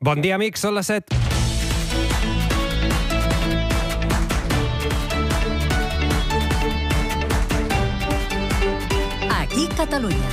Bon dia, amics, són les 7. Aquí Catalunya.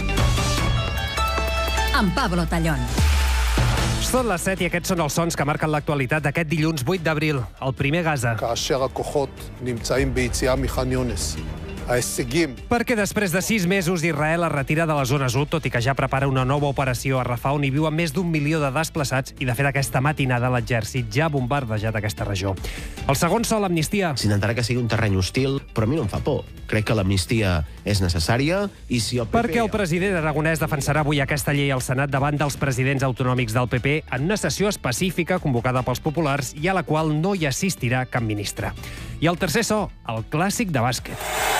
Amb Pablo Tallón. Són les 7 i aquests són els sons que marquen l'actualitat d'aquest dilluns 8 d'abril, el primer Gaza. כאשר הכוחות נמצאים ביציאה מח'אן יונס. ההישגים Perquè després de 6 mesos Israel es retira de la zona sud, tot i que ja prepara una nova operació a Rafah, on hi viuen més d'1 milió de desplaçats, i de fet aquesta matinada l'exèrcit ja ha bombardejat aquesta regió. El segon sol, l'amnistia. S'intentarà que sigui un terreny hostil, però a mi no em fa por. Crec que l'amnistia és necessària i si el PP... Perquè el president aragonès defensarà avui aquesta llei al Senat davant dels presidents autonòmics del PP en una sessió específica convocada pels populars i a la qual no hi assistirà cap ministre. I el tercer so, el clàssic de bàsquet.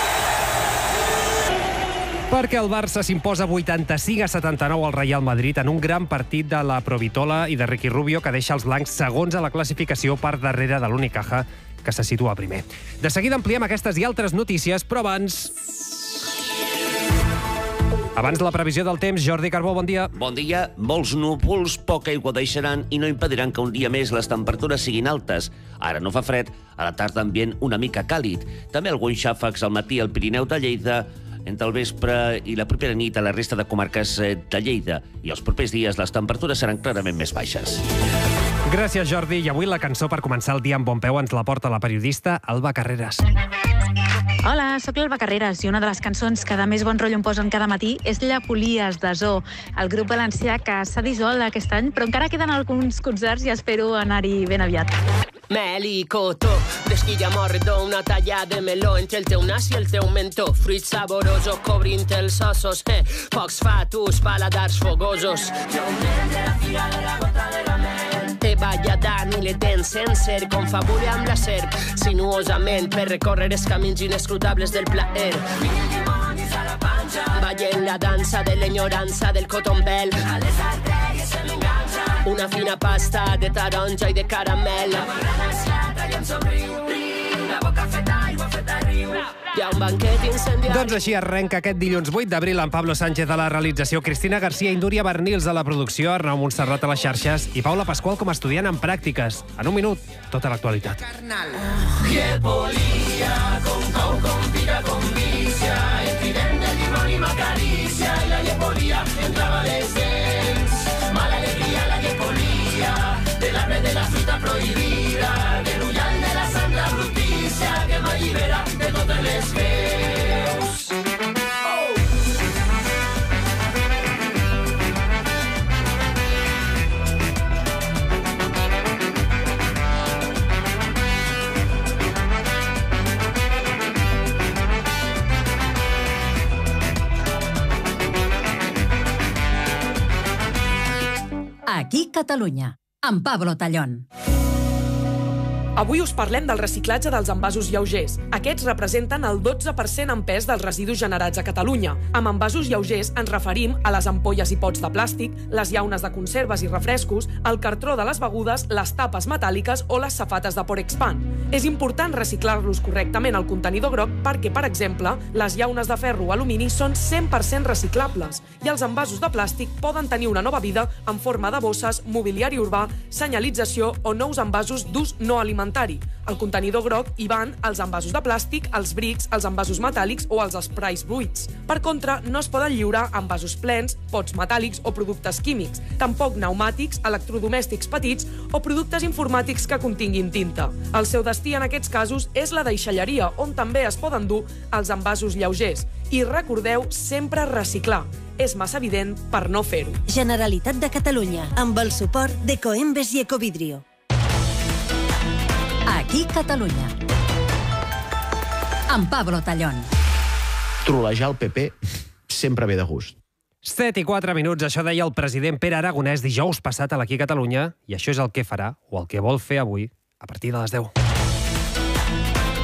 Perquè el Barça s'imposa 85-79 al Real Madrid en un gran partit de la Provitola i de Ricky Rubio que deixa els blancs segons a la classificació per darrere de l'Unicaja, que se situa primer. De seguida ampliem aquestes i altres notícies, però abans la previsió del temps. Jordi Carbó, bon dia. Bon dia. Molts núvols, poca aigua deixaran i no impediran que un dia més les temperatures siguin altes. Ara no fa fred, a la tarda ambient una mica càlid. També alguns xàfecs al matí al Pirineu de Lleida, entre el vespre i la propera nit a la resta de comarques de Lleida. I els propers dies les temperatures seran clarament més baixes. Gràcies, Jordi. I avui la cançó per començar el dia amb bon peu ens la porta la periodista Alba Carreras. Hola, sóc l'Alba Carreras i una de les cançons que de més bon rotllo em posen cada matí és Llapolies de Zoo, el grup valencià que s'ha dissolt aquest any, però encara queden alguns concerts i espero anar-hi ben aviat. Melicotó, d'esquilla morredor, una talla de meló entre el teu nas i el teu mentó, fruits saborosos cobrint els ossos, pocs fatus, paladars fogosos. Balladant i les dents sencer, confabule amb la serp, sinuosament per recórrer els camins inescrutables del plaer. Ballen la dansa de l'enyorança del cotombel, una fina pasta de taronja i de caramel. Doncs així arrenca aquest dilluns 8 d'abril amb Pablo Sánchez a la realització, Cristina Garcia i Núria Bernils a la producció, Arnau Montserrat a les xarxes i Paula Pasqual com a estudiant en pràctiques. En un minut, tota l'actualitat. Llepolia, con cau, con pica, con vicia, el trident del dimoni m'acaricia, i la llepolia entrava les dents. Mala alegria, la llepolia, de l'arbre de la fruita prohibida, de l'ullal de la santa brutícia, que m'allibera de totes les veus. Aquí Catalunya, amb Pablo Tallón. Avui us parlem del reciclatge dels envasos lleugers. Aquests representen el 12% en pes dels residus generats a Catalunya. Amb envasos lleugers ens referim a les ampolles i pots de plàstic, les llaunes de conserves i refrescos, el cartró de les begudes, les tapes metàl·liques o les safates de Porexpan. És important reciclar-los correctament al contenidor groc perquè, per exemple, les llaunes de ferro o alumini són 100% reciclables i els envasos de plàstic poden tenir una nova vida en forma de bosses, mobiliari urbà, senyalització o nous envasos d'ús no alimentari. Al contenidor groc hi van els envasos de plàstic, els brics, els envasos metàl·lics o els sprays buits. Per contra, no es poden lliurar envasos plens, pots metàl·lics o productes químics, tampoc pneumàtics, electrodomèstics petits o productes informàtics que continguin tinta. El seu destí en aquests casos és la deixalleria, on també es poden dur els envasos lleugers. I recordeu sempre reciclar. És massa evident per no fer-ho. Generalitat de Catalunya, amb el suport de Coembes i Ecovidrio. Aquí Catalunya. Amb Pablo Tallón. Trolejar el PP sempre ve de gust. 7 i 4 minuts, això deia el president Pere Aragonès dijous passat a l'Aquí Catalunya, i això és el que farà, o el que vol fer avui, a partir de les 10.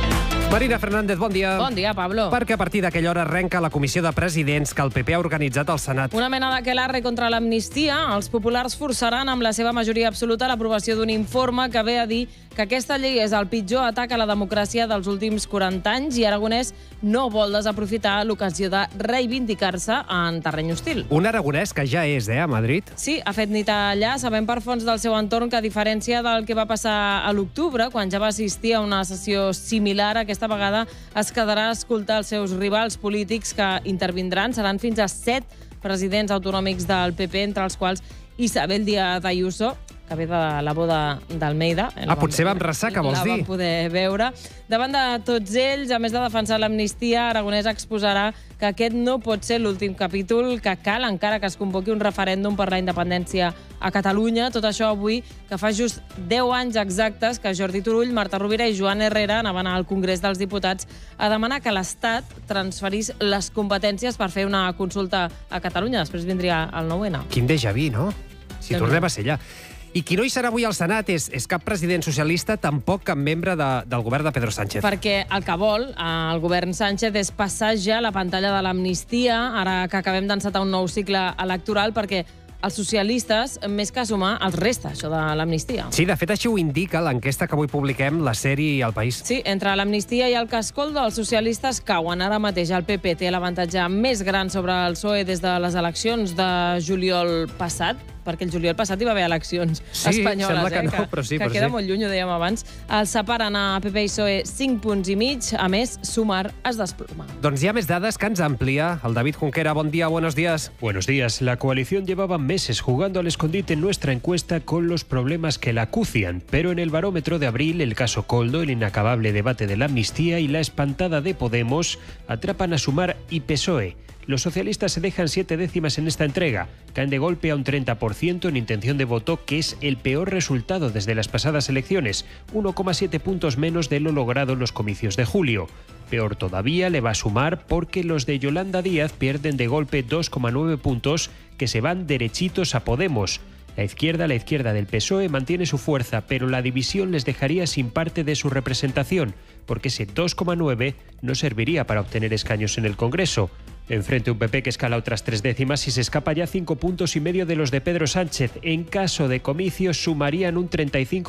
Marina Fernández, bon dia. Bon dia, Pablo. Perquè a partir d'aquella hora arrenca la comissió de presidents que el PP ha organitzat al Senat. Una mena d'aquelarre contra l'amnistia. Els populars forçaran amb la seva majoria absoluta l'aprovació d'un informe que ve a dir que aquesta llei és el pitjor atac a la democràcia dels últims 40 anys i Aragonès no vol desaprofitar l'ocasió de reivindicar-se en terreny hostil. Un aragonès que ja és, a Madrid. Sí, ha fet nit allà. Sabem per fonts del seu entorn que, a diferència del que va passar a l'octubre, quan ja va assistir a una sessió similar, aquesta vegada es quedarà a escoltar els seus rivals polítics que intervindran. Seran fins a 7 presidents autonòmics del PP, entre els quals Isabel Díaz Ayuso, que ve de la boda d'Almeida. Potser va amb ressaca, vols dir? La vam poder veure. Davant de tots ells, a més de defensar l'amnistia, Aragonès exposarà que aquest no pot ser l'últim capítol, que cal encara que es convoqui un referèndum per la independència a Catalunya. Tot això avui, que fa just 10 anys exactes que Jordi Turull, Marta Rovira i Joan Herrera anaven al Congrés dels Diputats a demanar que l'Estat transferís les competències per fer una consulta a Catalunya. Després vindria el 9-N. Quin déjà vu, no? Si tornem a ser allà. I qui no hi serà avui al Senat és cap president socialista, tampoc cap membre del govern de Pedro Sánchez. Perquè el que vol el govern Sánchez és passar ja la pantalla de l'amnistia, ara que acabem d'encetar un nou cicle electoral, perquè els socialistes, més que sumar, els resta, això de l'amnistia. Sí, de fet, així ho indica l'enquesta que avui publiquem, la sèrie El País. Sí, entre l'amnistia i el cascoldo, els socialistes cauen. Ara mateix el PP té l'avantatge més gran sobre el PSOE des de les eleccions de juliol passat, perquè el juliol passat hi va haver eleccions espanyoles, sembla que no, però sí. Que queda molt lluny, ho dèiem abans. Els separen a PP i PSOE 5 punts i mig. A més, Sumar es desploma. Doncs hi ha més dades que ens amplia el David Junquera. Bon dia, buenos días. Buenos días. La coalición llevaba meses jugando al escondite en nuestra encuesta con los problemas que la acucian, pero en el barómetro de abril, el caso Koldo, el inacabable debate de la amnistía y la espantada de Podemos atrapan a Sumar y PSOE. Los socialistas se dejan 7 décimas en esta entrega. Caen de golpe a un 30% en intención de voto, que es el peor resultado desde las pasadas elecciones, 1,7 puntos menos de lo logrado en los comicios de julio. Peor todavía le va a Sumar porque los de Yolanda Díaz pierden de golpe 2,9 puntos que se van derechitos a Podemos. La izquierda del PSOE, mantiene su fuerza, pero la división les dejaría sin parte de su representación, porque ese 2,9 no serviría para obtener escaños en el Congreso. Enfrente un PP que escala otras 3 décimas y se escapa ya 5,5 puntos de los de Pedro Sánchez. En caso de comicios sumarían un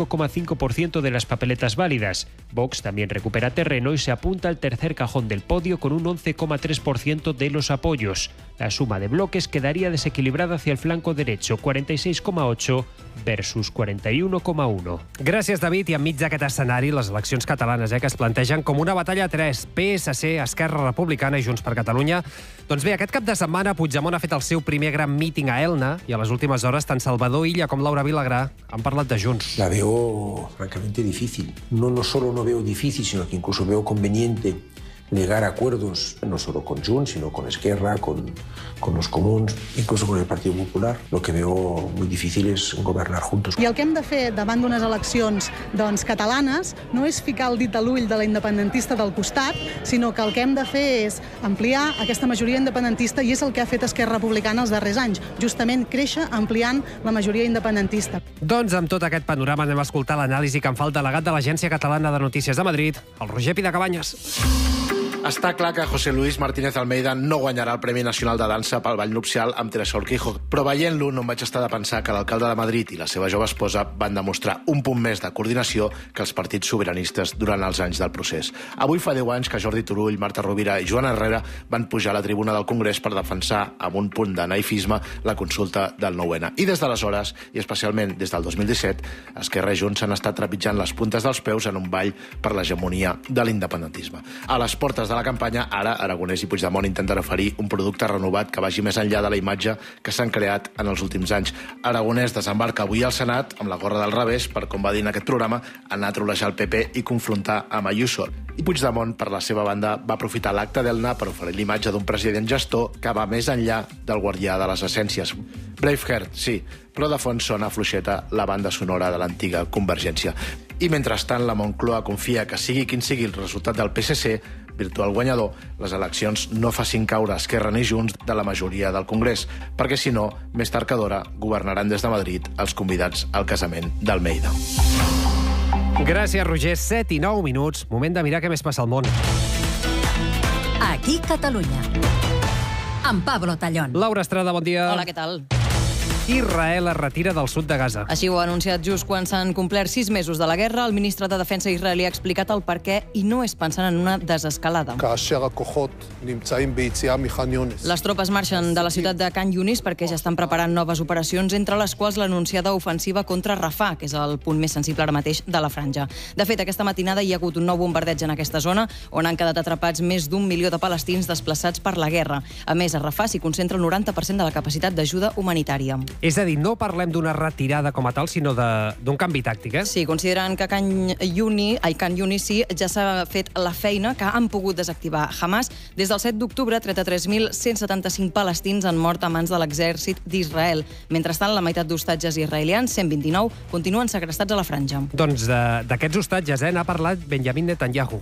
35,5% de las papeletas válidas. Vox también recupera terreno y se apunta al tercer cajón del podio con un 11,3% de los apoyos. La suma de bloques quedaría desequilibrada hacia el flanco derecho, 46,8 versus 41,1. Gràcies, David. I enmig d'aquest escenari, les eleccions catalanes que es plantegen com una batalla a 3, PSC, Esquerra Republicana i Junts per Catalunya. Doncs bé, aquest cap de setmana Puigdemont ha fet el seu primer gran míting a Elna i a les últimes hores tant Salvador Illa com Laura Vilagrà han parlat de Junts. La veo francamente difícil. No solo no veo difícil, sino que incluso veo conveniente llegar a acuerdos, no solo con Junts, sino con Esquerra, con los comuns, incluso con el Partido Popular. Lo que veo muy difícil es gobernar juntos. I el que hem de fer davant d'unes eleccions catalanes no és ficar el dit a l'ull de la independentista del costat, sinó que el que hem de fer és ampliar aquesta majoria independentista i és el que ha fet Esquerra Republicana els darrers anys, justament créixer ampliant la majoria independentista. Doncs amb tot aquest panorama anem a escoltar l'anàlisi que en fa el delegat de l'Agència Catalana de Notícies de Madrid, el Roger Pidacabanyes. Està clar que José Luis Martínez Almeida no guanyarà el Premi Nacional de Dansa pel ball nupcial amb Teresa Urquijo, però veient-lo no em vaig estar de pensar que l'alcalde de Madrid i la seva jove esposa van demostrar un punt més de coordinació que els partits sobiranistes durant els anys del procés. Avui fa 10 anys que Jordi Turull, Marta Rovira i Joan Herrera van pujar a la tribuna del Congrés per defensar, amb un punt de naifisme, la consulta del 9-N. I des d'aleshores, i especialment des del 2017, Esquerra i Junts han estat trepitjant les puntes dels peus en un ball per l'hegemonia de l'independentisme. A les portes de la campanya, ara Aragonès i Puigdemont intenten oferir un producte renovat que vagi més enllà de la imatge que s'han creat en els últims anys. Aragonès desembarca avui al Senat amb la gorra del revés per, com va dir en aquest programa, anar a trolejar el PP i confrontar amb Ayuso. I Puigdemont, per la seva banda, va aprofitar l'acte d'Elna per oferir l'imatge d'un president gestor que va més enllà del guardià de les essències. Braveheart, sí, però de fons sona fluixeta la banda sonora de l'antiga Convergència. I mentrestant, la Moncloa confia que sigui quin sigui el resultat del PSC, virtual guanyador, les eleccions no facin caure Esquerra ni Junts de la majoria del Congrés, perquè si no, més tard que d'hora, governaran des de Madrid els convidats al casament d'Almeida. Gràcies, Roger. 7 i 9 minuts. Moment de mirar què més passa al món. Aquí, Catalunya. Amb Pablo Tallón. Laura Estrada, bon dia. Hola, què tal? Israel es retira del sud de Gaza. Així ho ha anunciat just quan s'han complert 6 mesos de la guerra. El ministre de Defensa israelí ha explicat el perquè i no és pensant en una desescalada. Les tropes marxen de la ciutat de Khan Yunis perquè ja estan preparant noves operacions, entre les quals l'anunciada ofensiva contra Rafah, que és el punt més sensible ara mateix de la franja. De fet, aquesta matinada hi ha hagut un nou bombardeig en aquesta zona, on han quedat atrapats més d'1 milió de palestins desplaçats per la guerra. A més, a Rafah s'hi concentra el 90% de la capacitat d'ajuda humanitària. És a dir, no parlem d'una retirada com a tal, sinó d'un canvi tàctic, eh? Sí, considerant que Khan Yunis sí, ja s'ha fet la feina que han pogut desactivar Hamas. Des del 7 d'octubre, 33.175 palestins han mort a mans de l'exèrcit d'Israel. Mentrestant, la meitat d'hostatges israelians, 129, continuen segrestats a la franja. Doncs d'aquests hostatges, n'ha parlat Benjamin Netanyahu.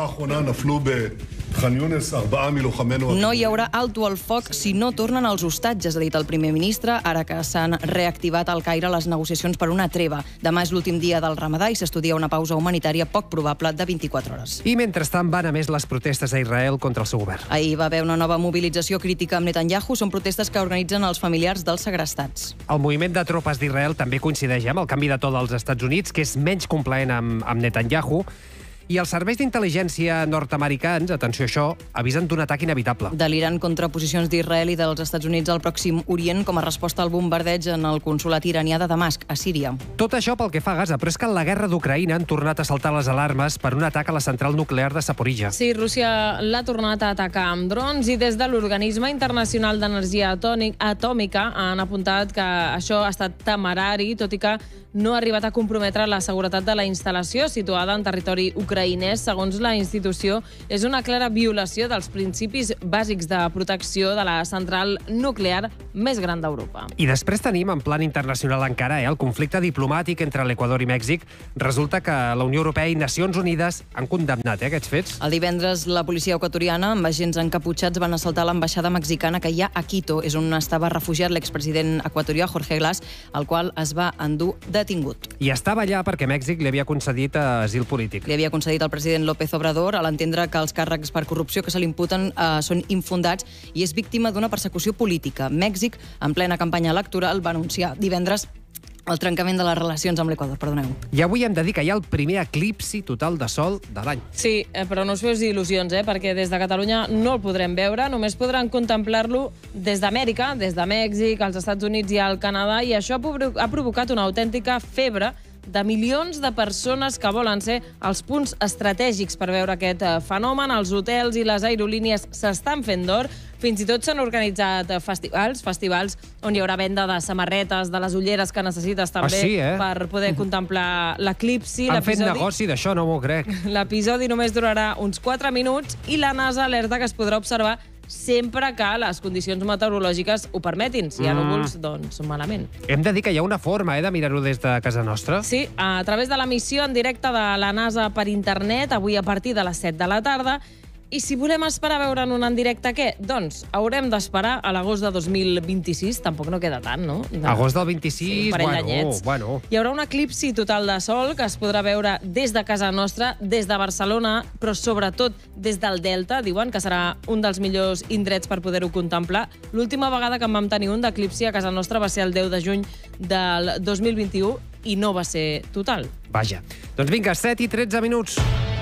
No hi haurà alto al foc si no tornen els hostatges, ha dit el primer ministre, ara que s'han reactivat al Caire les negociacions per una treva. Demà és l'últim dia del Ramadà i s'estudia una pausa humanitària poc probable de 24 hores. I mentrestant van a més les protestes a Israel contra el seu govern. Ahir va haver una nova mobilització crítica amb Netanyahu. Són protestes que organitzen els familiars dels segrestats. El moviment de tropes d'Israel també coincideix amb el canvi de to dels Estats Units, que és menys complaent amb Netanyahu. I els serveis d'intel·ligència nord-americans, atenció a això, avisen d'un atac inevitable. Delirant contra posicions d'Israel i dels Estats Units al Pròxim Orient com a resposta al bombardeig en el consolat iranià de Damasc, a Síria. Tot això pel que fa a Gaza, però és que en la guerra d'Ucraïna han tornat a saltar les alarmes per un atac a la central nuclear de Zaporizhia. Sí, Rússia l'ha tornat a atacar amb drons i des de l'Organisme Internacional d'Energia Atòmica han apuntat que això ha estat temerari, tot i que no ha arribat a comprometre la seguretat de la instal·lació situada en territori ucraïnès. Segons la institució, és una clara violació dels principis bàsics de protecció de la central nuclear més gran d'Europa. I després tenim, en plan internacional encara, el conflicte diplomàtic entre l'Equador i Mèxic. Resulta que la Unió Europea i Nacions Unides han condemnat aquests fets. El divendres, la policia equatoriana, amb agents encaputxats, van assaltar l'ambaixada mexicana que hi ha a Quito. És on estava refugiat l'expresident equatorià Jorge Glass, el qual es va endur detingut. I estava allà perquè Mèxic li havia concedit asil polític. Li havia concedit el president López Obrador a l'entendre que els càrrecs per corrupció que se li imputen són infundats i és víctima d'una persecució política. Mèxic, en plena campanya electoral, va anunciar divendres el trencament de les relacions amb l'Equador, perdoneu. I avui hem de dir que hi ha el primer eclipsi total de sol de l'any. Sí, però no us feu il·lusions, perquè des de Catalunya no el podrem veure, només podran contemplar-lo des d'Amèrica, des de Mèxic, als Estats Units i al Canadà, i això ha provocat una autèntica febre de milions de persones que volen ser els punts estratègics per veure aquest fenomen. Els hotels i les aerolínies s'estan fent d'or. Fins i tot s'han organitzat festivals on hi haurà venda de samarretes, de les ulleres que necessites també per poder contemplar l'eclipsi. Han fet negoci d'això, no m'ho crec. L'episodi només durarà uns 4 minuts i la NASA alerta que es podrà observar sempre que les condicions meteorològiques ho permetin. Si hi ha núvols, doncs malament. Hem de dir que hi ha una forma de mirar-ho des de casa nostra. Sí, a través de l'emissió en directe de la NASA per internet, avui a partir de les 7 de la tarda. I si volem esperar a veure'n un en directe, què? Doncs haurem d'esperar a l'agost de 2026. Tampoc no queda tant, no? Agost del 26, bueno. Hi haurà un eclipsi total de sol que es podrà veure des de casa nostra, des de Barcelona, però sobretot des del Delta. Diuen que serà un dels millors indrets per poder-ho contemplar. L'última vegada que en vam tenir un d'eclipsi a casa nostra va ser el 10 de juny del 2021 i no va ser total. Vaja. Doncs vinga, 7 i 13 minuts.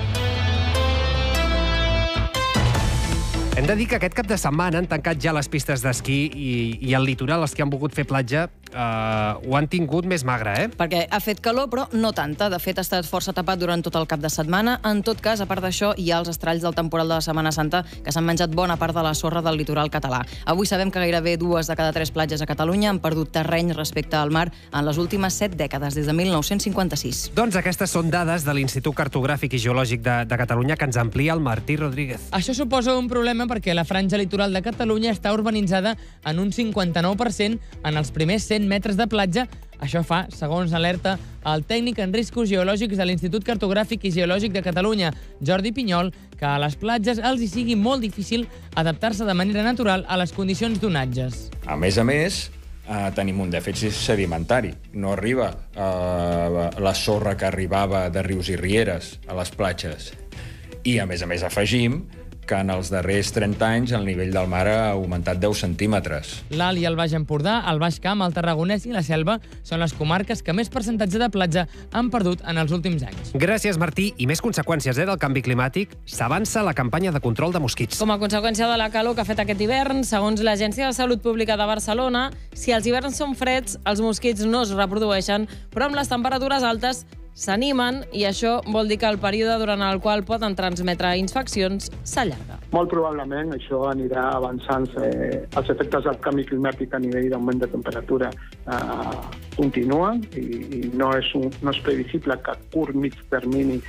Hem de dir que aquest cap de setmana han tancat ja les pistes d'esquí i el litoral, els que han volgut fer platja, ho han tingut més magre, Perquè ha fet calor, però no tanta. De fet, ha estat força tapat durant tot el cap de setmana. En tot cas, a part d'això, hi ha els estralls del temporal de la Setmana Santa que s'han menjat bona part de la sorra del litoral català. Avui sabem que gairebé 2 de cada 3 platges a Catalunya han perdut terreny respecte al mar en les últimes 7 dècades, des de 1956. Doncs aquestes són dades de l'Institut Cartogràfic i Geològic de Catalunya que ens amplia el Martí Rodríguez. Això suposa un problema perquè la franja litoral de Catalunya està urbanitzada en un 59% en els primers 100 metres de platja. Això fa, segons alerta el tècnic en riscos geològics de l'Institut Cartogràfic i Geològic de Catalunya, Jordi Pinyol, que a les platges els hi sigui molt difícil adaptar-se de manera natural a les condicions d'onatges. A més, tenim un dèficit sedimentari. No arriba la sorra que arribava de rius i rieres a les platges. I, a més, afegim que en els darrers 30 anys el nivell del mar ha augmentat 10 centímetres. L'Alt i el Baix Empordà, el Baix Camp, el Tarragonès i la Selva són les comarques que més percentatge de platja han perdut en els últims anys. Gràcies, Martí. I més conseqüències del canvi climàtic. S'avança la campanya de control de mosquits. Com a conseqüència de la calor que ha fet aquest hivern, segons l'Agència de Salut Pública de Barcelona, si els hiverns són freds, els mosquits no es reprodueixen, però amb les temperatures altes s'animen i això vol dir que el període durant el qual poden transmetre infeccions s'allarga. Molt probablement això anirà avançant. Els efectes del canvi climàtic a nivell d'augment de temperatura continuen i no és previsible que a curt mig termini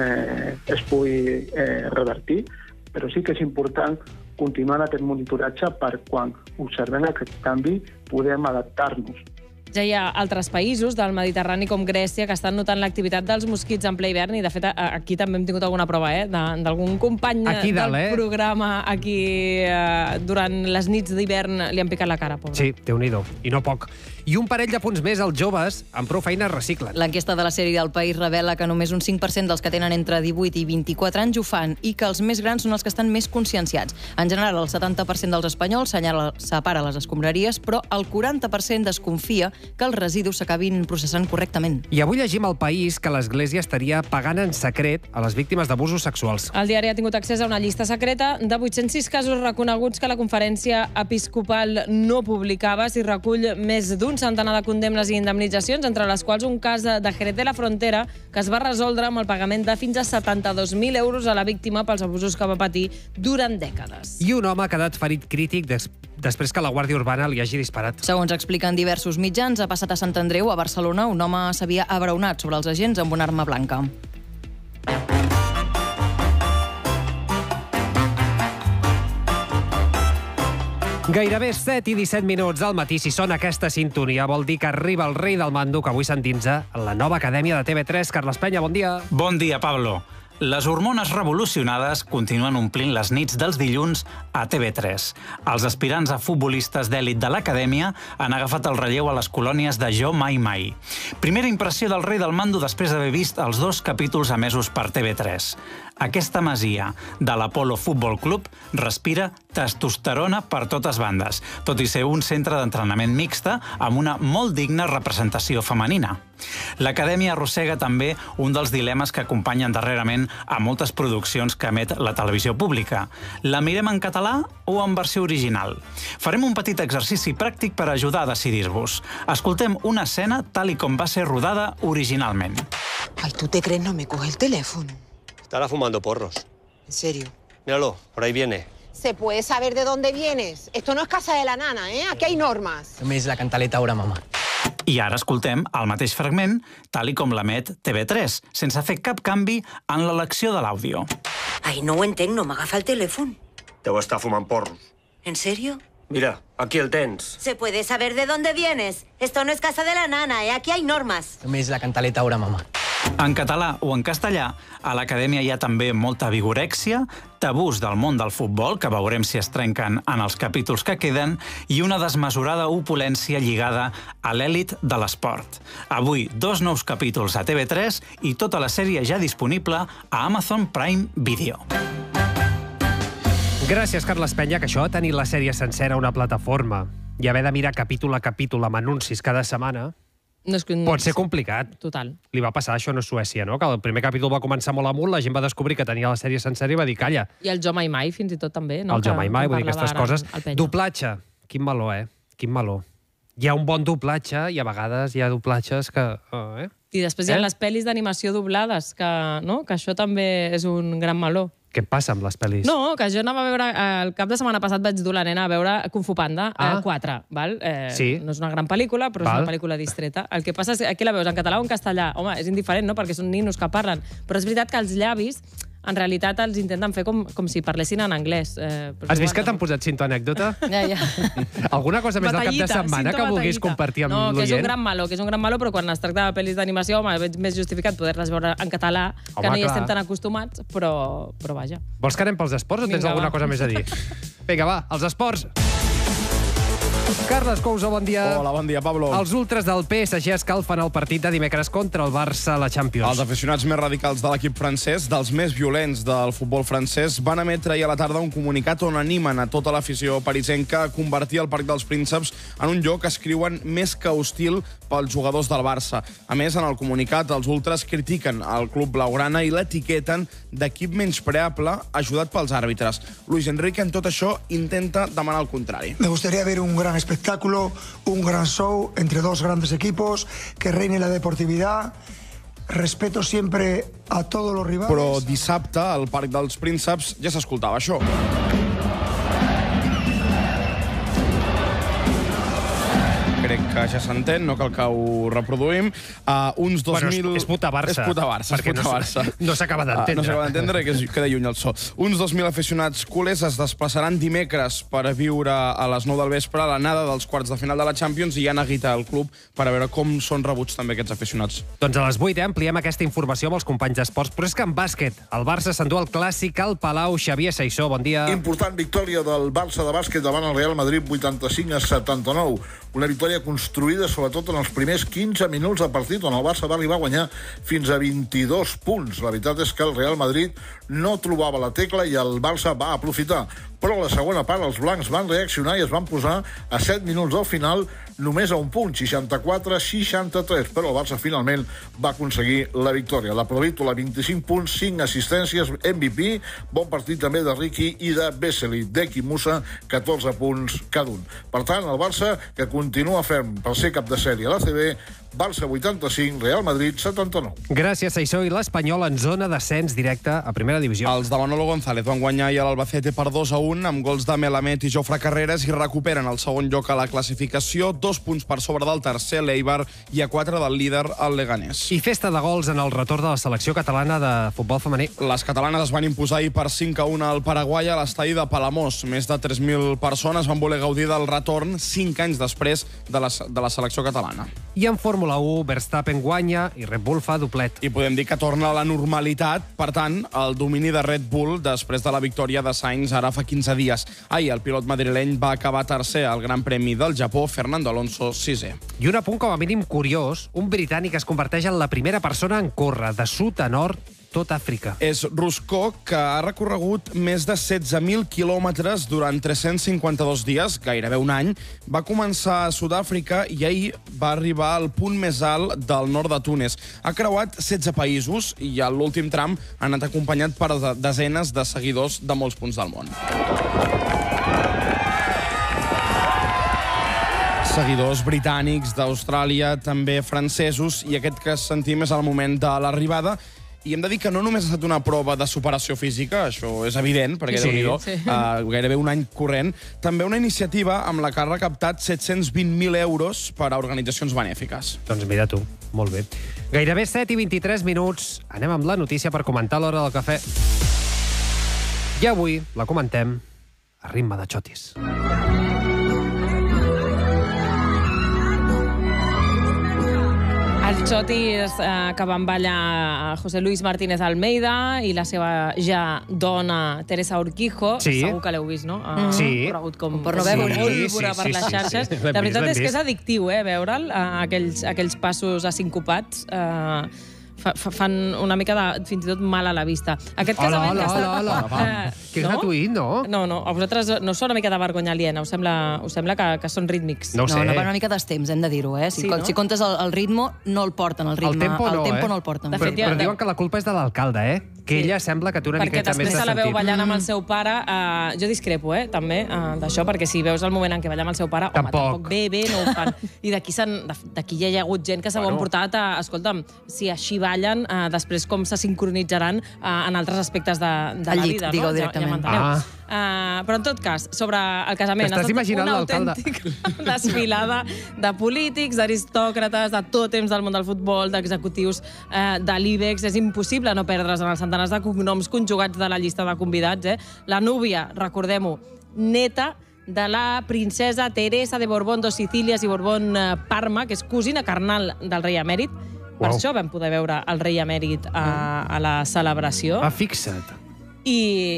es pugui revertir, però sí que és important continuar aquest monitoratge per quan observem aquest canvi podem adaptar-nos. Ja hi ha altres països del Mediterrani com Grècia que estan notant l'activitat dels mosquits en ple hivern i, de fet, aquí també hem tingut alguna prova d'algun company del programa aquí durant les nits d'hivern li han picat la cara, pobre. Sí, Déu-n'hi-do. I no poc. I un parell de punts més, els joves amb prou feina reciclen. L'enquesta de la sèrie del País revela que només un 5% dels que tenen entre 18 i 24 anys ho fan i que els més grans són els que estan més conscienciats. En general, el 70% dels espanyols separa les escombraries, però el 40% desconfia que els residus s'acabin processant correctament. I avui llegim al País que l'Església estaria pagant en secret a les víctimes d'abusos sexuals. El diari ha tingut accés a una llista secreta de 806 casos reconeguts que la Conferència Episcopal no publicava. S'hi recull més d'un centenar de condemnes i indemnitzacions, entre les quals un cas de Jerez de la Frontera que es va resoldre amb el pagament de fins a 72.000 euros a la víctima pels abusos que va patir durant dècades. I un home ha quedat ferit crític després que la Guàrdia Urbana li hagi disparat. Segons expliquen diversos mitjans, ha passat a Sant Andreu, a Barcelona. Un home s'havia abraonat sobre els agents amb una arma blanca. Gairebé 7 i 17 minuts al matí. Si sona aquesta sintonia, vol dir que arriba el rei del mando, que avui s'endinsa en la nova acadèmia de TV3. Carles Penya, bon dia. Bon dia, Pablo. Les hormones revolucionades continuen omplint les nits dels dilluns a TV3. Els aspirants a futbolistes d'èlit de l'acadèmia han agafat el relleu a les colònies de Jo Mai Mai. Primera impressió del rei del mando després d'haver vist els 2 capítols emesos per TV3. Aquesta masia de l'Apolo Futbol Club respira testosterona per totes bandes, tot i ser un centre d'entrenament mixta amb una molt digna representació femenina. L'acadèmia arrossega també un dels dilemes que acompanyen darrerament a moltes produccions que emet la televisió pública. La mirem en català o en versió original? Farem un petit exercici pràctic per ajudar a decidir-vos. Escoltem una escena tal i com va ser rodada originalment. Ay, ¿tú te crees? No me coge el teléfono. Estará fumando porros. ¿En serio? Míralo, por ahí viene. ¿Se puede saber de dónde vienes? Esto no es casa de la nana, ¿eh? Aquí hay normas. Només la cantaleta ahora, mamá. I ara escoltem el mateix fragment, tal i com l'emet TV3, sense fer cap canvi en l'elecció de l'àudio. Ay, no ho entenc, no m'agafa el telèfon. Deu estar fumant porros. ¿En serio? Mira, aquí el tens. ¿Se puede saber de dónde vienes? Esto no es casa de la nana, ¿eh? Aquí hay normas. Només la cantaleta ahora, mamá. En català o en castellà, a l'acadèmia hi ha també molta vigorèxia, tabús del món del futbol, que veurem si es trenquen en els capítols que queden, i una desmesurada opulència lligada a l'èlit de l'esport. Avui, 2 nous capítols a TV3 i tota la sèrie ja disponible a Amazon Prime Video. Gràcies, Carles Penya, que això, tenir la sèrie sencera a una plataforma i haver de mirar capítol a capítol amb anuncis cada setmana, pot ser complicat. Total. Li va passar això a Suècia, no? Que el primer capítol va començar molt amunt, la gent va descobrir que tenia la sèrie sencera i va dir, calla. I el Jo Mai Mai, fins i tot, també, no? El Jo Mai Mai, vull dir, aquestes coses. Doblatge. Quin meló, Quin meló. Hi ha un bon doblatge i a vegades hi ha doblatges que... I després hi ha les pel·lis d'animació doblades, que això també és un gran meló. Què passa amb les pel·lis? No, que jo anava a veure... El cap de setmana passat vaig dur la nena a veure Kung Fu Panda 4, val? Sí. No és una gran pel·lícula, però és una pel·lícula distreta. El que passa és que aquí la veus en català o en castellà. Home, és indiferent, no?, perquè són ninos que parlen. Però és veritat que els llavis, en realitat, els intenten fer com si parlessin en anglès. Has vist que t'han posat cinta anècdota? Ja. Alguna cosa més del cap de setmana que vulguis compartir amb l'oient? No, que és un gran meló, però quan es tracta de pel·lis d'animació, home, veig més justificat poder-les veure en català, que no hi estem tan acostumats, però vaja. Vols que anem pels esports o tens alguna cosa més a dir? Vinga, va, els esports. Carles Couso, bon dia. Hola, bon dia, Pablo. Els ultras del PSG escalfen el partit de dimecres contra el Barça a la Champions. Els aficionats més radicals de l'equip francès, dels més violents del futbol francès, van emetre ahir a la tarda un comunicat on animen a tota l'afició parisenca a convertir el Parc dels Prínceps en un lloc, escriuen, més que hostil pels jugadors del Barça. A més, en el comunicat, els ultras critiquen el club blaugrana i l'etiqueten d'equip menyspreable ajudat pels àrbitres. Luis Enrique, en tot això, intenta demanar el contrari. Me gustaría ver un gran espectáculo, un gran show entre dos grandes equipos, que reine la deportividad, respeto siempre a todos los rivales. Però dissabte, al Parc dels Prínceps, ja s'escoltava això. Crec que ja s'entén, no cal que ho reproduïm. Uns 2.000... Bueno, és puta Barça. És puta Barça, perquè no s'acaba d'entendre. No s'acaba d'entendre, que queda lluny el so. Uns 2.000 aficionats culers es desplaçaran dimecres per a viure a les 9 del vespre a l'anada dels quarts de final de la Champions i hi ha neguita al club per a veure com són rebuts també aquests aficionats. Doncs a les 8 ampliem aquesta informació amb els companys d'esports, però és que en bàsquet el Barça s'endú el clàssic al Palau. Xavier Saissó, bon dia. Important victòria del Barça de bàsquet davant el Real Madrid, 85-79. Una victòria construïda sobretot en els primers 15 minuts de partit, on el Barça va arribar a guanyar fins a 22 punts. La veritat és que el Real Madrid no trobava la tecla i el Barça va aprofitar. Però a la segona part els blancs van reaccionar i es van posar a 7 minuts del final només a un punt, 64-63, però el Barça finalment va aconseguir la victòria. La Provítola, 25 punts, 5 assistències, MVP, bon partit també de Riqui i de Vesely. Deki Musa, 14 punts cada un. Per tant, el Barça, que continua ferm per ser cap de sèrie a l'ACB, Barça 85, Real Madrid 79. Gràcies, Saissó. I l'Espanyol en zona d'ascens directe a primera divisió. Els de Manolo González van guanyar ahir a l'Albacete per 2-1 amb gols de Melamed i Jofre Carreras i recuperen el segon lloc a la classificació, 2 punts per sobre del tercer, l'Eibar, i a 4 del líder, el Leganés. I festa de gols en el retorn de la selecció catalana de futbol femení. Les catalanes es van imposar ahir per 5-1 al Paraguai a l'estadi de Palamós. Més de 3.000 persones van voler gaudir del retorn 5 anys després de la selecció catalana. I en Fórmula 1, Verstappen guanya i Red Bull fa doblet. I podem dir que torna a la normalitat, per tant, el domini de Red Bull després de la victòria de Sainz ara fa 15 dies. Ahir el pilot madrileny va acabar tercer al Gran Premi del Japó, Fernando Alonso sisè. I un apunt com a mínim curiós, un britànic es converteix en la primera persona en córrer de sud a nord tot Àfrica. És Rusco, que ha recorregut més de 16.000 quilòmetres durant 352 dies, gairebé un any. Va començar a Sud-àfrica i ahir va arribar al punt més alt del nord de Túnez. Ha creuat 16 països i a l'últim tram ha anat acompanyat per desenes de seguidors de molts punts del món. Seguidors britànics, d'Austràlia, també francesos, i aquest que sentim és el moment de l'arribada. I hem de dir que no només ha estat una prova de superació física, això és evident, perquè gairebé un any corrent, també una iniciativa amb la que ha recaptat 720.000 euros per a organitzacions benèfiques. Doncs mira tu, molt bé. Gairebé 7 i 23 minuts. Anem amb la notícia per comentar l'hora del cafè. I avui la comentem a ritme de xotis. Els xotis que van ballar José Luis Martínez Almeida i la seva ja dona Teresa Urquijo. Sí. Segur que l'heu vist, no? Sí. Corregut com per no veure pólvora per les xarxes. La veritat és que és addictiu, veure'l, aquells passos asincopats. Fan una mica de, fins i tot, mal a la vista. Aquest casament que està... Que és gratuït, no? No, a vosaltres no us sona una mica de vergonya aliena, us sembla que són rítmics. No ho sé. No, una mica d'estemps, hem de dir-ho, eh? Si comptes el ritme, no el porten, el ritme. El tempo no el porten. Però diuen que la culpa és de l'alcalde, que ella sembla que té una miqueta més de sentit. Perquè després se la veu ballant amb el seu pare. Jo discrepo, també, d'això, perquè si veus el moment en què balla amb el seu pare, home, tampoc bé no ho fan. I d'aquí ja hi ha hagut gent que s'ho han portat a... Escolta'm, si així ballen, després com se sincronitzaran en altres aspectes de la vida. Al llit, digueu directament. Però en tot cas, sobre el casament, t'estàs imaginant una autèntica desfilada de polítics, d'aristòcrates, de tòtems del món del futbol, d'executius de l'IBEX. És impossible no perdre's en els centenars de cognoms conjugats de la llista de convidats. La núvia, recordem-ho, neta de la princesa Teresa de Borbón dos Sicílies i Borbón Parma, que és cosina carnal del rei emèrit. Per això vam poder veure el rei emèrit a la celebració. Fixa't. I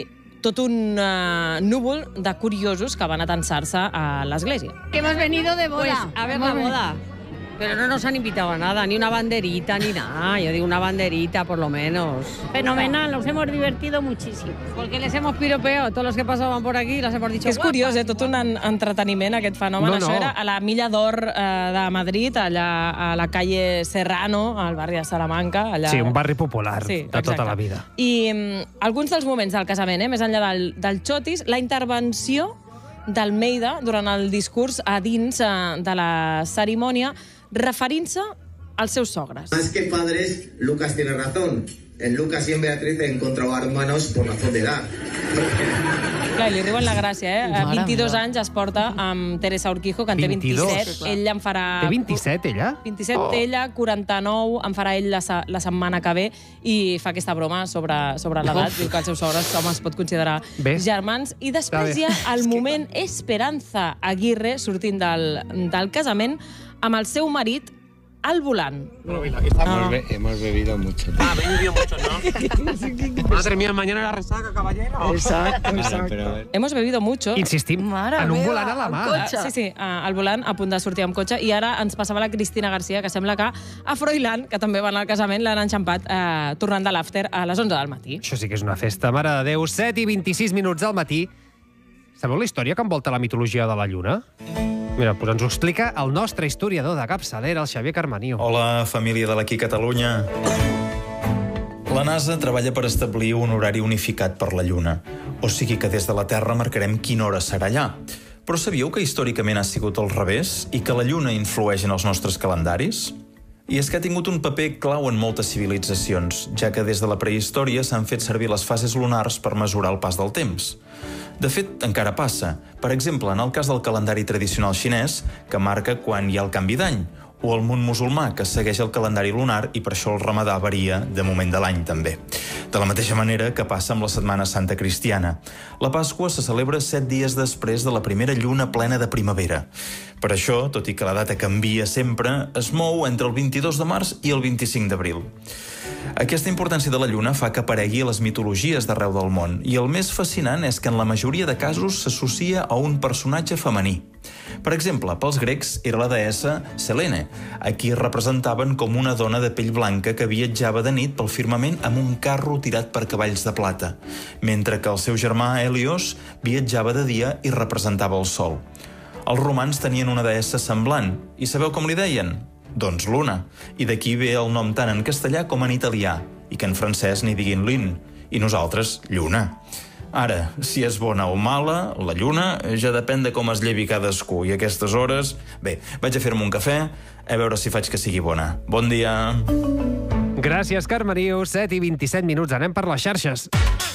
tot un núvol de curiosos que van a tensar-se a l'església. Que hemos venido de boda. Pues a ver la boda. Pero no nos han invitado a nada, ni una banderita, ni nada. Yo digo una banderita, por lo menos. Fenomenal, nos hemos divertido muchísimo. Porque les hemos piropeado, todos los que pasaban por aquí, les hemos dicho... És curiós, tot un entreteniment, aquest fenomen. Això era a la Milla d'Or de Madrid, allà a la calle Serrano, al barri de Salamanca. Sí, un barri popular de tota la vida. I alguns dels moments del casament, més enllà del xotis, la intervenció d'Almeida durant el discurs a dins de la cerimònia, referint-se als seus sogres. Más que padres, Lucas tiene razón. En Lucas y en Beatriz he encontrado hermanos por razón de edad. Clar, li riuen la gràcia, 22 anys es porta amb Teresa Urquijo, que en té 27. Ell en farà... Té 27, ella? 27 té ella, 49 en farà ell la setmana que ve, i fa aquesta broma sobre l'edat. Diu que els seus sogres, home, es pot considerar germans. I després hi ha el moment Esperanza Aguirre, sortint del casament, amb el seu marit al volant. Hemos bebido mucho. Ah, bebido mucho, ¿no? Madre mía, mañana la resaca, caballero. Exacto. Hemos bebido mucho. Insistim, en un volant a la mà. Sí, al volant, a punt de sortir amb cotxe. I ara ens passava la Cristina García, que sembla que a Froilán, que també va anar al casament, l'han enxampat tornant de l'after a les 11 del matí. Això sí que és una festa, mare de Déu. 7 i 26 minuts del matí. Sabeu la història que envolta la mitologia de la Lluna? Mira, doncs ens ho explica el nostre historiador de capçalera, el Xavier Carmaniu. Hola, família de l'Aquí Catalunya. La NASA treballa per establir un horari unificat per la Lluna, o sigui que des de la Terra marcarem quina hora serà allà. Però sabíeu que històricament ha sigut al revés i que la Lluna influeix en els nostres calendaris? I és que ha tingut un paper clau en moltes civilitzacions, ja que des de la prehistòria s'han fet servir les fases lunars per mesurar el pas del temps. De fet, encara passa. Per exemple, en el cas del calendari tradicional xinès, que marca quan hi ha el canvi d'any, o el món musulmà, que segueix el calendari lunar i per això el ramadà varia de moment de l'any, també. De la mateixa manera que passa amb la Setmana Santa cristiana. La Pasqua se celebra 7 dies després de la primera lluna plena de primavera. Per això, tot i que la data canvia sempre, es mou entre el 22 de març i el 25 d'abril. Aquesta importància de la Lluna fa que aparegui a les mitologies d'arreu del món, i el més fascinant és que en la majoria de casos s'associa a un personatge femení. Per exemple, pels grecs era la deessa Selene, a qui representaven com una dona de pell blanca que viatjava de nit pel firmament amb un carro tirat per cavalls de plata, mentre que el seu germà Helios viatjava de dia i representava el sol. Els romans tenien una deessa semblant, i sabeu com li deien? Doncs Luna, i d'aquí ve el nom tant en castellà com en italià, i que en francès n'hi diguin Lune, i nosaltres Lluna. Ara, si és bona o mala, la lluna ja depèn de com es llevi cadascú, i a aquestes hores... Bé, vaig a fer-me un cafè, a veure si faig que sigui bona. Bon dia! Gràcies, Carmaniu. 7 i 27 minuts. Anem per les xarxes.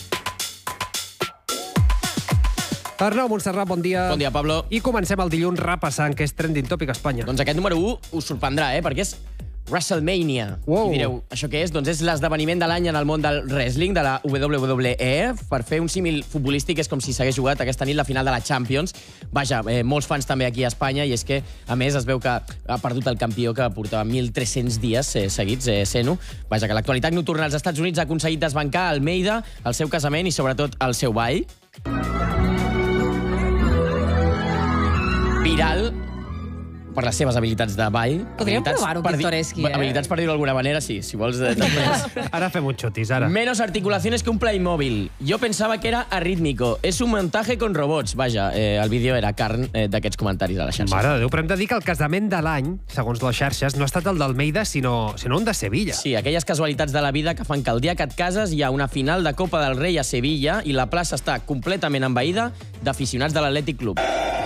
Arnau Montserrat, bon dia. Bon dia, Pablo. I comencem el dilluns repassant que és trending topic a Espanya. Doncs aquest número 1 us sorprendrà, perquè és WrestleMania. Wow. I direu, això què és? Doncs és l'esdeveniment de l'any en el món del wrestling, de la WWE. Per fer un símil futbolístic és com si s'hagués jugat aquesta nit la final de la Champions. Vaja, molts fans també aquí a Espanya, i és que, a més, es veu que ha perdut el campió que portava 1.300 dies seguits, sent-ho. Vaja, que l'actualitat nocturna als Estats Units ha aconseguit desbancar Almeida, el seu casament i, sobretot, el seu ball. Viral per les seves habilitats de ball. Podríem provar-ho, Pintoresqui, Habilitats, per dir-ho d'alguna manera, sí. Si vols... Ara fem un xotis, ara. Menos articulaciones que un Playmobil. Yo pensaba que era arrítmico. Es un montaje con robots. Vaja, el vídeo era carn d'aquests comentaris a les xarxes. Mare de Déu, però hem de dir que el casament de l'any, segons les xarxes, no ha estat el d'Almeida, sinó un de Sevilla. Sí, aquelles casualitats de la vida que fan que el dia que et cases hi ha una final de Copa del Rei a Sevilla i la plaça està completament envaïda d'aficionats de l'Atlètic Club.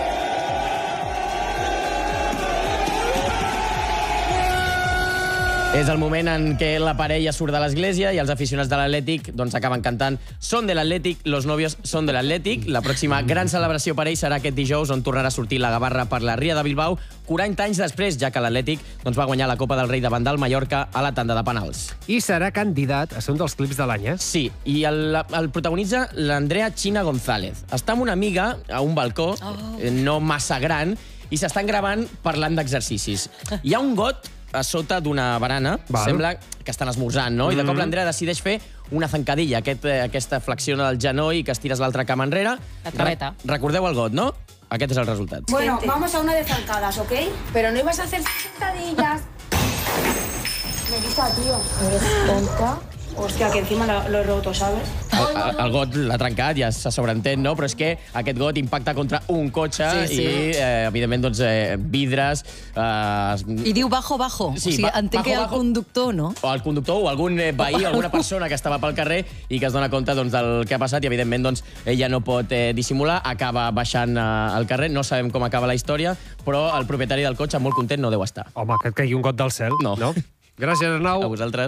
És el moment en què la parella surt de l'església i els aficionats de l'Atlètic doncs acaben cantant «Son de l'Atlètic, los novios son de l'Atlètic». La pròxima gran celebració per ells serà aquest dijous, on tornarà a sortir la gavarra per la Ria de Bilbao 40 anys després, ja que l'Atlètic va guanyar la Copa del Rei davant del Mallorca a la tanda de penals. I serà candidat a ser un dels clips de l'any, eh? Sí, i el protagonitza l'Andrea China González. Està amb una amiga a un balcó, no massa gran, i s'estan gravant parlant d'exercicis. Hi ha un got a sota d'una barana. Sembla que estan esmorzant, no? I de cop l'Andrea decideix fer una zancadilla, aquesta flexió del genoll que estires l'altra cama enrere. La traveta. Recordeu el got, no? Aquest és el resultat. Bueno, vamos a una de zancadas, ¿ok? Pero no ibas a hacer zancadillas. Melissa, tío, eres tonta. Hòstia, que encima lo he roto, ¿sabes? El got l'ha trencat, ja se sobreentén, no? Però és que aquest got impacta contra un cotxe i, evidentment, doncs, vidres... I diu bajo, bajo. Sí, o sigui, entenc que el conductor, no? O el conductor o algun veí, alguna persona que estava pel carrer i que es dona compte del que ha passat i, evidentment, doncs, ella no pot dissimular, acaba baixant al carrer, no sabem com acaba la història, però el propietari del cotxe, molt content, no deu estar. Home, que et caigui un got del cel. No. Gràcies, Arnau. A vosaltres.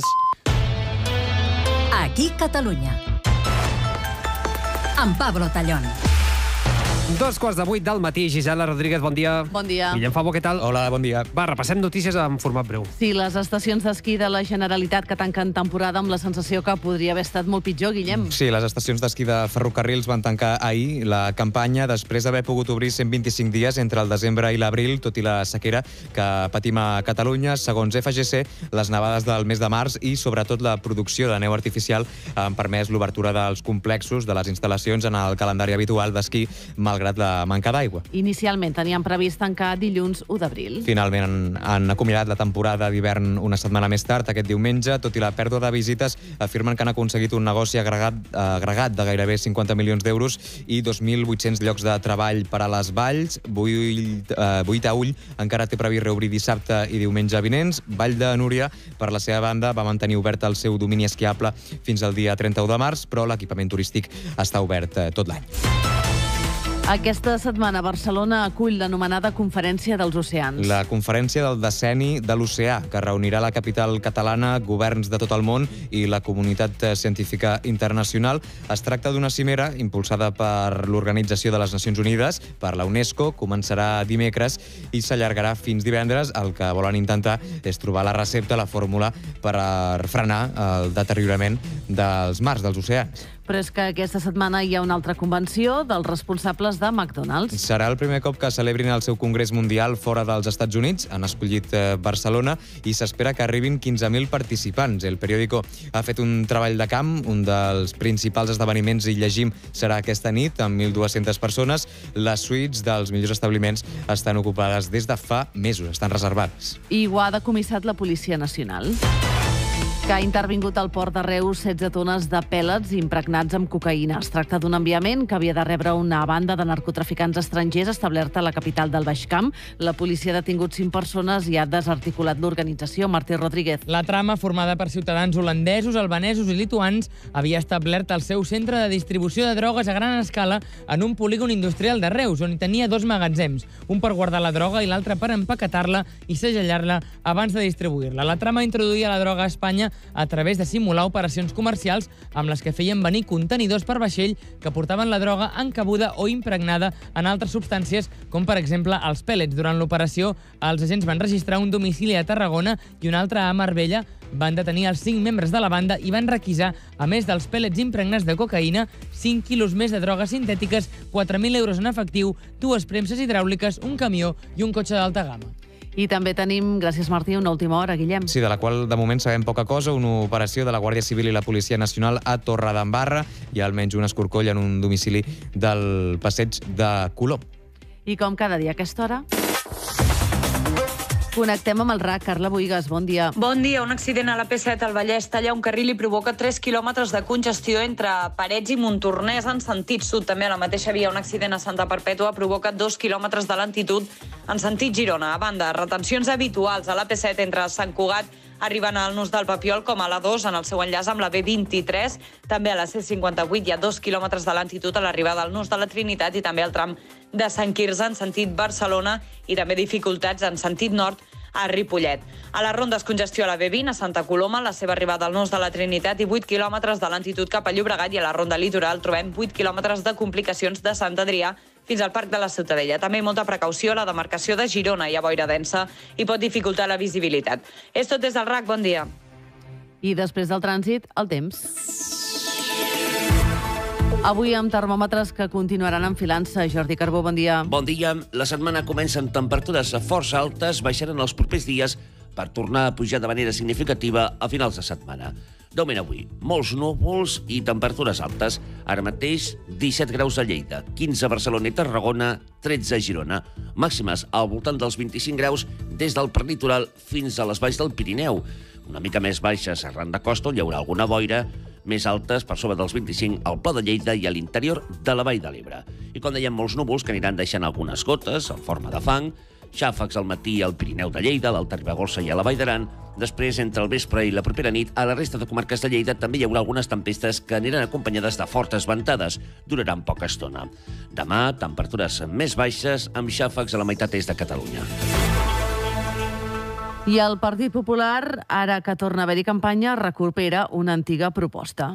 Aquí Catalunya. Amb Pablo Tallón. 7:45 del matí. Gisela Rodríguez, bon dia. Bon dia. Guillem Favo, què tal? Hola, bon dia. Va, repassem notícies en format breu. Sí, les estacions d'esquí de la Generalitat que tanquen temporada amb la sensació que podria haver estat molt pitjor, Guillem. Sí, les estacions d'esquí de ferrocarrils van tancar ahir la campanya després d'haver pogut obrir 125 dies entre el desembre i l'abril, tot i la sequera que patim a Catalunya. Segons FGC, les nevades del mes de març i, sobretot, la producció de neu artificial han permès l'obertura dels complexos de les instal·lacions en el calendari habitual d'esquí, malgrat la manca d'aigua. Inicialment tenien previst tancar dilluns 1 d'abril. Finalment han acomiadat la temporada d'hivern una setmana més tard, aquest diumenge. Tot i la pèrdua de visites, afirmen que han aconseguit un negoci agregat de gairebé 50 milions d'euros i 2.800 llocs de treball per a les valls. Buit a Ull encara té previst reobrir dissabte i diumenge vinents. Vall de Núria, per la seva banda, va mantenir obert el seu domini esquiable fins al dia 31 de març, però l'equipament turístic està obert tot l'any. Aquesta setmana Barcelona acull l'anomenada Conferència dels Oceans. La Conferència del Decenni de l'Oceà, que reunirà la capital catalana, governs de tot el món i la comunitat científica internacional. Es tracta d'una cimera impulsada per l'Organització de les Nacions Unides, per la UNESCO, començarà dimecres i s'allargarà fins divendres. El que volen intentar és trobar la recepta, la fórmula per frenar el deteriorament dels mars, dels oceans. Però és que aquesta setmana hi ha una altra convenció dels responsables de McDonald's. Serà el primer cop que celebrin el seu congrés mundial fora dels Estats Units. Han escollit Barcelona i s'espera que arribin 15.000 participants. El periòdico ha fet un treball de camp. Un dels principals esdeveniments, i llegim, serà aquesta nit, amb 1.200 persones. Les suites dels millors establiments estan ocupades des de fa mesos, estan reservades. I ho ha decomissat la Policia Nacional, que ha intervingut al port de Reus 16 tones de pèl·lets impregnats amb cocaïna. Es tracta d'un enviament que havia de rebre una banda de narcotraficants estrangers establerta a la capital del Baix Camp. La policia ha detingut 5 persones i ha desarticulat l'organització. Martí Rodríguez. La trama, formada per ciutadans holandesos, albanesos i lituans, havia establert el seu centre de distribució de drogues a gran escala en un polígon industrial de Reus, on hi tenia 2 magatzems, un per guardar la droga i l'altre per empaquetar-la i segellar-la abans de distribuir-la. La trama introduïa la droga a Espanya a través de simular operacions comercials amb les que feien venir contenidors per vaixell que portaven la droga encabuda o impregnada en altres substàncies, com per exemple els pèl·lets. Durant l'operació, els agents van registrar un domicili a Tarragona i un altre a Marbella. Van detenir els 5 membres de la banda i van requisar, a més dels pèl·lets impregnats de cocaïna, 5 quilos més de drogues sintètiques, 4.000 euros en efectiu, 2 premses hidràuliques, un camió i un cotxe d'alta gamma. I també tenim, gràcies Martí, una última hora, Guillem. Sí, de la qual de moment sabem poca cosa. Una operació de la Guàrdia Civil i la Policia Nacional a Torredembarra. Hi ha almenys un escorcoll en un domicili del passeig de Colom. I com cada dia a aquesta hora, connectem amb el RAC. Carla Boigas, bon dia. Bon dia. Un accident a la P7 al Vallès talla un carril i provoca 3 quilòmetres de congestió entre Parets i Montornès en sentit sud. També a la mateixa via un accident a Santa Perpètua provoca 2 quilòmetres de lentitud en sentit Girona. A banda, retencions habituals a la P7 entre Sant Cugat arribant al nus del Papiol com a l'A2 en el seu enllaç amb la B23. També a la C58 hi ha 2 quilòmetres de lentitud a l'arribada al nus de la Trinitat i també al tram de Sant Quirze en sentit Barcelona i també dificultats en sentit nord a Ripollet. A la ronda es congestió a la B20 a Santa Coloma, la seva arribada al nus de la Trinitat i 8 quilòmetres de lentitud cap a Llobregat, i a la ronda litoral trobem 8 quilòmetres de complicacions de Sant Adrià fins al Parc de la Ciutadella. També molta precaució a la demarcació de Girona. Hi ha boira densa i pot dificultar la visibilitat. És tot des del RAC. Bon dia. I després del trànsit, el temps. Avui amb termòmetres que continuaran enfilant-se. Jordi Carbó, bon dia. Bon dia. La setmana comença amb temperatures força altes, baixaran els propers dies per tornar a pujar de manera significativa a finals de setmana. De moment avui, molts núvols i temperatures altes. Ara mateix, 17 graus a Lleida, 15 a Barcelona i Tarragona, 13 a Girona. Màximes al voltant dels 25 graus des del prelitoral fins a les valls del Pirineu. Una mica més baixes arran de costa, on hi haurà alguna boira, més altes per sobre dels 25 al Pla de Lleida i a l'interior de la Vall de l'Ebre. I com dèiem, molts núvols que aniran deixant algunes gotes en forma de fang, xàfecs al matí al Pirineu de Lleida, a l'Alta Ribagorça i a la Vall d'Aran. Després, entre el vespre i la propera nit, a la resta de comarques de Lleida també hi haurà algunes tempestes que aniran acompanyades de fortes ventades. Duraran poca estona. Demà, temperatures més baixes, amb xàfecs a la meitat est de Catalunya. I el Partit Popular, ara que torna a haver-hi campanya, recupera una antiga proposta.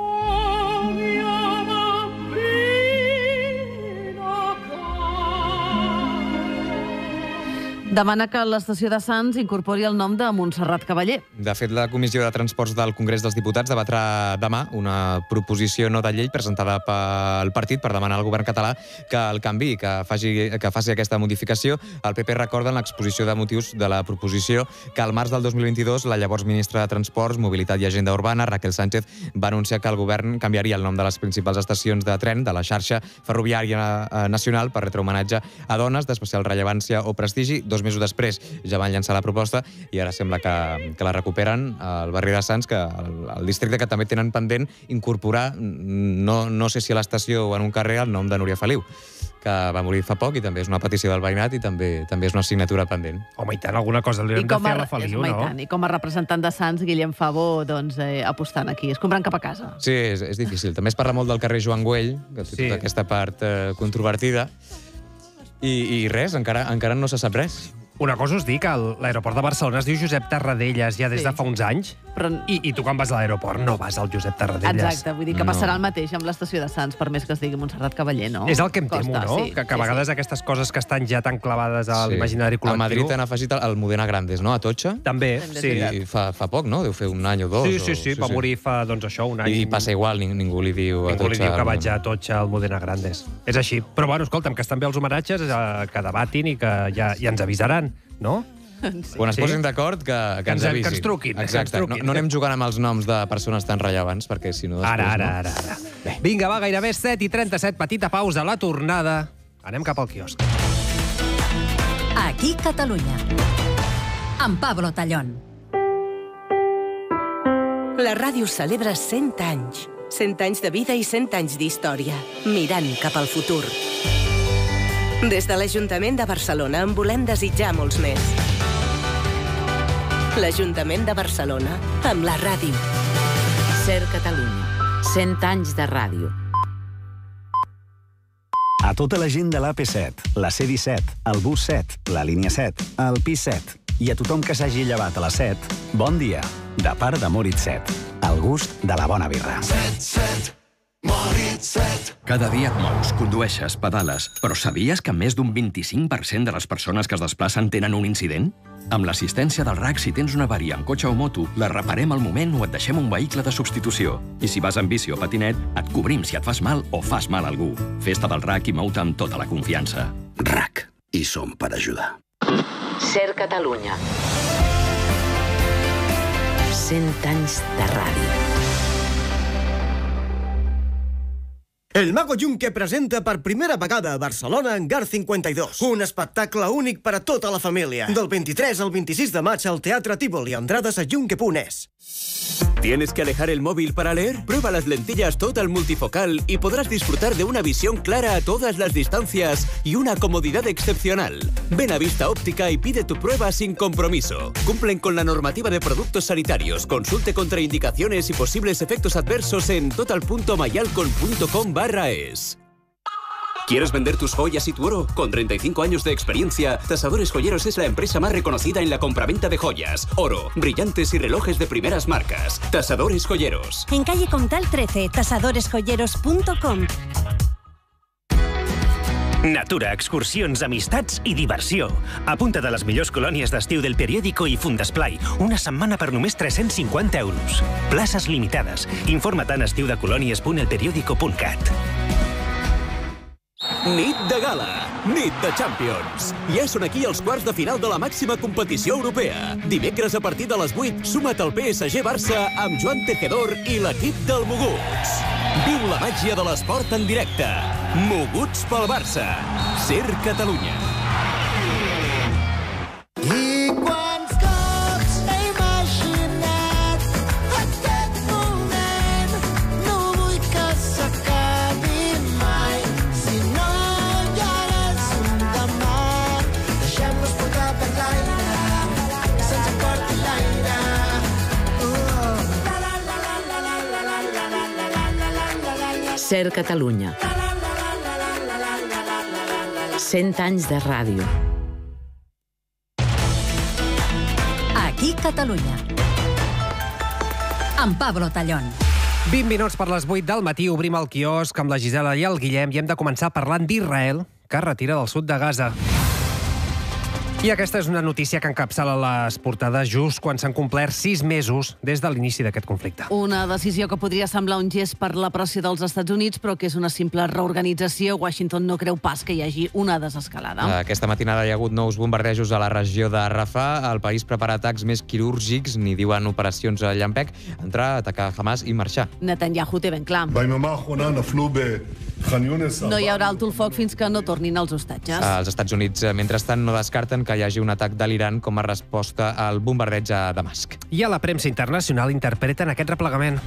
Demana que l'estació de Sants incorpori el nom de Montserrat Cavaller. De fet, la Comissió de Transports del Congrés dels Diputats debatrà demà una proposició no de llei presentada pel partit per demanar al govern català que el canvi, que faci aquesta modificació. El PP recorda en l'exposició de motius de la proposició que al març del 2022 la llavors ministra de Transports, Mobilitat i Agenda Urbana, Raquel Sánchez, va anunciar que el govern canviaria el nom de les principals estacions de tren de la xarxa ferroviària nacional per retre homenatge a dones d'especial rellevància o prestigi. 2 mesos després ja van llançar la proposta i ara sembla que la recuperen al barri de Sants, que el districte que també tenen pendent incorporar, no sé si a l'estació o en un carrer, el nom de Núria Feliu, que va morir fa poc i també és una petició del veïnat i també és una assignatura pendent. Home, i tant, alguna cosa li hem de fer a la Feliu, no? I com a representant de Sants, Guillem Favó, doncs, apostant aquí, escombrant cap a casa. Sí, és difícil. També es parla molt del carrer Joan Güell, que té tota aquesta part controvertida. I res, encara no se sap res. Una cosa us dic, l'aeroport de Barcelona es diu Josep Tarradellas ja des de fa uns anys, i tu quan vas a l'aeroport no vas al Josep Tarradellas. Exacte, vull dir que passarà el mateix amb l'estació de Sants, per més que es digui Montserrat Cavaller, no? És el que em temo, no? Que a vegades aquestes coses que estan ja tan clavades a l'imaginari col·lectiu... A Madrid han afegit el Modena Grandes, no? A Totxa. També, sí. I fa poc, no? Deu fer un any o dos. Sí, va morir fa, doncs això, un any. I passa igual, ningú li diu a Totxa. Ningú li diu que vaig a Totxa al Modena Grandes. És així. Però bueno, escolta'm, que estan bé els homenatges, que debatin i que ja ens avisaran, no? Quan es posin d'acord, que ens avisin. Que ens truquin. Exacte. No anem jugant amb els noms de persones tan rellevants, perquè si no després... Ara. Vinga, va, gairebé 7:37, petita pausa, la tornada. Anem cap al quiosc. Aquí Catalunya. Amb Pablo Tallón. La ràdio celebra 100 anys. 100 anys de vida i 100 anys d'història. Mirant cap al futur. Des de l'Ajuntament de Barcelona en volem desitjar molts més. L'Ajuntament de Barcelona, amb la ràdio. Ser Catalunya. 100 anys de ràdio. A tota la gent de l'AP7, la C-17, el bus 7, la línia 7, el pis 7 i a tothom que s'hagi llevat a les 7, bon dia. De part de Moritz 7, el gust de la bona birra. 7. Moritz 7. Cada dia et mous, condueixes, pedales, però sabies que més d'un 25% de les persones que es desplacen tenen un incident? Amb l'assistència del RAC, si tens una avaria en cotxe o moto, la reparem al moment o et deixem un vehicle de substitució. I si vas en bici o patinet, et cobrim si et fas mal o fas mal a algú. Festa del RAC i mou-te amb tota la confiança. RAC. I som per ajudar. Ser Catalunya. 100 anys de ràdio. El Mago Yunque presenta per primera vegada a Barcelona Hangar 52. Un espectacle únic per a tota la família. Del 23 al 26 de maig al Teatre Tívoli. Entrades a yunque.es. ¿Tienes que alejar el móvil para leer? Prueba las lentillas Total Multifocal y podrás disfrutar de una visión clara a todas las distancias y una comodidad excepcional. Ven a Vista Óptica y pide tu prueba sin compromiso. Cumplen con la normativa de productos sanitarios. Consulte contraindicaciones y posibles efectos adversos en total.mayalcon.com/es. ¿Quieres vender tus joyas y tu oro? Con 35 años de experiencia, Tasadores Joyeros es la empresa más reconocida en la compraventa de joyas, oro, brillantes y relojes de primeras marcas. Tasadores Joyeros. En calle Comtal 13, tasadoresjoyeros.com. Natura, excursions, amistats i diversió. Apunta't a les millors colònies d'estiu del Periódico i Fundesplai. Una setmana per només 350 euros. Places limitades. Informa't en estiudecolònies.elperiodico.cat. Nit de gala, nit de Champions. Ja són aquí els quarts de final de la màxima competició europea. Dimecres a partir de les 8, suma't al PSG-Barça amb Joan Tejedor i l'equip del Moguts. Viu la màgia de l'esport en directe. Moguts pel Barça. Ser Catalunya. I quants cops he imaginat aquest moment, no vull que s'acabi mai. Si no hi hagués un demà, deixem-nos portar per l'aire, que se'ns emporti l'aire. Ser Catalunya. 100 anys de ràdio. Aquí Catalunya. Amb Pablo Tallón. 20 minuts per les 8 del matí, obrim el quiosc amb la Gisela i el Guillem i hem de començar parlant d'Israel, que es retira del sud de Gaza. I aquesta és una notícia que encapçala les portades just quan s'han complert 6 mesos des de l'inici d'aquest conflicte. Una decisió que podria semblar un gest per la pressió dels Estats Units, però que és una simple reorganització. Washington no creu pas que hi hagi una desescalada. Aquesta matinada hi ha hagut nous bombardejos a la regió de Rafah. El país prepara atacs més quirúrgics, ni diuen operacions a llampec, entrar, atacar Hamas i marxar. Netanyahu té ben clar. No hi haurà alto el foc fins que no tornin els hostatges. Els Estats Units, mentrestant, no descarten que hi hagi un atac de l'Iran com a resposta al bombardeig a Damasc. I a la premsa internacional interpreten aquest replegament.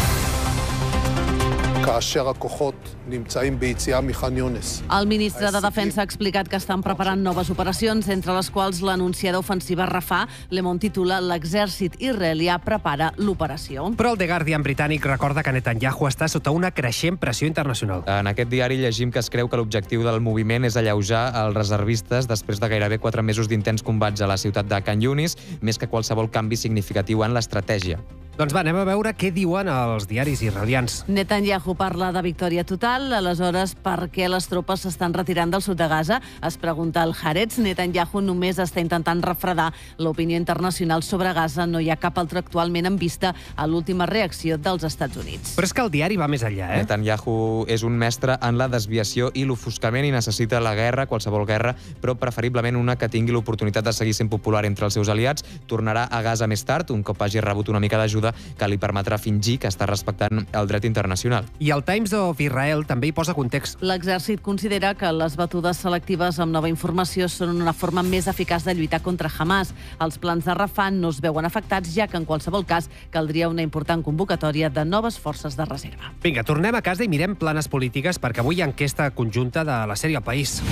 El ministre de Defensa ha explicat que estan preparant noves operacions, entre les quals l'anunciada ofensiva a Rafah. Le Monde titula «L'exèrcit israelià prepara l'operació». Però el The Guardian britànic recorda que Netanyahu està sota una creixent pressió internacional. En aquest diari llegim que es creu que l'objectiu del moviment és alleujar els reservistes després de gairebé 4 mesos d'intens combats a la ciutat de Khan Yunis, més que qualsevol canvi significatiu en l'estratègia. Doncs va, anem a veure què diuen els diaris israelians. Netanyahu parla de victòria total. Aleshores, per què les tropes s'estan retirant del sud de Gaza? Es pregunta el Haaretz. Netanyahu només està intentant refredar l'opinió internacional sobre Gaza. No hi ha cap altre actualment en vista a l'última reacció dels Estats Units. Però és que el diari va més enllà, Netanyahu és un mestre en la desviació i l'ofuscament i necessita la guerra, qualsevol guerra, però preferiblement una que tingui l'oportunitat de seguir sent popular entre els seus aliats. Tornarà a Gaza més tard, un cop hagi rebut una mica d'ajuda que li permetrà fingir que està respectant el dret internacional. I el Times of Israel també hi posa context. L'exèrcit considera que les batudes selectives amb nova informació són una forma més eficaç de lluitar contra Hamas. Els plans de Rafah no es veuen afectats, ja que en qualsevol cas caldria una important convocatòria de noves forces de reserva. Vinga, tornem a casa i mirem planes polítiques, perquè avui hi ha enquesta conjunta de la sèrie El País.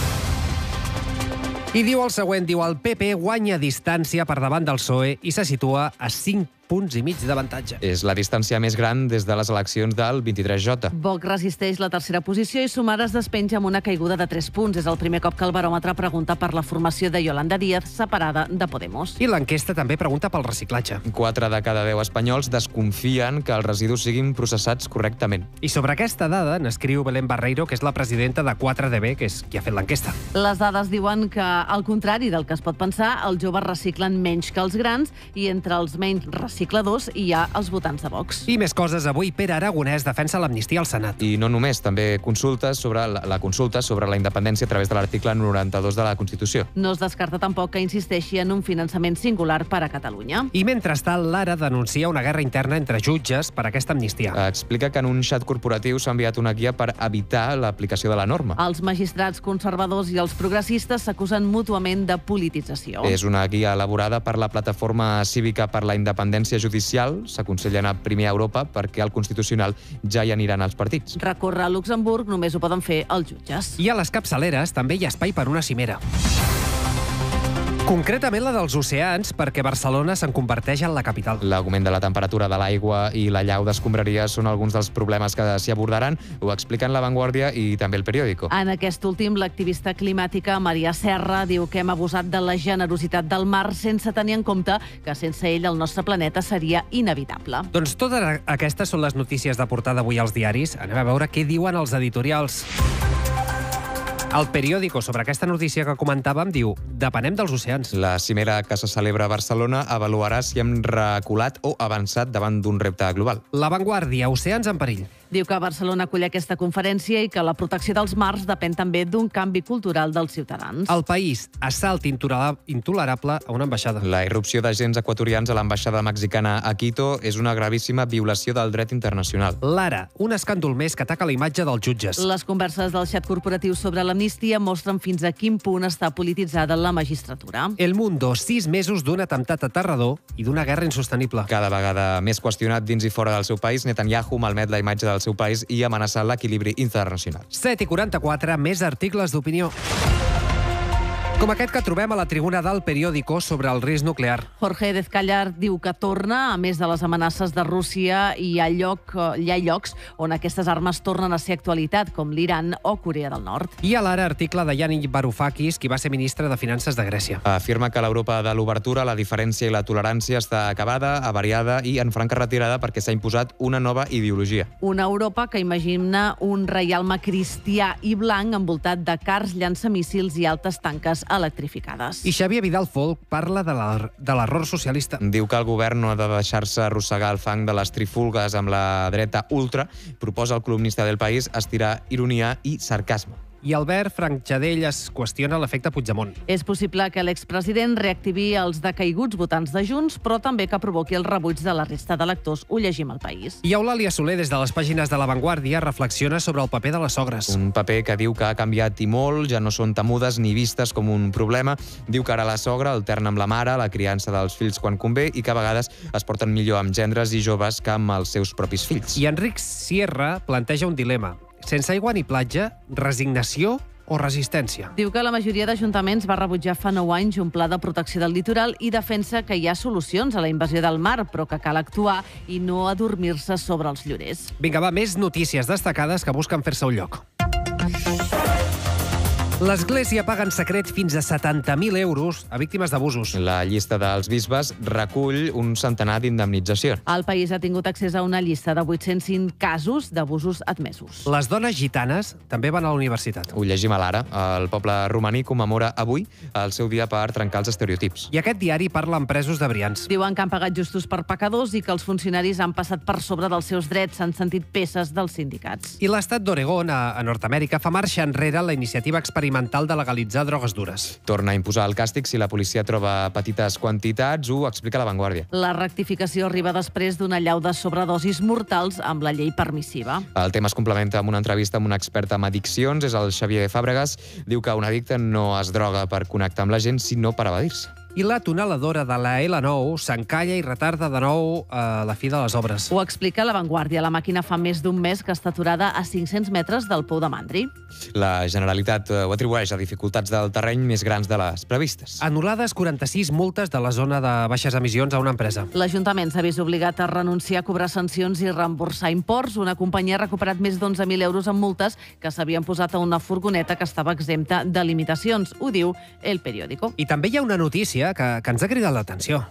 I diu el següent, el PP guanya distància per davant del PSOE i se situa a 5 punts i mig d'avantatge. És la distància més gran des de les eleccions del 23J. Vox resisteix la tercera posició i Sumar es despenja amb una caiguda de 3 punts. És el primer cop que el baròmetre pregunta per la formació de Yolanda Díaz, separada de Podemos. I l'enquesta també pregunta pel reciclatge. 4 de cada 10 espanyols desconfien que els residus siguin processats correctament. I sobre aquesta dada n'escriu Belén Barreiro, que és la presidenta de 4DB, que és qui ha fet l'enquesta. Les dades diuen que, al contrari del que es pot pensar, els joves reciclen menys que els grans i entre els menys recicladors hi ha els votants de Vox. I més coses. Avui Pere Aragonès defensa l'amnistia al Senat. I no només, també consultes sobre la consulta sobre la independència a través de l'article 92 de la Constitució. No es descarta tampoc que insisteixi en un finançament singular per a Catalunya. I mentrestant, Lara denuncia una guerra interna entre jutges per aquesta amnistia. Explica que en un xat corporatiu s'ha enviat una guia per evitar l'aplicació de la norma. Els magistrats conservadors i els progressistes s'acusen mútuament de politització. És una guia elaborada per la Plataforma Cívica per la Independència Judicial. S'aconsella anar primer a Europa perquè al Constitucional ja hi aniran els partits. Recórrer a Luxemburg només ho poden fer els jutges. I a les capçaleres també hi ha espai per una cimera. Concretament la dels oceans, perquè Barcelona se'n converteix en la capital. L'augment de la temperatura de l'aigua i la llau d'escombraries són alguns dels problemes que s'hi abordaran. Ho expliquen La Vanguardia i també El Periódico. En aquest últim, l'activista climàtica Maria Serra diu que hem abusat de la generositat del mar sense tenir en compte que sense ell el nostre planeta seria inevitable. Doncs totes aquestes són les notícies de portada avui als diaris. Anem a veure què diuen els editorials. El Periódico, sobre aquesta notícia que comentàvem, diu: depenem dels oceans. La cimera que se celebra a Barcelona avaluarà si hem reculat o avançat davant d'un repte global. La Vanguardia, oceans en perill. Diu que Barcelona acull aquesta conferència i que la protecció dels mars depèn també d'un canvi cultural dels ciutadans. El país, assalt intolerable a una ambaixada. La irrupció d'agents equatorians a l'ambaixada mexicana a Quito és una gravíssima violació del dret internacional. L'Ara, un escàndol més que ataca la imatge dels jutges. Les converses del xat corporatiu sobre l'amnistia mostren fins a quin punt està polititzada la magistratura. El Mundo, 6 mesos d'un atemptat aterrador i d'una guerra insostenible. Cada vegada més qüestionat dins i fora del seu país, Netanyahu malmet la imatge del seu país i amenaça l'equilibri internacional. 7:44, més articles d'opinió. Com aquest que trobem a la tribuna del Periódico sobre el risc nuclear. Jorge Dezcayar diu que torna, a més de les amenaces de Rússia, i hi ha llocs on aquestes armes tornen a ser actualitat, com l'Iran o Corea del Nord. I a l'Ara, article de Yannis Varoufakis, qui va ser ministre de Finances de Grècia. Afirma que a l'Europa de l'obertura la diferència i la tolerància està acabada, avariada i en franca retirada perquè s'ha imposat una nova ideologia. Una Europa que imagina un reialme cristià i blanc envoltat de cars, llançamíssils i altes tanques electrificades. I Xavier Vidal Folk parla de l'error socialista. Diu que el govern no ha de deixar-se arrossegar el fang de les trifulgues amb la dreta ultra. Proposa el columnista del País estirar ironia i sarcasme. I Albert Franchadell es qüestiona l'efecte Puigdemont. És possible que l'expresident reactivi els decaiguts votants de Junts, però també que provoqui el rebuig de la resta d'electors. Ho llegim al País. I Eulàlia Soler, des de les pàgines de La Vanguardia, reflexiona sobre el paper de les sogres. Un paper que diu que ha canviat i molt, ja no són temudes ni vistes com un problema. Diu que ara la sogra alterna amb la mare la criança dels fills quan convé i que a vegades es porten millor amb gendres i joves que amb els seus propis fills. I Enric Sierra planteja un dilema. Sense aigua ni platja, resignació o resistència? Diu que la majoria d'ajuntaments va rebutjar fa 9 anys un pla de protecció del litoral i defensa que hi ha solucions a la invasió del mar, però que cal actuar i no adormir-se sobre els llorers. Vinga, va, més notícies destacades que busquen fer-se un lloc. L'Església paga en secret fins a 70.000 euros a víctimes d'abusos. La llista dels bisbes recull un centenar d'indemnitzacions. El País ha tingut accés a una llista de 805 casos d'abusos admesos. Les dones gitanes també van a la universitat. Ho llegim a l'Ara. El poble romaní commemora avui el seu dia per trencar els estereotips. I aquest diari parla amb presos de Brians. Diuen que han pagat justos per pecadors i que els funcionaris han passat per sobre dels seus drets, s'han sentit peces dels sindicats. I l'estat d'Oregon, a Nord-Amèrica, fa marxa enrere la iniciativa experimental de legalitzar drogues dures. Torna a imposar el càstig si la policia troba petites quantitats, ho explica La Vanguardia. La rectificació arriba després d'una allau de sobredosis mortals amb la llei permissiva. El tema es complementa amb una entrevista amb un expert en addiccions, és el Xavier Fàbregas. Diu que un addicte no es droga per connectar amb la gent, sinó per evadir-se. I la tuneladora de la L9 s'encalla i retarda de nou la fi de les obres. Ho explica La Vanguardia. La màquina fa més d'un mes que està aturada a 500 metres del Pou de Mandri. La Generalitat ho atribueix a dificultats del terreny més grans de les previstes. Anul·lades 46 multes de la zona de baixes emissions a una empresa. L'Ajuntament s'ha vist obligat a renunciar a cobrar sancions i reemborsar imports. Una companyia ha recuperat més d'11.000 euros en multes que s'havien posat a una furgoneta que estava exempta de limitacions. Ho diu El Periódico. I també hi ha una notícia que ens ha cridat l'atenció.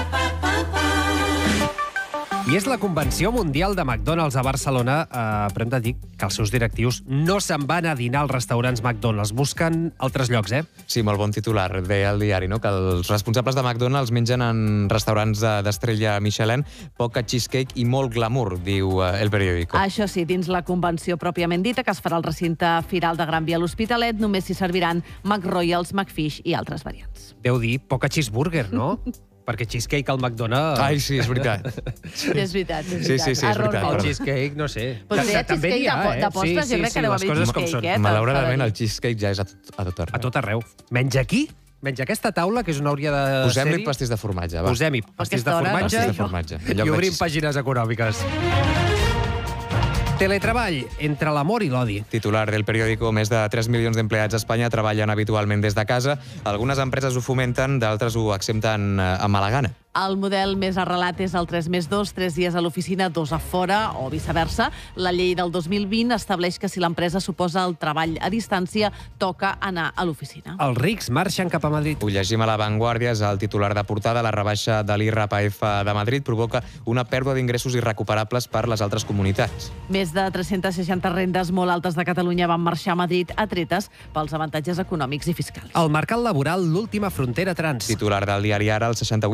I és la Convenció Mundial de McDonald's a Barcelona, però hem de dir que els seus directius no se'n van a dinar als restaurants McDonald's, busquen altres llocs, Sí, molt bon titular, deia el diari, no? Que els responsables de McDonald's mengen en restaurants d'estrella Michelin, poca cheesecake i molt glamour, diu El Periódico. Això sí, dins la convenció pròpiament dita, que es farà al recinte firal de Gran Via a l'Hospitalet, només s'hi serviran McRoyals, McFish i altres variants. Deu dir poca cheeseburger, no? Perquè cheesecake al McDonald's... Ai, sí, és veritat. És veritat, és veritat. Sí, és veritat. El cheesecake, no sé. Potser cheesecake de postres, jo crec que deu haver cheesecake, Malauradament, el cheesecake ja és a tot arreu. A tot arreu. Menys aquí, menys aquesta taula, que és una hauria de Posem-hi pastís de formatge, va. Posem-hi pastís de formatge i obrim pàgines econòmiques. Teletreball, entre l'amor i l'odi. Titular del Periódico, més de 3 milions d'empleats a Espanya treballen habitualment des de casa. Algunes empreses ho fomenten, d'altres ho accepten a mala gana. El model més arrelat és el 3+2, 3 dies a l'oficina, 2 a fora, o viceversa. La llei del 2020 estableix que si l'empresa suposa el treball a distància, toca anar a l'oficina. Els rics marxen cap a Madrid. Ho llegim a La Vanguardia, és el titular de portada. La rebaixa de l'IRPF de Madrid provoca una pèrdua d'ingressos irrecuperables per les altres comunitats. Més de 360 rendes molt altes de Catalunya van marxar a Madrid atretes pels avantatges econòmics i fiscals. El mercat laboral, l'última frontera trans. Titular del diari Ara, el 68% de les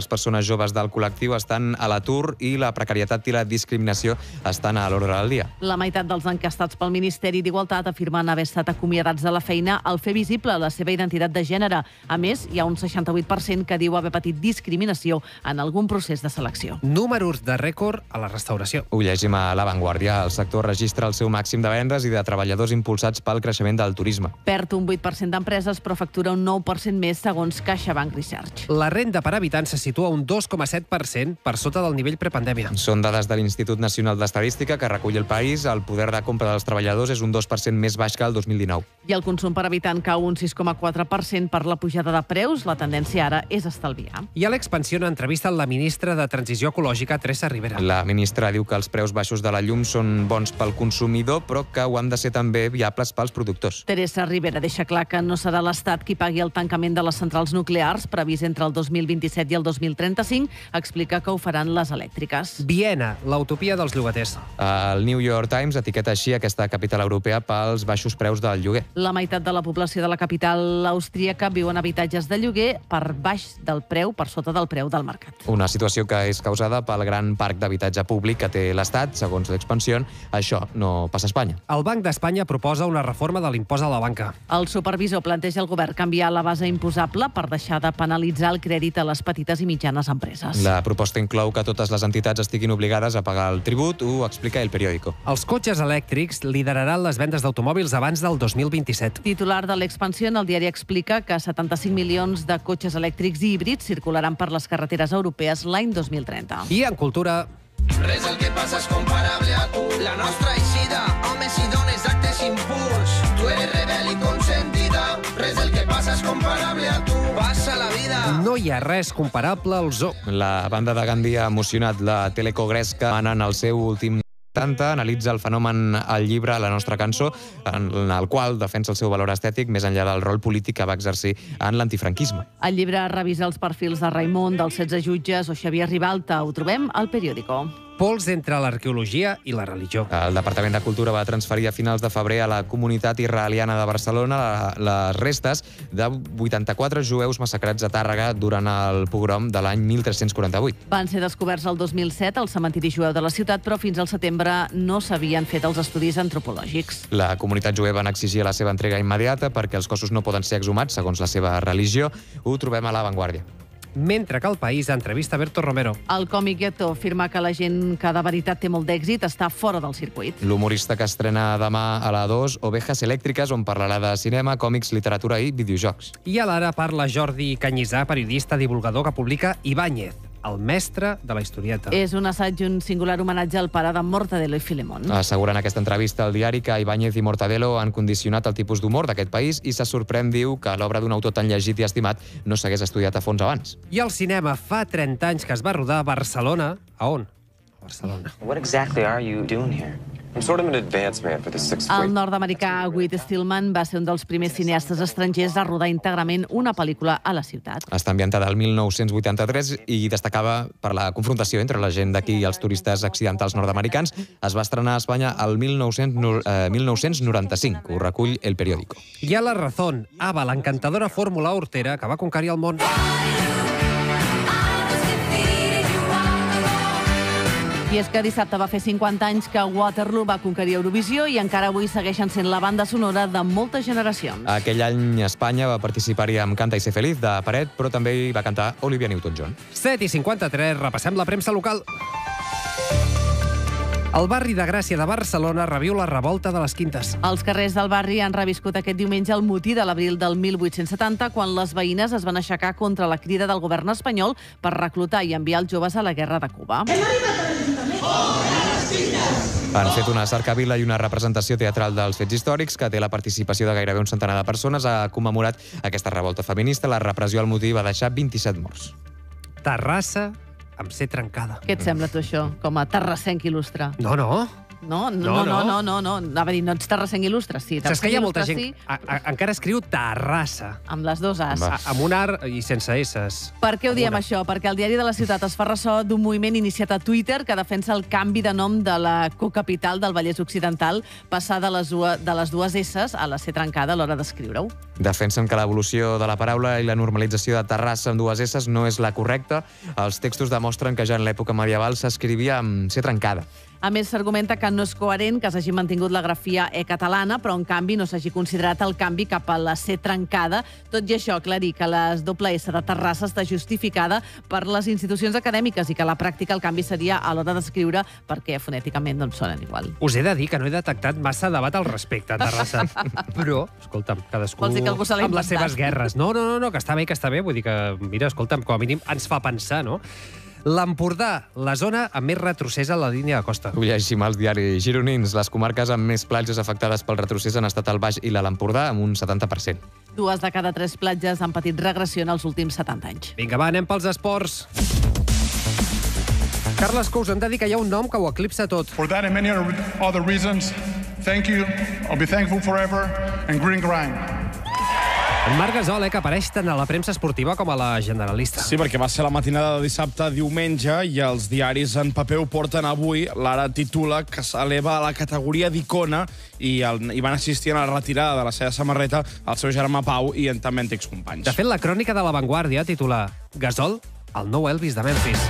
les persones joves del col·lectiu estan a l'atur i la precarietat i la discriminació estan a l'ordre del dia. La meitat dels enquestats pel Ministeri d'Igualtat afirmen haver estat acomiadats de la feina al fer visible la seva identitat de gènere. A més, hi ha un 68% que diu haver patit discriminació en algun procés de selecció. Números de rècord a la restauració. Ho llegim a La Vanguardia. El sector registra el seu màxim de vendes i de treballadors impulsats pel creixement del turisme. Perd un 8% d'empreses, però factura un 9% més, segons CaixaBank Research. La renda per habitant se situa un 2,7% per sota del nivell prepandèmia. Són dades de l'Institut Nacional d'Estadística que recull el país. El poder de compra dels treballadors és un 2% més baix que el 2019. I el consum per habitant cau un 6,4% per la pujada de preus. La tendència ara és estalviar. I a l'Expansió entrevista la ministra de Transició Ecològica, Teresa Ribera. La ministra diu que els preus baixos de la llum són bons pel consumidor, però que ho han de ser també viables pels productors. Teresa Ribera deixa clar que no serà l'Estat qui pagui el tancament de les centrals nuclears previst entre el 2027 i el 2035. Explica que ho faran les elèctriques. Viena, l'utopia dels llogaters. El New York Times etiqueta així aquesta capital europea pels baixos preus del lloguer. La meitat de la població de la capital austríaca viu en habitatges de lloguer per baix del preu, per sota del preu del mercat. Una situació que és causada pel gran parc d'habitatge públic que té l'Estat, segons l'Expansió. Això no passa a Espanya. El Banc d'Espanya proposa una reforma de l'impost a la banca. El supervisor planteja al govern canviar la base imposable per deixar de penalitzar el crèdit a les petites i mitjanes empreses. La proposta inclou que totes les entitats estiguin obligades a pagar el tribut, ho explica El Periódico. Els cotxes elèctrics lideraran les vendes d'automòbils abans del 2027. Titular de l'Expansió, el diari explica que 75 milions de cotxes elèctrics i híbrids circularan per les carreteres europees l'any 2030. I en cultura... Res del que passa és comparable a tu. La nostra eixida, homes i dones, actes impurs. Tu eres rebel i consentida. Res del que passa és comparable a tu. Passa la vida. No hi ha res comparable al zoo. La banda de Gandhi ha emocionat la Telecogresca en el seu últim 80, analitza el fenomen al llibre La nostra cançó, en el qual defensa el seu valor estètic més enllà del rol polític que va exercir en l'antifranquisme. El llibre revisa els perfils de Raimon, dels 16 jutges o Xavier Ribalta. Ho trobem al Periódico. Pols entre l'arqueologia i la religió. El Departament de Cultura va transferir a finals de febrer a la comunitat israeliana de Barcelona les restes de 84 jueus massacrats a Tàrrega durant el pogrom de l'any 1348. Van ser descoberts el 2007 al cementiri jueu de la ciutat, però fins al setembre no s'havien fet els estudis antropològics. La comunitat jueva va exigir la seva entrega immediata perquè els cossos no poden ser exhumats segons la seva religió. Ho trobem a La Vanguardia. Mentre que El País entrevista Berto Romero. El còmic Ghetto afirma que la gent que de veritat té molt d'èxit està fora del circuit. L'humorista que estrena demà a la 2, Ovejas Elèctriques, on parlarà de cinema, còmics, literatura i videojocs. I a l'Ara parla Jordi Canyissà, periodista divulgador que publica Ibáñez, el mestre de la historieta. És un assaig i un singular homenatge al pare de Mortadelo i Filemón. Assegura en aquesta entrevista al diari que Ibáñez i Mortadelo han condicionat el tipus d'humor d'aquest país i se sorprèn, diu, que l'obra d'un autor tan llegit i estimat no s'hagués estudiat a fons abans. I el cinema fa 30 anys que es va rodar a Barcelona. A on? A Barcelona. What exactly are you doing here? I'm sort of an advance man for the sixth grade. El nord-americà Whit Stillman va ser un dels primers cineastes estrangers a rodar íntegrament una pel·lícula a la ciutat. Està ambientada al 1983 i destacava per la confrontació entre la gent d'aquí i els turistes accidentals nord-americans. Es va estrenar a Espanya el 1995, ho recull El Periódico. I a La Razón, Ava, l'encantadora fórmula hortera que va conquerir el món. I és que dissabte va fer 50 anys que Waterloo va conquerir Eurovisió i encara avui segueixen sent la banda sonora de moltes generacions. Aquell any Espanya va participar-hi amb Canta i ser feliç, de Peret, però també hi va cantar Olivia Newton-John. 7:53, repassem la premsa local. El barri de Gràcia de Barcelona reviu la revolta de les Quintes. Els carrers del barri han reviscut aquest diumenge el motí de l'abril del 1870, quan les veïnes es van aixecar contra la crida del govern espanyol per reclutar i enviar els joves a la guerra de Cuba. Han fet una cercavila i una representació teatral dels fets històrics que té la participació de gairebé un centenar de persones. Ha commemorat aquesta revolta feminista. La repressió al motí va deixar 27 morts. Terrassa amb ser trencada. Què et sembla, tu, això, com a terrassenc il·lustre? No, No. Anava a dir, no ets terrassenc il·lustre, sí. Saps que hi ha molta gent... Encara escriu Terrassa. Amb les dues As. Amb un ar i sense S's. Per què ho diem, això? Perquè el Diari de la Ciutat es fa ressò d'un moviment iniciat a Twitter que defensa el canvi de nom de la cocapital del Vallès Occidental, passar de les dues S's a la C trencada a l'hora d'escriure-ho. Defensen que l'evolució de la paraula i la normalització de Terrassa amb dues S's no és la correcta. Els textos demostren que ja en l'època medieval s'escrivia amb C trencada. A més, s'argumenta que no és coherent que s'hagi mantingut la grafia catalana, però en canvi no s'hagi considerat el canvi cap a la C trencada. Tot i això, aclarir que la doble S de Terrassa està justificada per les institucions acadèmiques i que a la pràctica el canvi seria a l'hora d'escriure perquè fonèticament no sonen igual. Us he de dir que no he detectat massa debat al respecte, Terrassa. Però, escolta'm, cadascú Vols dir que algú se l'ha amb les seves guerres. No, que està bé, vull dir que, mira, escolta'm, com a mínim ens fa pensar, no? L'Empordà, la zona amb més retrocés a la línia de costa. Ho llegim als diaris gironins. Les comarques amb més platges afectades pel retrocés han estat el Baix i l'Alt Empordà, amb un 70%. 2 de cada 3 platges han patit regressió en els últims 70 anys. Vinga, va, anem pels esports. Carles Cous, hem de dir que hi ha un nom que ho eclipsa tot. For that and many other reasons, thank you, I'll be thankful forever, and green grind. En Marc Gasol, que apareix tant a la premsa esportiva com a la generalista. Sí, perquè va ser la matinada de dissabte a diumenge i els diaris en paper ho porten avui. L'Ara titula que s'eleva a la categoria d'icona i van assistir a la retirada de la seva samarreta el seu germà Pau i també antics companys. De fet, la crònica de La Vanguardia titula Gasol, el nou Elvis de Memphis.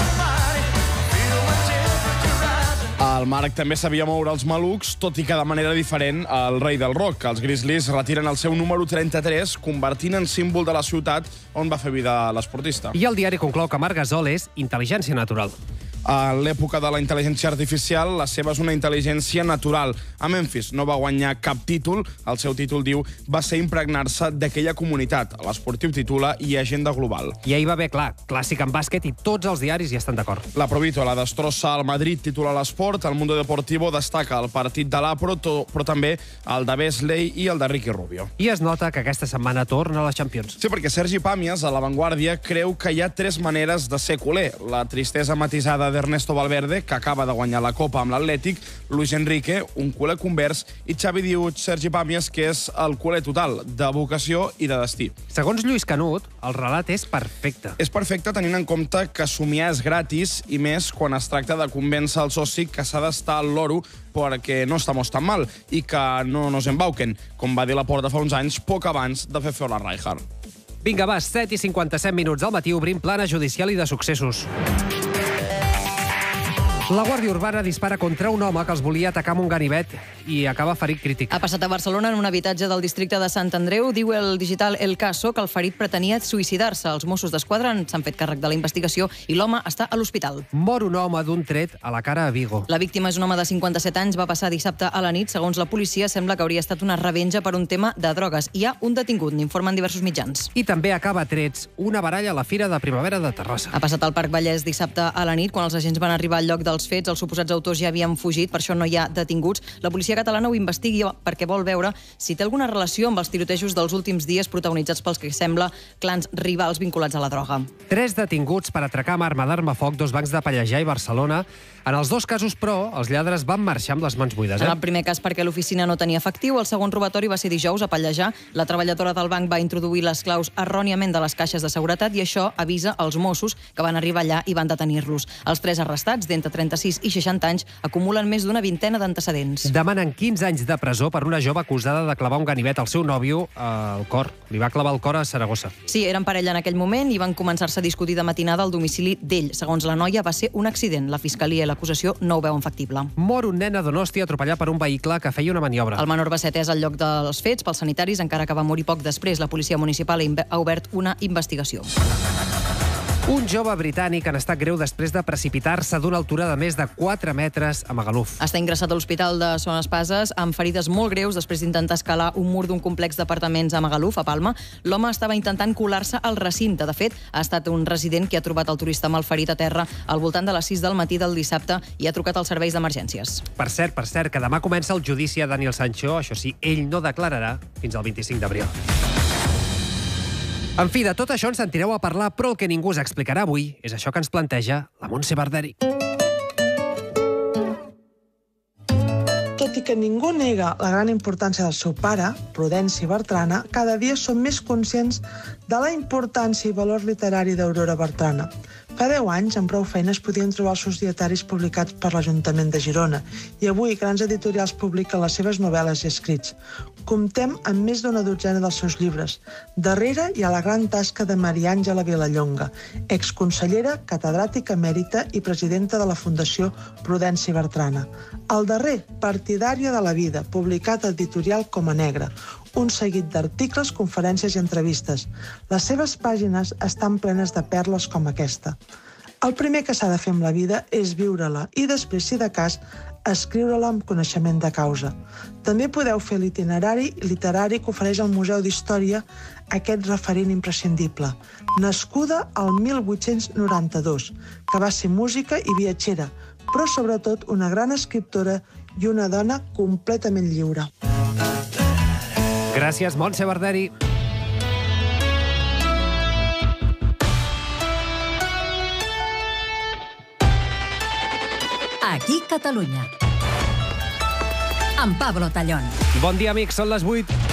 El Marc també sabia moure els malucs, tot i que de manera diferent al rei del rock. Els Grizzlies retiren el seu número 33, convertint en símbol de la ciutat on va fer vida l'esportista. I el diari conclou que Marc Gasol és intel·ligència natural. A l'època de la intel·ligència artificial, la seva és una intel·ligència natural. A Memphis no va guanyar cap títol. El seu títol, diu, va ser impregnar-se d'aquella comunitat. L'esportiu titula i agenda global. I ahir va haver, clar, clàssic en bàsquet i tots els diaris hi estan d'acord. La Provítola destrossa el Madrid, titula l'Esport. El Mundo Deportivo destaca el partit de l'Apro, però també el de Beasley i el de Ricky Rubio. I es nota que aquesta setmana torna a la Champions. Sí, perquè Sergi Pàmies, a La Vanguardia, creu que hi ha 3 maneres de ser culer. La tristesa matisada d'Ernesto Valverde, que acaba de guanyar la Copa amb l'Atlètic, Luis Enrique, un culer convers, i Xavi Diuch, Sergi Pàmies, que és el culer total, de vocació i de destí. Segons Lluís Canut, el relat és perfecte. És perfecte tenint en compte que somiar és gratis, i més quan es tracta de convèncer el soci que s'ha d'estar al loro perquè no estamos tan mal i que no nos embauquen, com va dir Laporta fa uns anys, poc abans de fer fora Rijkaard. Vinga, va, 7:57 del matí, obrim plana judicial i de successos. La Guàrdia Urbana dispara contra un home que els volia atacar amb un ganivet i acaba ferit crític. Ha passat a Barcelona en un habitatge del districte de Sant Andreu. Diu el digital El Caso que el ferit pretenia suïcidar-se. Els Mossos d'Esquadra s'han fet càrrec de la investigació i l'home està a l'hospital. Mor un home d'un tret a la cara a Vigo. La víctima és un home de 57 anys, va passar dissabte a la nit. Segons la policia, sembla que hauria estat una revenja per un tema de drogues. Hi ha un detingut, n'informen diversos mitjans. I també acaba a trets una baralla a la Fira de Primavera de Terrassa. Ha passat al Parc Vallès dissabte a la nit. Quan els agents van arribar al lloc dels fets, els suposats autors ja havien fugit, per això no hi ha detinguts. La policia catalana ho investigui perquè vol veure si té alguna relació amb els tirotejos dels últims dies protagonitzats pels que sembla clans rivals vinculats a la droga. 3 detinguts per atracar amb arma d'arma foc 2 bancs de Pallejà i Barcelona. En els 2 casos, però, els lladres van marxar amb les mans buides. En el primer cas perquè l'oficina no tenia efectiu, el segon robatori va ser dijous a Pallejà. La treballadora del banc va introduir les claus erròniament de les caixes de seguretat i això avisa els Mossos, que van arribar allà i van detenir-los. Els 3 arrestats, d'entre 36 i 60 anys, acumulen més d'una vintena d'antecedents. Demanen 15 anys de presó per una jove acusada de clavar un ganivet al seu nòvio al cor. Li va clavar el cor a Saragossa. Sí, eren parella en aquell moment i van començar-se a discutir de matinada al domicili d'ell. Segons la noia, va ser un accident. La fiscalia i l'acusació no ho veuen factible. Mor un nen a Donosti atropellat per un vehicle que feia una maniobra. El menor va ser atès al lloc dels fets pels sanitaris, encara que va morir poc després. La policia municipal ha obert una investigació. Un jove britànic en estat greu després de precipitar-se d'una altura de més de 4 metres a Magaluf. Està ingressat a l'Hospital de Son Espases amb ferides molt greus després d'intentar escalar un mur d'un complex d'apartaments a Magaluf, a Palma. L'home estava intentant colar-se al recinte. De fet, ha estat un resident que ha trobat el turista malferit a terra al voltant de les 6 del matí del dissabte i ha trucat als serveis d'emergències. Per cert, que demà comença el judici a Daniel Sancho. Això sí, ell no declararà fins al 25 d'abril. En fi, de tot això en sentireu a parlar, però el que ningú us explicarà avui és això que ens planteja la Montse Barderi. Tot i que ningú nega la gran importància del seu pare, Prudenci Bertrana, cada dia som més conscients de la importància i valor literari d'Aurora Bertrana. Fa 10 anys, amb prou feines, podien trobar els seus dietaris publicats per l'Ajuntament de Girona i avui grans editorials publiquen les seves novel·les i escrits. Comptem amb més d'una dotzena dels seus llibres. Darrere hi ha la gran tasca de Maria Àngela Vilallonga, exconsellera, catedràtica emèrita i presidenta de la Fundació Prudenci Bertrana. Al darrer, Partidària de la vida, publicat a editorial Coma Negra, un seguit d'articles, conferències i entrevistes. Les seves pàgines estan plenes de perles com aquesta. El primer que s'ha de fer amb la vida és viure-la i després, si de cas, escriure-la amb coneixement de causa. També podeu fer l'itinerari literari que ofereix el Museu d'Història, aquest referent imprescindible. Nascuda al 1892, que va ser música i viatgera, però sobretot una gran escriptora i una dona completament lliure. Gràcies, Montse Barderi. Aquí Catalunya. Amb Pablo Tallón. Bon dia, amics, són les 8.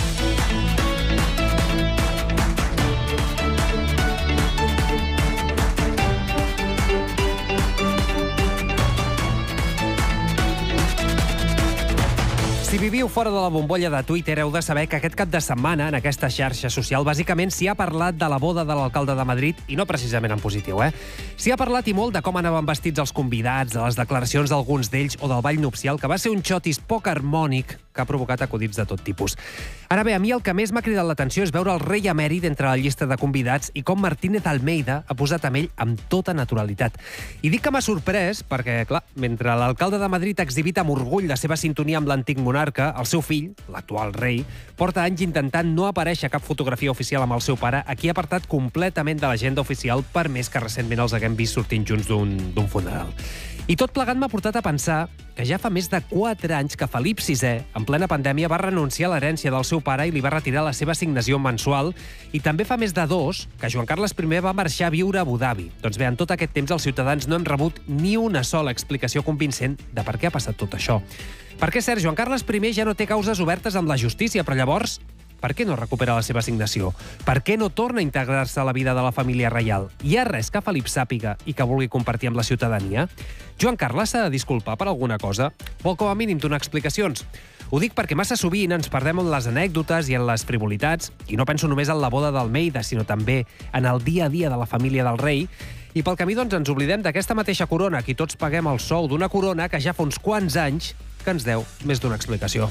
Si viviu fora de la bombolla de Twitter, heu de saber que aquest cap de setmana, en aquesta xarxa social, bàsicament s'hi ha parlat de la boda de l'alcalde de Madrid, i no precisament en positiu, S'hi ha parlat i molt de com anaven vestits els convidats, de les declaracions d'alguns d'ells o del ball nupcial, que va ser un xotis poc harmònic que ha provocat acudits de tot tipus. Ara bé, a mi el que més m'ha cridat l'atenció és veure el rei emèrit entre la llista de convidats i com Martínez Almeida ha posat amb ell amb tota naturalitat. I dic que m'ha sorprès perquè, clar, mentre l'alcalde de Madrid ha exhibit amb orgull la seva sintonia amb l'antic monarca, el seu fill, l'actual rei, porta anys intentant no aparèixer a cap fotografia oficial amb el seu pare, a qui ha apartat completament de l'agenda oficial, per més que recentment els haguem vist sortint junts d'un funeral. I tot plegat m'ha portat a pensar que ja fa més de 4 anys que Felip VI, en plena pandèmia, va renunciar a l'herència del seu pare i li va retirar la seva assignació mensual, i també fa més de 2 que Joan Carles I va marxar a viure a Abu Dhabi. Doncs bé, en tot aquest temps els ciutadans no han rebut ni una sola explicació convincent de per què ha passat tot això. Perquè és cert, Joan Carles I ja no té causes obertes amb la justícia, però llavors, per què no recupera la seva assignació? Per què no torna a integrar-se a la vida de la família reial? Hi ha res que Felip sàpiga i que vulgui compartir amb la ciutadania? Joan Carles s'ha de disculpar per alguna cosa? Vol com a mínim donar explicacions? Ho dic perquè massa sovint ens perdem en les anècdotes i en les frivolitats, i no penso només en la boda d'Almeida, sinó també en el dia a dia de la família del rei, i pel camí doncs ens oblidem d'aquesta mateixa corona, qui tots paguem el sou d'una corona que ja fa uns quants anys que ens deu més d'una explicació.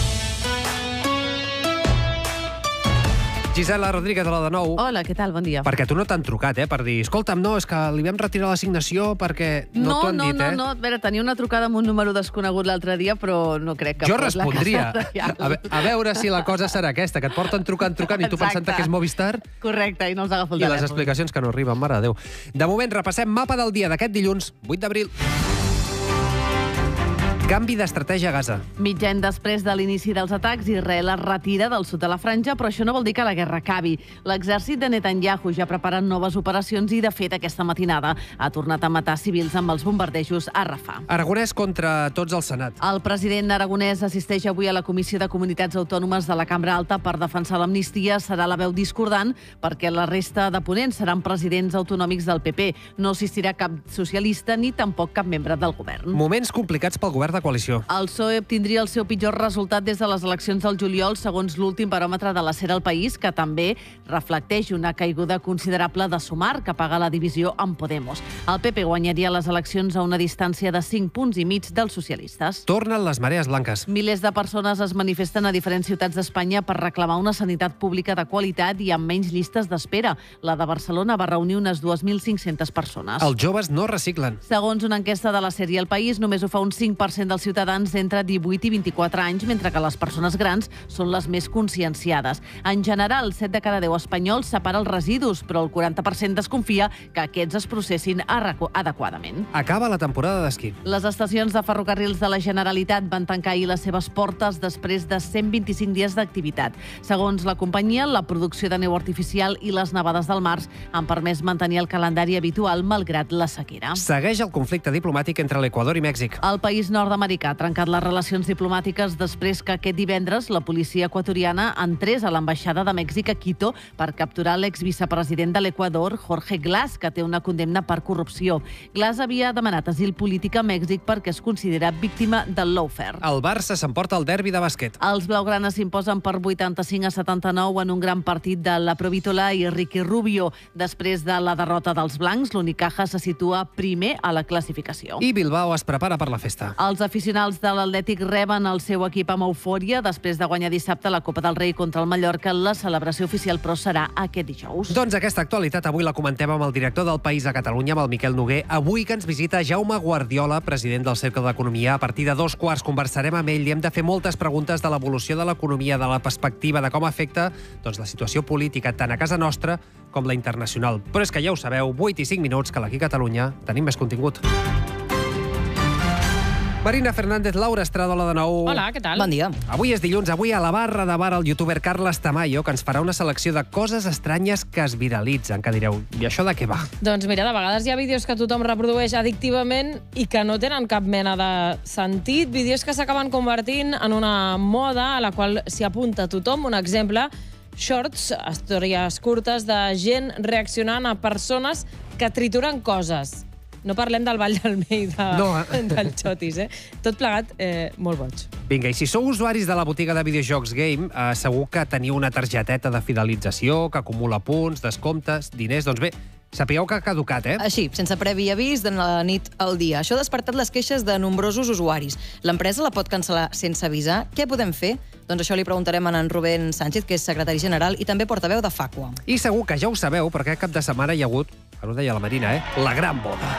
Gisela Rodríguez, hola de nou. Hola, què tal? Bon dia. Perquè tu no t'han trucat, per dir, escolta'm, no, és que li vam retirar l'assignació perquè no t'ho han dit, No, a veure, tenia una trucada amb un número desconegut l'altre dia, però no crec que jo fos respondria. La casa A veure si la cosa serà aquesta, que et porten trucant i tu pensant que és Movistar. Correcte, i no els agafa el telèfon. I telèfon. les explicacions que no arriben, mare de Déu. De moment, repassem mapa del dia d'aquest dilluns, 8 d'abril. Canvi d'estratègia a Gaza. Mig any després de l'inici dels atacs, Israel es retira del sud de la franja, però això no vol dir que la guerra acabi. L'exèrcit de Netanyahu ja prepara noves operacions i, de fet, aquesta matinada ha tornat a matar civils amb els bombardejos a Rafah. Aragonès contra tots al Senat. El president aragonès assisteix avui a la Comissió de Comunitats Autònomes de la Cambra Alta per defensar l'amnistia. Serà la veu discordant perquè la resta de ponents seran presidents autonòmics del PP. No assistirà cap socialista ni tampoc cap membre del govern. Moments complicats pel govern de coalició. El PSOE obtindria el seu pitjor resultat des de les eleccions del juliol, segons l'últim baròmetre de la SER al País, que també reflecteix una caiguda considerable de Sumar, que paga la divisió amb Podemos. El PP guanyaria les eleccions a una distància de 5,5 punts dels socialistes. Tornen les marees blanques. Milers de persones es manifesten a diferents ciutats d'Espanya per reclamar una sanitat pública de qualitat i amb menys llistes d'espera. La de Barcelona va reunir unes 2.500 persones. Els joves no reciclen. Segons una enquesta de la SER i El País, només ho fa un 5% dels ciutadans d'entre 18 i 24 anys, mentre que les persones grans són les més conscienciades. En general, 7 de cada 10 espanyols separa els residus, però el 40% desconfia que aquests es processin adequadament. Acaba la temporada d'esquí. Les estacions de ferrocarrils de la Generalitat van tancar ahir les seves portes després de 125 dies d'activitat. Segons la companyia, la producció de neu artificial i les nevades del març han permès mantenir el calendari habitual malgrat la sequera. Segueix el conflicte diplomàtic entre l'Equador i Mèxic. El país nord-americà nord-americà ha trencat les relacions diplomàtiques després que aquest divendres la policia equatoriana entrés a l'ambaixada de Mèxic a Quito per capturar l'exvicepresident de l'Equador, Jorge Glass, que té una condemna per corrupció. Glass havia demanat asil polític a Mèxic perquè es considera víctima del lawfare. El Barça s'emporta el derbi de bàsquet. Els blaugranes s'imposen per 85-79 en un gran partit de la Provítola i Ricky Rubio. Després de la derrota dels blancs, l'Unicaja se situa primer a la classificació. I Bilbao es prepara per la festa. Els aficionats de l'Atlètic reben el seu equip amb eufòria després de guanyar dissabte la Copa del Rei contra el Mallorca. La celebració oficial, però, serà aquest dijous. Doncs aquesta actualitat avui la comentem amb el director del País a Catalunya, amb el Miquel Noguer. Avui que ens visita Jaume Guardiola, president del Cercle d'Economia. A partir de 2:15 conversarem amb ell i hem de fer moltes preguntes de l'evolució de l'economia, de la perspectiva, de com afecta la situació política tant a casa nostra com la internacional. Però és que ja ho sabeu, 8 i 5 minuts, que l'Aquí a Catalunya tenim més contingut. Marina Fernández, Laura Estradola de nou. Hola, què tal? Bon dia. Avui és dilluns, avui a la barra de bar el youtuber Carles Tamayo, que ens farà una selecció de coses estranyes que es viralitzen, que direu, i això de què va? Doncs mira, de vegades hi ha vídeos que tothom reprodueix addictivament i que no tenen cap mena de sentit, vídeos que s'acaben convertint en una moda a la qual s'hi apunta tothom. Un exemple, shorts, històries curtes de gent reaccionant a persones que trituren coses. No parlem del Ball del Mei del Xotis, Tot plegat, molt boig. Vinga, i si sou usuaris de la botiga de videojocs Game, segur que teniu una targeteta de fidelització que acumula punts, descomptes, diners. Doncs bé, sapigueu que ha caducat, Així, sense previ avís, de la nit al dia. Això ha despertat les queixes de nombrosos usuaris. L'empresa la pot cancel·lar sense avisar. Què podem fer? Doncs això li preguntarem a en Rubén Sánchez, que és secretari general i també portaveu de Facua. I segur que ja ho sabeu, perquè cap de setmana hi ha hagut, ara ho deia la Marina, la gran boda.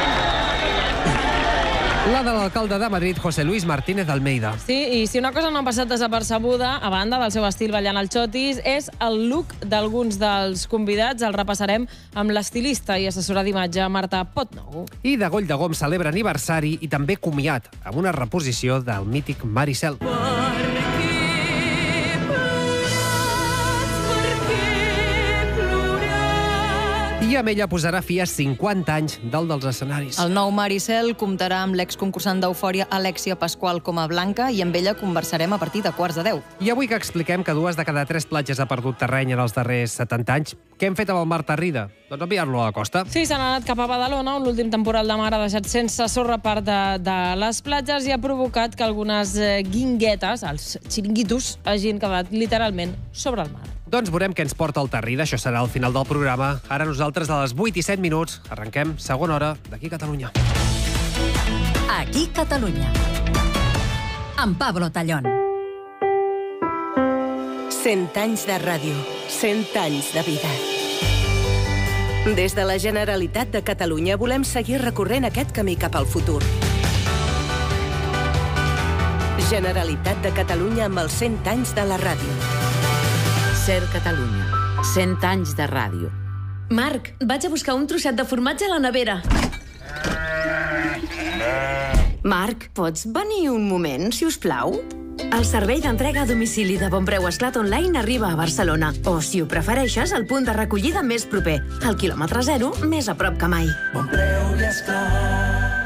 La de l'alcalde de Madrid, José Luis Martínez Almeida. Sí, i si una cosa no ha passat desapercebuda, a banda del seu estil ballant al xotis, és el look d'alguns dels convidats. El repassarem amb l'estilista i assessora d'imatge Marta Potnou. I de Goll de Gom celebra aniversari i també comiat, amb una reposició del mític Maricel. I amb ella posarà fi a 50 anys dalt dels escenaris. El nou Maricel comptarà amb l'exconcursant d'Eufòria Alexia Pasqual com a Blanca i amb ella conversarem a partir de 9:45. I avui que expliquem que 2 de cada 3 platges ha perdut terreny en els darrers 70 anys, què hem fet amb el Mar Tarrida? Doncs enviar-lo a la costa. Sí, s'han anat cap a Badalona, on l'últim temporal de mar ha deixat sense sorra part de les platges i ha provocat que algunes guinguetes, els xiringuitos, hagin quedat literalment sobre el mar. Doncs veurem què ens porta el Tarrida. Això serà al final del programa. Ara nosaltres, a les 8 i 7 minuts, arrenquem segona hora d'Aquí a Catalunya. Aquí Catalunya. Amb Pablo Tallón. 100 anys de ràdio, 100 anys de vida. Des de la Generalitat de Catalunya volem seguir recorrent aquest camí cap al futur. Generalitat de Catalunya amb els 100 anys de la ràdio. Ser Catalunya. 100 anys de ràdio. Marc, vaig a buscar un trosset de formatge a la nevera. Marc, pots venir un moment, si us plau? El servei d'entrega a domicili de Bonpreu Esclat Online arriba a Barcelona. O, si ho prefereixes, el punt de recollida més proper. Al quilòmetre 0, més a prop que mai. Bonpreu i Esclat.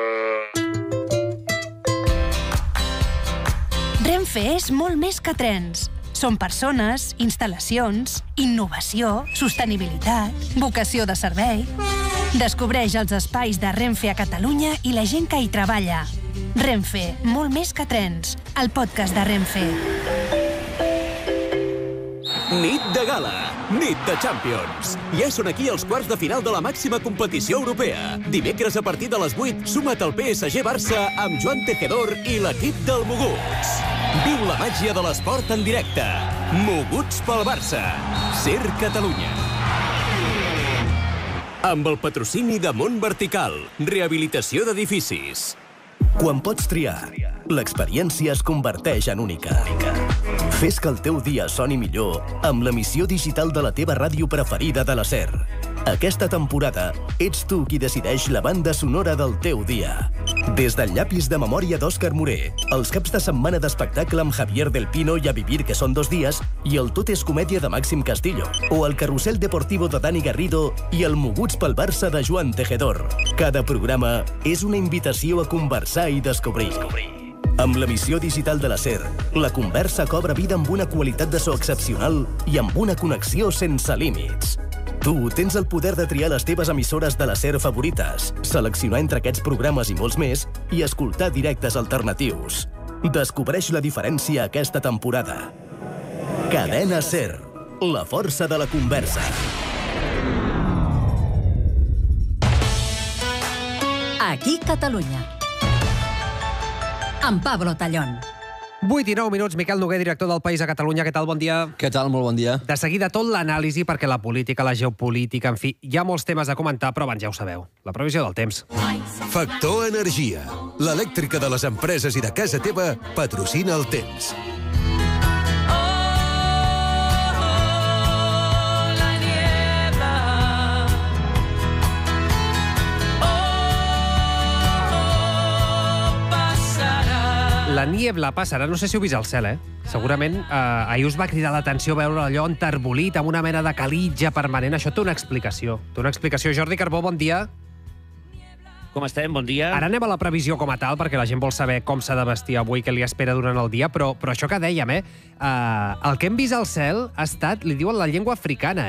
Renfe és molt més que trens. Són persones, instal·lacions, innovació, sostenibilitat, vocació de servei. Descobreix els espais de Renfe a Catalunya i la gent que hi treballa. Renfe, molt més que trens. El podcast de Renfe. Nit de gala, nit de Champions. Ja són aquí els quarts de final de la màxima competició europea. Dimecres a partir de les 8, suma't al PSG-Barça amb Joan Tejedor i l'equip del Moguts. Viu la màgia de l'esport en directe. Moguts pel Barça. Ser Catalunya. Amb el patrocini de Mont Vertical. Rehabilitació d'edificis. Quan pots triar, l'experiència es converteix en única. Fes que el teu dia soni millor amb l'emissió digital de la teva ràdio preferida de la SER. Aquesta temporada ets tu qui decideix la banda sonora del teu dia. Des del llapis de memòria d'Òscar Moré, els caps de setmana d'espectacle amb Javier del Pino i A vivir que són 2 dies i el Tot és comèdia de Màxim Castillo, o el Carrusel Deportivo de Dani Garrido i el Moguts pel Barça de Joan Tejedor. Cada programa és una invitació a conversar i descobrir. Amb l'emissió digital de la SER, la conversa cobra vida amb una qualitat de so excepcional i amb una connexió sense límits. Tu tens el poder de triar les teves emissores de la SER favorites, seleccionar entre aquests programes i molts més i escoltar directes alternatius. Descobreix la diferència aquesta temporada. Cadena SER, la força de la conversa. Aquí Catalunya. Amb Pablo Tallón. 8 i 9 minuts, Miquel Noguer, director del País a Catalunya. Què tal? Bon dia. Què tal? Molt bon dia. De seguida tot l'anàlisi, perquè la política, la geopolítica, en fi, hi ha molts temes a comentar, però abans ja ho sabeu. La previsió del temps. Factor Energia. L'elèctrica de les empreses i de casa teva patrocina el temps. La niebla passarà, no sé si heu vist al cel, Segurament ahir us va cridar l'atenció veure allò enterbolit amb una mena de calitja permanent. Això té una explicació. Jordi Carbó, bon dia. Com estem? Bon dia. Ara anem a la previsió com a tal, perquè la gent vol saber com s'ha de vestir avui, què li espera durant el dia, però això que dèiem, el que hem vist al cel ha estat, li diuen la llengua africana,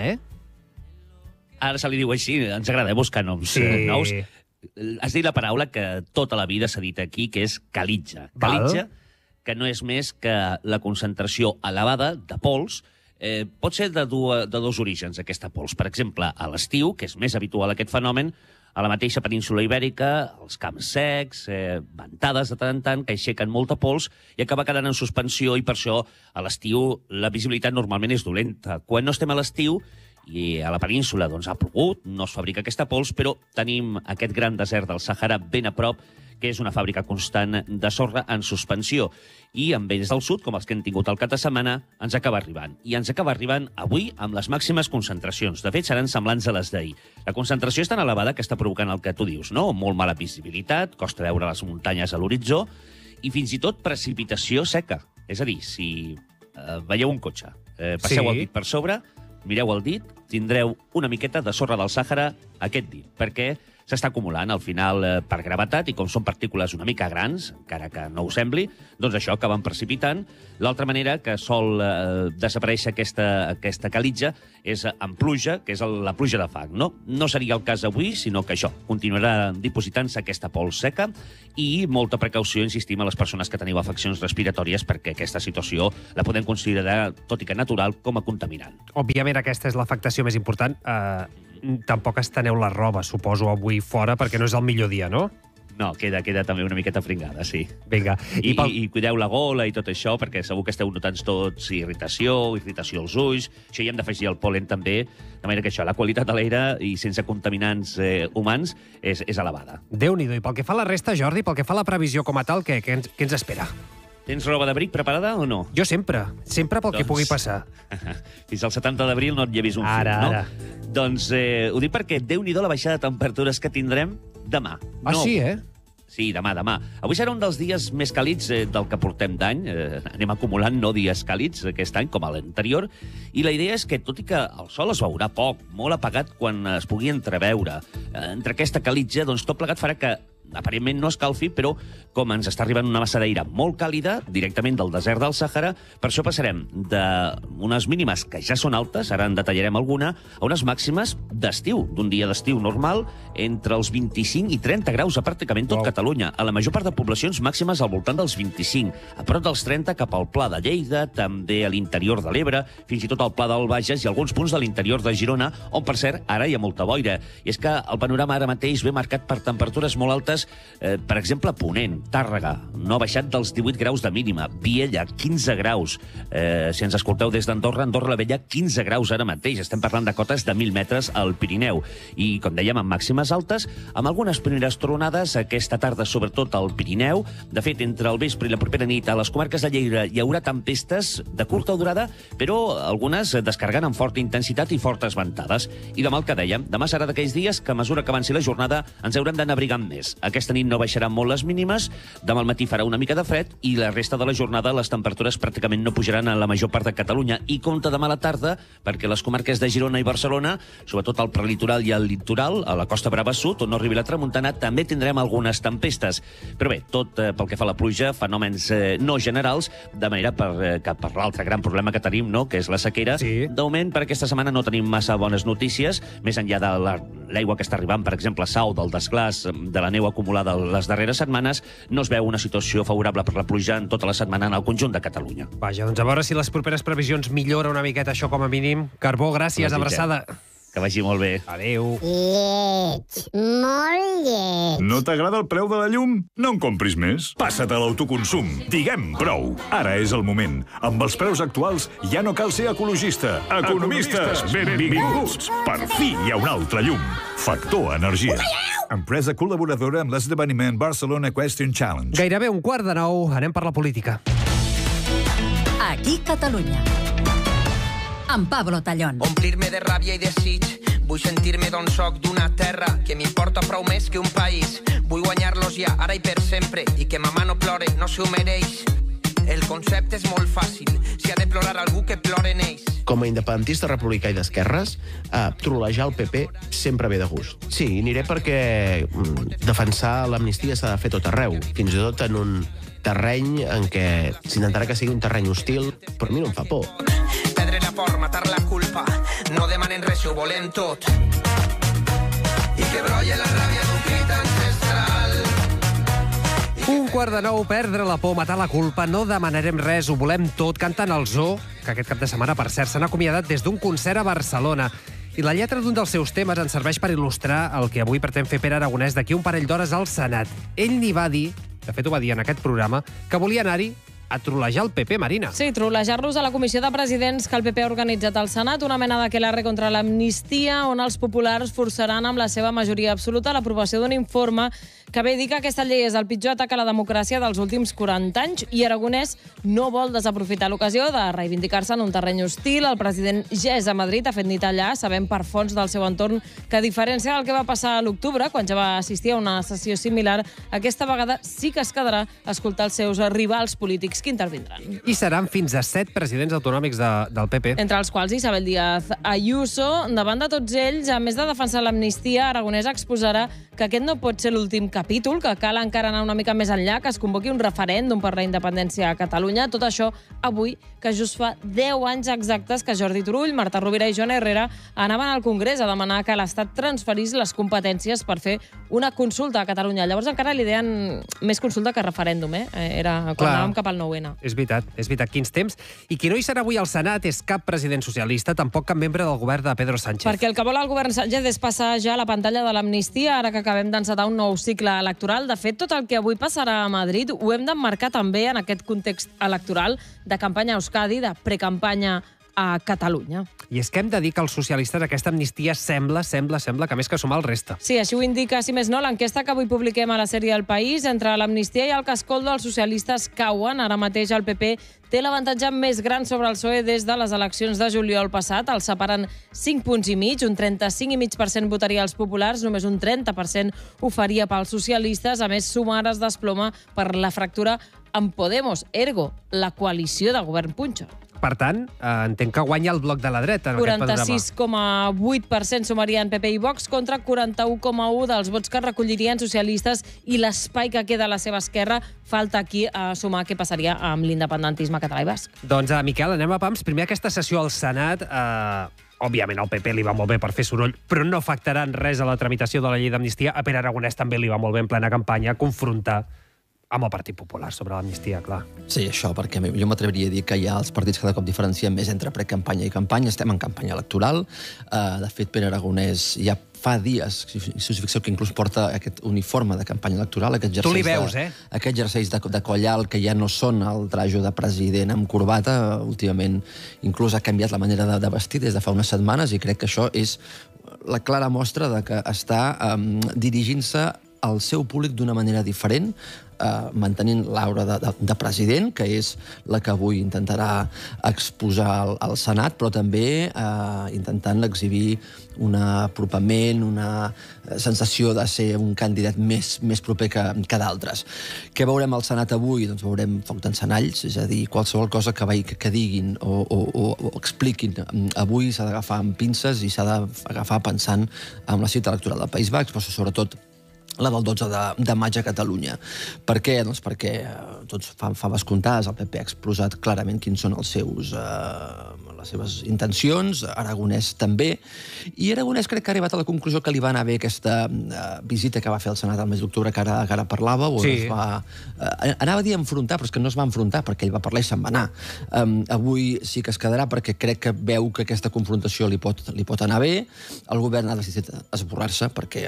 Ara se li diu així, ens agrada buscar noms nous. Has dit la paraula que tota la vida s'ha dit aquí, que és calitja. Calitja, que no és més que la concentració elevada de pols. Pot ser de dos orígens, aquesta pols. Per exemple, a l'estiu, que és més habitual aquest fenomen, a la mateixa península ibèrica, els camps secs, ventades de tant en tant, que aixequen molta pols i acaba quedant en suspensió, i per això a l'estiu la visibilitat normalment és dolenta. Quan no estem a l'estiu, i a la península ha plogut, no es fabrica aquesta pols, però tenim aquest gran desert del Sàhara ben a prop, que és una fàbrica constant de sorra en suspensió. I amb vents del sud, com els que hem tingut al cap de setmana, ens acaba arribant. I ens acaba arribant avui amb les màximes concentracions. De fet, seran semblants a les d'ahir. La concentració és tan elevada que està provocant el que tu dius, no? Molt mala visibilitat, costa veure les muntanyes a l'horitzó, i fins i tot precipitació seca. És a dir, si veieu un cotxe, passeu el dit per sobre, mireu el dit, tindreu una miqueta de sorra del Sàhara aquest dit, perquè s'està acumulant al final per gravetat, i com són partícules una mica grans, encara que no ho sembli, doncs això acaben precipitant. L'altra manera que sol desaparèixer aquesta calitja és amb pluja, que és la pluja de fang. No seria el cas avui, sinó que això continuarà dipositant-se aquesta pols seca, i molta precaució, insistim, a les persones que teniu afeccions respiratòries, perquè aquesta situació la podem considerar, tot i que natural, com a contaminant. Òbviament aquesta és l'afectació més important. Tampoc esteneu la roba, suposo, avui fora, perquè no és el millor dia, no? No, queda també una miqueta fringada, sí. Vinga. I cuideu la gola i tot això, perquè segur que esteu notant tots irritació als ulls. Això hi hem d'afegir el pol·len també, de manera que això, la qualitat de l'aire i sense contaminants humans és elevada. Déu-n'hi-do. I pel que fa a la resta, Jordi, pel que fa a la previsió com a tal, què ens espera? Tens roba d'abric preparada o no? Jo sempre pel que pugui passar. Fins al 70 d'abril no et llevis un fil, no? Ara. Doncs ho dic perquè Déu-n'hi-do la baixada de temperatures que tindrem demà. Sí, Sí, demà. Avui serà un dels dies més càlids del que portem d'any. Anem acumulant dies càlids aquest any, com a l'anterior. I la idea és que, tot i que el sol es veurà poc, molt apagat quan es pugui entreveure, entre aquesta calitja, doncs tot plegat farà que aparentment no escalfi, però com ens està arribant una massa d'aire molt càlida, directament del desert del Sàhara, per això passarem d'unes mínimes que ja són altes, ara en detallarem alguna, a unes màximes d'estiu, d'un dia d'estiu normal, entre els 25 i 30 graus a pràcticament tot Catalunya. A la major part de poblacions màximes al voltant dels 25, a prop dels 30 cap al Pla de Lleida, també a l'interior de l'Ebre, fins i tot al Pla del Bages i alguns punts de l'interior de Girona, on, per cert, ara hi ha molta boira. I és que el panorama ara mateix ve marcat per temperatures molt altes, per exemple, Ponent, Tàrrega, no ha baixat dels 18 graus de mínima, Viella, 15 graus. Si ens escolteu des d'Andorra, Andorra la Vella, 15 graus ara mateix. Estem parlant de cotes de 1.000 metres al Pirineu. I, com dèiem, amb màximes altes, amb algunes primeres tronades aquesta tarda, sobretot al Pirineu. De fet, entre el vespre i la propera nit, a les comarques de Lleida hi haurà tempestes de curta durada, però algunes descarregant amb forta intensitat i fortes ventades. I demà el que dèiem, demà serà d'aquells dies que a mesura que avanci la jornada ens haurem d'anar abrigant més. Aquesta nit no baixaran molt les mínimes, demà al matí farà una mica de fred i la resta de la jornada les temperatures pràcticament no pujaran a la major part de Catalunya. I compta demà a la tarda, perquè les comarques de Girona i Barcelona, sobretot al prelitoral i al litoral, a la Costa Brava Sud, on no arribi la tramuntana, també tindrem algunes tempestes. Però bé, tot pel que fa a la pluja, fenòmens no generals, de manera que per l'altre gran problema que tenim, no?, que és la sequera. Sí. D'augment, per aquesta setmana no tenim massa bones notícies, més enllà de l'aigua que està arribant, per exemple, a Sau, del desglàs de la neu acumulada les darreres setmanes, no es veu una situació favorable per la pluja en tota la setmana en el conjunt de Catalunya. Vaja, doncs a veure si les properes previsions millora una miqueta això com a mínim. Carbó, gràcies, abraçada. Que vagi molt bé. Adéu. Lleig, molt lleig. No t'agrada el preu de la llum? No en compris més. Passa't a l'autoconsum. Diguem prou. Ara és el moment. Amb els preus actuals ja no cal ser ecologista. Economistes, benvinguts. Per fi hi ha un altre llum. Factor Energia. Empresa col·laboradora amb l'esdeveniment Barcelona Question Challenge. Gairebé 8:45, anem per la política. Aquí Catalunya. Amb Pablo Tallón. Omplir-me de ràbia i desig. Vull sentir-me d'on soc, d'una terra que m'importa prou més que un país. Vull guanyar-los ja, ara i per sempre, i que mamà no plore, no s'ho mereix. El concepte és molt fàcil. Si ha de plorar algú, que ploren ells. Com a independentista republicà i d'esquerres, trolejar el PP sempre ve de gust. Sí, aniré perquè defensar l'amnistia s'ha de fer tot arreu, fins i tot en un terreny en què s'intentarà que sigui un terreny hostil, però a mi no em fa por. Perdre la por, matar la culpa, no demanen res, ho volem tot. I que brolle la ràbia d'un crit ancestral. 8:45, perdre la por, matar la culpa, no demanarem res, ho volem tot, canten el Zoo, que aquest cap de setmana, per cert, s'han acomiadat des d'un concert a Barcelona. I la lletra d'un dels seus temes ens serveix per il·lustrar el que avui pretén fer Pere Aragonès d'aquí un parell d'hores al Senat. Ell n'hi va dir, de fet ho va dir en aquest programa, que volia anar-hi a trolejar el PP, Marina. Sí, trolejar-los a la comissió de presidents que el PP ha organitzat al Senat, una mena d'aquelarre contra l'amnistia, on els populars forçaran amb la seva majoria absoluta l'aprovació d'un informe que ve a dir que aquesta llei és el pitjor atac a la democràcia dels últims 40 anys i Aragonès no vol desaprofitar l'ocasió de reivindicar-se en un terreny hostil. El president ja és a Madrid, ha fet nit allà, sabem per fonts del seu entorn que, a diferència del que va passar a l'octubre, quan ja va assistir a una sessió similar, aquesta vegada sí que es quedarà a escoltar els seus rivals polítics que intervindran. I seran fins a 7 presidents autonòmics del PP. Entre els quals Isabel Díaz Ayuso. Davant de tots ells, a més de defensar l'amnistia, Aragonès exposarà que aquest no pot ser l'últim capítol, que cal encara anar una mica més enllà, que es convoqui un referèndum per la independència a Catalunya. Tot això avui, que just fa 10 anys exactes que Jordi Turull, Marta Rovira i Joan Herrera anaven al Congrés a demanar que l'Estat transferís les competències per fer una consulta a Catalunya. Llavors encara li deien més consulta que referèndum, Era quan anàvem cap al 9-N. És veritat, quins temps. I qui no hi serà avui al Senat és cap president socialista, tampoc cap membre del govern de Pedro Sánchez. Perquè el que vol el govern Sánchez és passar ja a la pantalla de l'amnistia, ara que acabem d'encetar un nou cicle electoral. De fet, tot el que avui passarà a Madrid ho hem d'emmarcar també en aquest context electoral de campanya a Euskadi, de precampanya a Catalunya. I és que hem de dir que els socialistes aquesta amnistia sembla que més que sumar el resta. Sí, així ho indica, si més no, l'enquesta que avui publiquem a la sèrie El País. Entre l'amnistia i el cascoldo, els socialistes cauen. Ara mateix el PP té l'avantatge més gran sobre el PSOE des de les eleccions de juliol passat. Els separen 5 punts i mig, un 35,5% votaria els populars, només un 30% ho faria pels socialistes. A més, Sumar es desploma per la fractura amb Podemos, ergo, la coalició de govern punxa. Per tant, entenc que guanya el bloc de la dreta en aquest panorama. 46,8% sumarien PP i Vox contra 41,1% dels vots que recollirien socialistes i l'espai que queda a la seva esquerra. Falta aquí a sumar què passaria amb l'independentisme català i basc. Doncs, Miquel, anem a pams. Primer, aquesta sessió al Senat... Òbviament, al PP li va molt bé per fer soroll, però no afectarà en res a la tramitació de la llei d'amnistia. A Pere Aragonès també li va molt bé en plena campanya confrontar amb el Partit Popular sobre l'amnistia, clar. Sí, això, perquè jo m'atreviria a dir que hi ha els partits cada cop diferencien més entre precampanya i campanya. Estem en campanya electoral. De fet, Pere Aragonès ja fa dies, si us fixeu, que inclús porta aquest uniforme de campanya electoral, tu li veus, aquests jerseis de coll alt que ja no són el trajo de president amb corbata. Últimament inclús ha canviat la manera de vestir des de fa unes setmanes i crec que això és la clara mostra de que està dirigint-se al seu públic d'una manera diferent, mantenint l'aura de president, que és la que avui intentarà exposar al Senat, però també intentant exhibir un apropament, una sensació de ser un candidat més proper que d'altres. Què veurem al Senat avui? Doncs veurem foc d'encenalls, és a dir, qualsevol cosa que diguin o expliquin avui s'ha d'agafar amb pinces i s'ha d'agafar pensant en la cita electoral del País Basc, però sobretot la del 12 de maig a Catalunya. Per què? Doncs perquè tots faves comptades, el PP ha exposat clarament quins són les seves intencions, Aragonès també, i Aragonès crec que ha arribat a la conclusió que li va anar bé aquesta visita que va fer al Senat el mes d'octubre, que ara parlàveu, anava a dir enfrontar, però és que no es va enfrontar, perquè ell va parlar i se'n va anar. Avui sí que es quedarà, perquè crec que veu que aquesta confrontació li pot anar bé. El govern ha decidit esborrar-se, perquè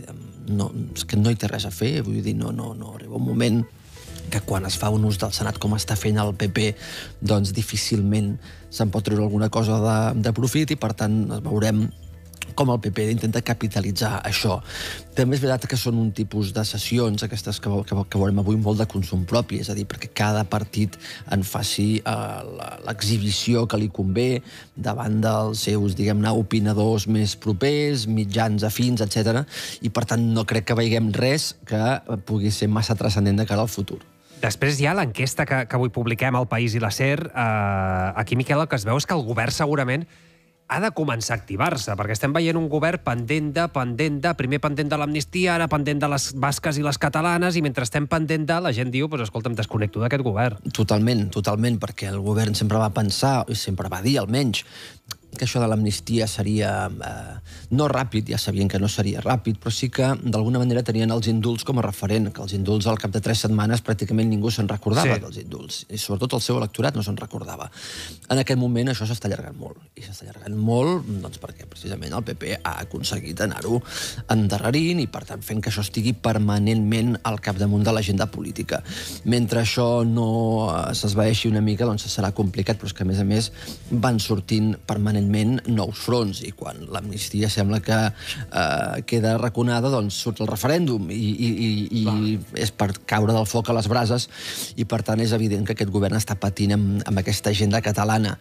és que no hi té res a fer, vull dir, no arriba un moment que quan es fa un ús del Senat com està fent el PP, doncs difícilment se'n pot treure alguna cosa de profit i, per tant, veurem com el PP intenta capitalitzar això. També és veritat que són un tipus de sessions, aquestes que veurem avui, molt de consum propi, és a dir, perquè cada partit en faci l'exhibició que li convé davant dels seus, diguem-ne, opinadors més propers, mitjans afins, etc. I, per tant, no crec que veiem res que pugui ser massa transcendent de cara al futur. Després hi ha l'enquesta que avui publiquem al País i la SER. Aquí, Miquel, el que es veu és que el govern segurament ha de començar a activar-se, perquè estem veient un govern pendent de, primer pendent de l'amnistia, ara pendent de les basques i les catalanes, i mentre estem pendent de, la gent diu, escolta, em desconnecto d'aquest govern. Totalment, perquè el govern sempre va pensar, i sempre va dir, almenys, que això de l'amnistia seria no ràpid, ja sabien que no seria ràpid, però sí que d'alguna manera tenien els indults com a referent, que els indults al cap de 3 setmanes pràcticament ningú se'n recordava dels indults, i sobretot el seu electorat no se'n recordava. En aquest moment això s'està allargant molt, i s'està allargant molt doncs perquè precisament el PP ha aconseguit anar-ho endarrerint i, per tant, fent que això estigui permanentment al capdamunt de l'agenda política. Mentre això no s'esvaeixi una mica, doncs serà complicat, però és que, a més, van sortint permanentment nous fronts, i quan l'amnistia sembla que queda raconada, doncs surt el referèndum i és per caure del foc a les brases, i per tant és evident que aquest govern està patint amb aquesta agenda catalana.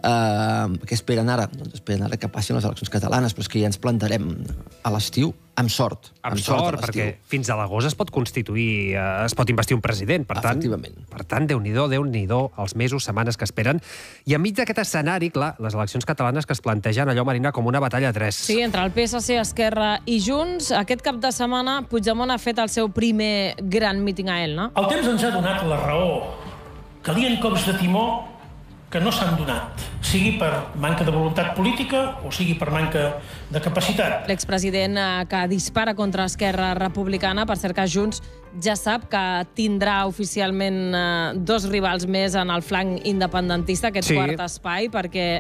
Què esperen ara? Doncs esperen ara que passin les eleccions catalanes, però és que ja ens plantarem a l'estiu amb sort. Amb sort, perquè fins a l'agost es pot constituir, es pot investir un president. Per tant, Déu-n'hi-do, els mesos, setmanes que esperen. I enmig d'aquest escenari, clar, les eleccions catalanes que es plantegen allò, Marina, com una batalla a 3. Sí, entre el PSC, Esquerra i Junts. Aquest cap de setmana Puigdemont ha fet el seu primer gran míting a Elna. El temps ens ha donat la raó. Calien cops de timó que no s'han donat, sigui per manca de voluntat política o sigui per manca de capacitat. L'expresident que dispara contra Esquerra Republicana, per cert que Junts ja sap que tindrà oficialment 2 rivals més en el flanc independentista, aquest quart espai, perquè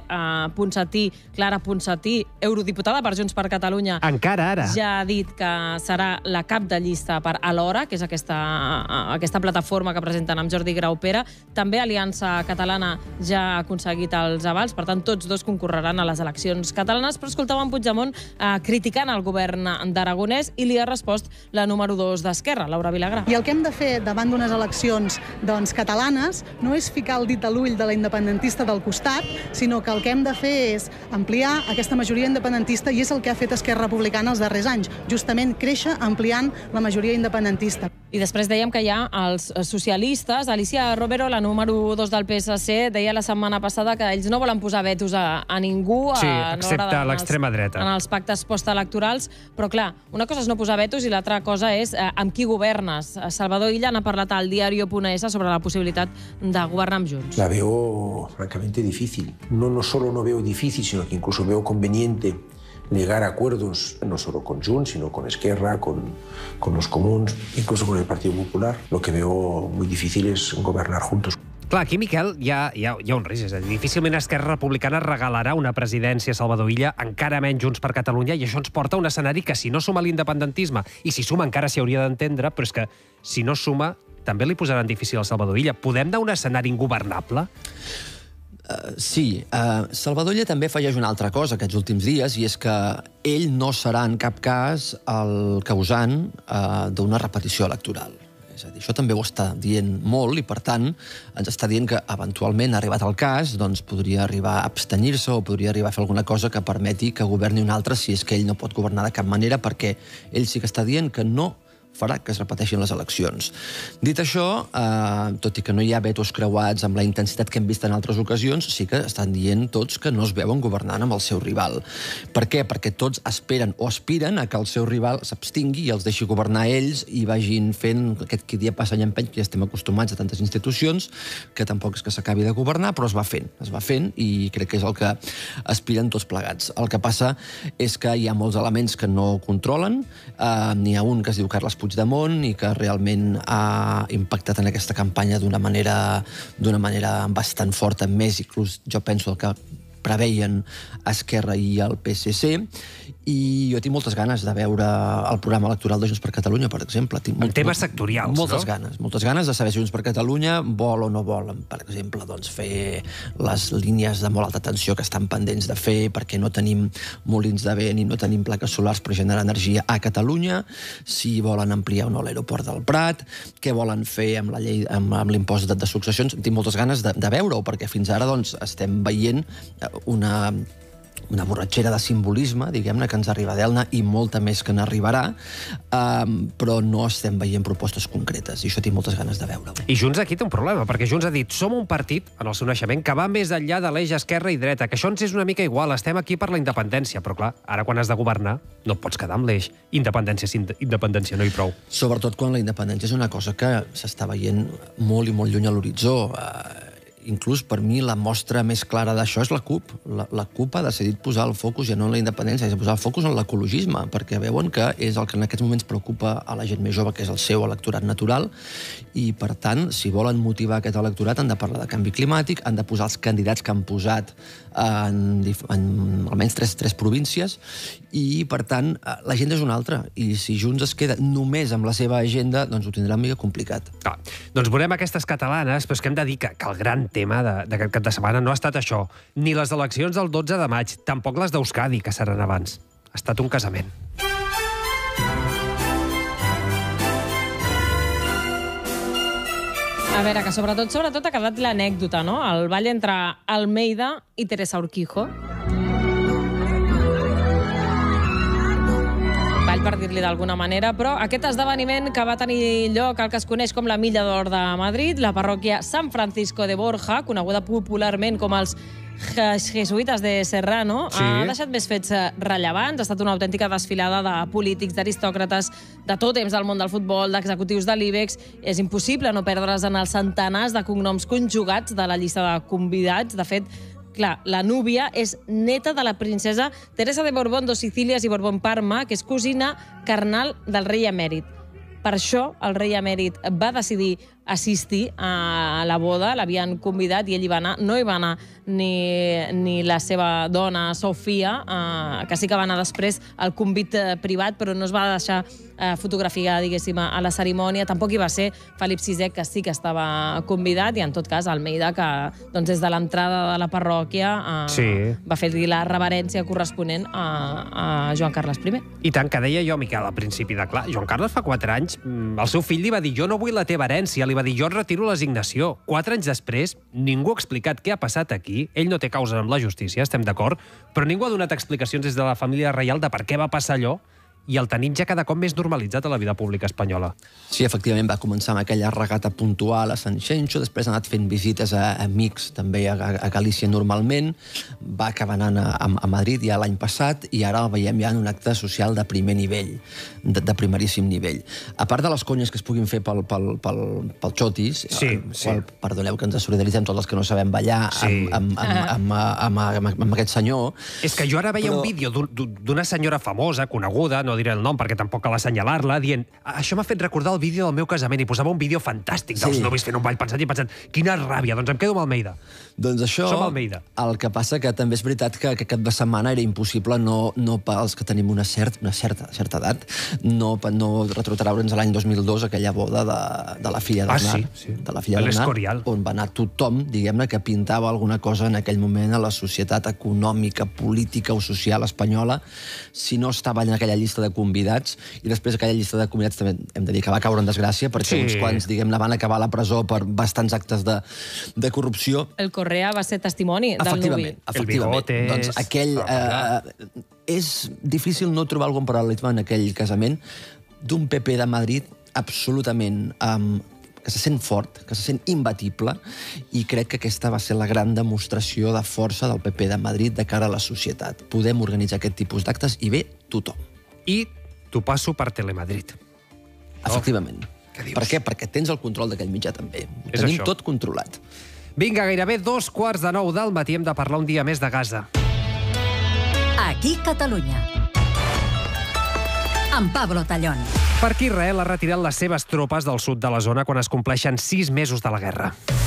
Clara Ponsatí, eurodiputada per Junts per Catalunya, encara ara ja ha dit que serà la cap de llista per Alhora, que és aquesta plataforma que presenten amb Jordi Graupera. També Aliança Catalana ja ha aconseguit els avals, per tant, tots dos concorreran a les eleccions catalanes, però escoltàvem Puigdemont criticant el govern d'Aragonès i li ha respost la número 2 d'Esquerra, Laura Vilagrà. I el que hem de fer davant d'unes eleccions catalanes no és ficar el dit a l'ull de la independentista del costat, sinó que el que hem de fer és ampliar aquesta majoria independentista, i és el que ha fet Esquerra Republicana els darrers anys, justament créixer ampliant la majoria independentista. I després dèiem que hi ha els socialistes. Alicia Romero, la número 2 del PSC, deia la setmana passada que ells no volen posar vetos a ningú. Sí, excepte a l'extrema dreta. En els pactes postelectorals. Però, clar, una cosa és no posar vetos i l'altra cosa és amb qui governes. Salvador Illa n'ha parlat al diario.es sobre la possibilitat de governar amb Junts. La veo francamente difícil. No solo no veo difícil, sino que incluso veo conveniente llegar a acuerdos, no solo con Junts, sino con Esquerra, con los comuns, incluso con el Partido Popular. Lo que veo muy difícil es gobernar juntos. Clar, aquí, Miquel, hi ha un risc. És a dir, difícilment Esquerra Republicana regalarà una presidència a Salvador Illa, encara menys Junts per Catalunya, i això ens porta a un escenari que, si no suma l'independentisme, i si suma encara s'hi hauria d'entendre, però és que si no suma també li posaran difícil al Salvador Illa. Podem dar un escenari ingovernable? Sí. Salvador Illa també afegeix una altra cosa aquests últims dies, i és que ell no serà en cap cas el causant d'una repetició electoral. És a dir, això també ho està dient molt i, per tant, ens està dient que, eventualment, arribat al cas, doncs podria arribar a abstenir-se o podria arribar a fer alguna cosa que permeti que governi un altre si és que ell no pot governar de cap manera, perquè ell sí que està dient que no farà que es repeteixin les eleccions. Dit això, tot i que no hi ha vetos creuats amb la intensitat que hem vist en altres ocasions, sí que estan dient tots que no es veuen governant amb el seu rival. Per què? Perquè tots esperen o aspiren a que el seu rival s'abstingui i els deixi governar ells i vagin fent aquest qui dia passa i empeny, que ja estem acostumats a tantes institucions, que tampoc és que s'acabi de governar, però es va fent i crec que és el que aspiren tots plegats. El que passa és que hi ha molts elements que no controlen. N'hi ha un que es diu Carles Puigdemont i que realment ha impactat en aquesta campanya d'una manera bastant forta, més inclús jo penso el que preveien Esquerra i el PSC, i jo tinc moltes ganes de veure el programa electoral de Junts per Catalunya, per exemple. En temes sectorials, no? Moltes ganes de saber si Junts per Catalunya vol o no vol, per exemple, fer les línies de molt alta tensió que estan pendents de fer, perquè no tenim molins de vent i no tenim plaques solars per generar energia a Catalunya, si volen ampliar o no l'aeroport del Prat, què volen fer amb la llei, amb l'impost de successions. Tinc moltes ganes de veure-ho, perquè fins ara estem veient una borratxera de simbolisme, diguem-ne, que ens arriba d'Elna i molta més que n'arribarà, però no estem veient propostes concretes, i això tinc moltes ganes de veure-ho. I Junts aquí té un problema, perquè Junts ha dit som un partit, en el seu naixement, que va més enllà de l'eix esquerra i dreta, que això ens és una mica igual, estem aquí per la independència, però clar, ara quan has de governar no pots quedar amb l'eix independència, independència, no hi prou. Sobretot quan la independència és una cosa que s'està veient molt i molt lluny a l'horitzó. Inclús per mi la mostra més clara d'això és la CUP. La CUP ha decidit posar el focus ja no en la independència, ha posar el focus en l'ecologisme, perquè veuen que és el que en aquests moments preocupa a la gent més jove, que és el seu electorat natural, i per tant, si volen motivar aquest electorat han de parlar de canvi climàtic, han de posar els candidats que han posat en almenys tres províncies, i per tant l'agenda és una altra, i si Junts es queda només amb la seva agenda, doncs ho tindrà una mica complicat. Doncs veurem aquestes catalanes, però és que hem de dir que el gran tema d'aquest cap de setmana no ha estat això, ni les eleccions del 12 de maig, tampoc les d'Euskadi, que seran abans. Ha estat un casament. A veure, que sobretot ha quedat l'anècdota, no? El ball entre Almeida i Teresa Urquijo. Ball, per dir-li d'alguna manera, però aquest esdeveniment que va tenir lloc al que es coneix com la Milla d'Or de Madrid, la parròquia San Francisco de Borja, coneguda popularment com els jesuïtes de Serrano, ha deixat més fets rellevants. Ha estat una autèntica desfilada de polítics, d'aristòcrates, de tot temps del món del futbol, d'executius de l'IBEX. És impossible no perdre's en els centenars de cognoms conjugats de la llista de convidats. De fet, clar, la núvia és neta de la princesa Teresa de Borbón dos Sicílies i Borbón Parma, que és cosina carnal del rei emèrit. Per això el rei emèrit va decidir assistir a la boda, l'havien convidat i ell hi va anar. No hi va anar ni la seva dona, Sofia, que sí que va anar després al convit privat, però no es va deixar fotografiar, diguéssim, a la cerimònia. Tampoc hi va ser Felip VI, que sí que estava convidat, i en tot cas Almeida, que des de l'entrada de la parròquia va fer-li la reverència corresponent a Joan Carles I. I tant, que deia jo, Miquel, al principi de clar, Joan Carles fa 4 anys, el seu fill li va dir jo no vull la teva herència, li va dir jo et retiro l'assignació. 4 anys després, ningú ha explicat què ha passat aquí. Ell no té causa amb la justícia, estem d'acord, però ningú ha donat explicacions des de la família reial de per què va passar allò, i el tenim ja cada cop més normalitzat a la vida pública espanyola. Sí, efectivament, va començar amb aquella regata puntual a Sant Xenxo, després ha anat fent visites a amics també a Galícia normalment, va acabar anant a Madrid ja l'any passat, i ara el veiem ja en un acte social de primer nivell, de primeríssim nivell. A part de les conyes que es puguin fer pel xotis, perdoneu que ens solidaritzem tots els que no sabem ballar amb aquest senyor. És que jo ara veia un vídeo d'una senyora famosa, coneguda, no no diré el nom perquè tampoc cal assenyalar-la, dient això m'ha fet recordar el vídeo del meu casament i posava un vídeo fantàstic dels novis fent un ball pensant, quina ràbia, doncs em quedo amb Almeida. Doncs això, el que passa que també és veritat que aquest cap de setmana era impossible no pels que tenim una certa edat, no retrotraure'ns a l'any 2002, aquella boda de la filla d'Aznar, on va anar tothom, diguem-ne, que pintava alguna cosa en aquell moment a la societat econòmica, política o social espanyola, si no estava en aquella llista de convidats, i després aquella llista de convidats també hem de dir que va caure en desgràcia, perquè uns quants, diguem-ne, van acabar a la presó per bastants actes de corrupció. El Correa va ser testimoni del nuvi. Efectivament. Doncs aquell... És difícil no trobar algun paral·lelisme en aquell casament d'un PP de Madrid absolutament que se sent fort, que se sent imbatible, i crec que aquesta va ser la gran demostració de força del PP de Madrid de cara a la societat. Podem organitzar aquest tipus d'actes i bé, tothom. I t'ho passo per Telemadrid. Efectivament. Per què? Perquè tens el control d'aquell mitjà també. Ho tenim tot controlat. Vinga, gairebé 2:15 del matí hem de parlar un dia més de Gaza. Aquí Catalunya. Amb Pablo Tallón. Perquè Israel ha retirat les seves tropes del sud de la zona quan es compleixen 6 mesos de la guerra.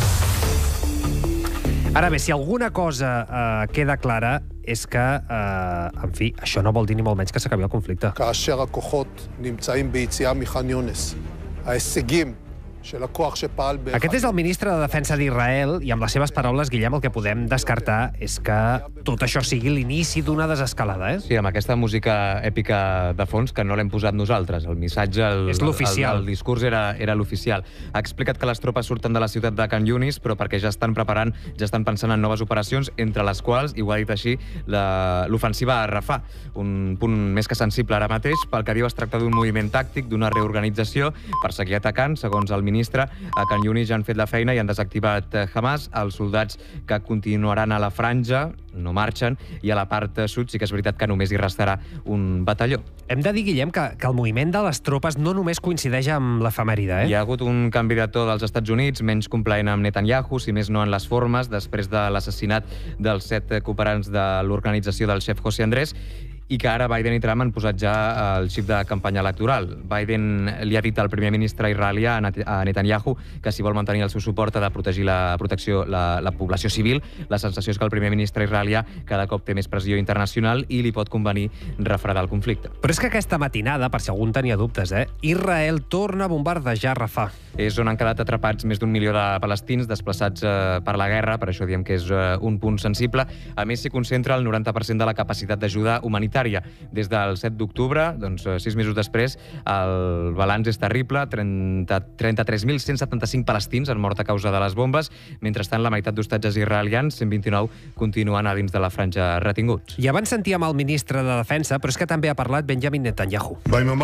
Ara bé, si alguna cosa queda clara és que, en fi, això no vol dir ni molt menys que s'acabi el conflicte. כאשר הכוחות נמצאים ביציאה מח'אן יונס, ההישגים Aquest és el ministre de Defensa d'Israel i amb les seves paraules, Guillem, el que podem descartar és que tot això sigui l'inici d'una desescalada, Sí, amb aquesta música èpica de fons que no l'hem posat nosaltres. El missatge, és l'oficial. El discurs era l'oficial. Ha explicat que les tropes surten de la ciutat de Khan Yunis, però perquè ja estan preparant, ja estan pensant en noves operacions, entre les quals, i ho ha dit així, l'ofensiva a Rafah, un punt més que sensible ara mateix, pel que diu es tracta d'un moviment tàctic, d'una reorganització per seguir atacant, segons el ministre. A Khan Yunis ja han fet la feina i han desactivat Hamas. Els soldats que continuaran a la franja no marxen, i a la part sud sí que és veritat que només hi restarà un batalló. Hem de dir, Guillem, que el moviment de les tropes no només coincideix amb l'efemèride, Hi ha hagut un canvi de to dels Estats Units, menys complaent amb Netanyahu, si més no en les formes, després de l'assassinat dels 7 cooperants de l'organització del xef José Andrés, i que ara Biden i Trump han posat ja el xip de campanya electoral. Biden li ha dit al primer ministre israelià, a Netanyahu, que si vol mantenir el seu suport ha de protegir la població civil. La sensació és que el primer ministre israelià cada cop té més pressió internacional i li pot convenir refredar el conflicte. Però és que aquesta matinada, per si algú tenia dubtes, Israel torna a bombardejar Rafah. És on han quedat atrapats més d'1 milió de palestins desplaçats per la guerra, per això diem que és un punt sensible. A més, s'hi concentra el 90% de la capacitat d'ajuda humanitària. Des del 7 d'octubre, doncs 6 mesos després, el balanç és terrible, 33.175 palestins han mort a causa de les bombes, mentrestant la meitat d'hostatges israelians, 129, continuen a dins de la franja retinguts. I abans sentíem el ministre de Defensa, però és que també ha parlat Benjamin Netanyahu.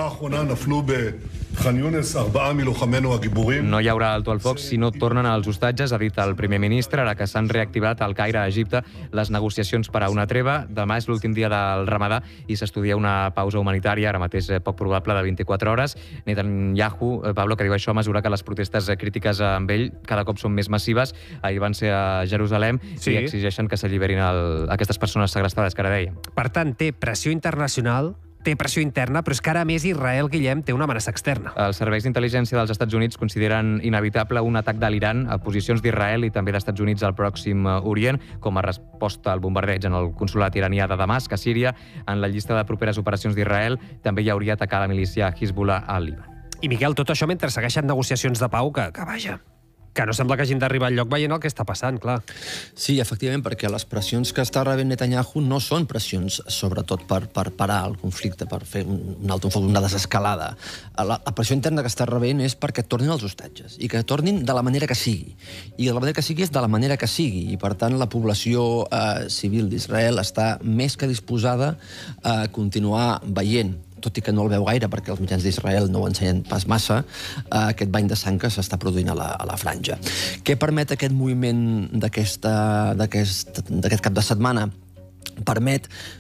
No hi haurà alto al foc si no tornen als hostatges, ha dit el primer ministre, ara que s'han reactivat al Caire, a Egipte, les negociacions per a una treva. Demà és l'últim dia del Ramadà i s'estudia una pausa humanitària, ara mateix poc probable, de 24 hores. Netanyahu, Pablo, que diu això a mesura que les protestes crítiques amb ell cada cop són més massives. Ahir van ser a Jerusalem i exigeixen que s'alliberin aquestes persones segrestades, que ara dèiem. Per tant, té pressió internacional, té pressió interna, però és que ara més Israel, Guillem, té una amenaça externa. Els serveis d'intel·ligència dels Estats Units consideren inevitable un atac de l'Iran a posicions d'Israel i també d'Estats Units al Pròxim Orient, com a resposta al bombardeig en el consolat iranià de Damasc, a Síria. En la llista de properes operacions d'Israel també hi hauria atacar la milícia Hezbollah al Líban. I, Miquel, tot això mentre segueixen negociacions de pau que vaja, que no sembla que hagin d'arribar al lloc veient el que està passant, clar. Sí, efectivament, perquè les pressions que està rebent Netanyahu no són pressions, sobretot, per parar el conflicte, per fer un alto foc, una desescalada. La pressió interna que està rebent és perquè tornin els hostatges, i que tornin de la manera que sigui. I de la manera que sigui és de la manera que sigui, i per tant la població civil d'Israel està més que disposada a continuar veient, tot i que no el veu gaire perquè els mitjans d'Israel no ho ensenyen pas massa, aquest bany de sang que s'està produint a la franja. Què permet aquest moviment d'aquest cap de setmana? Permet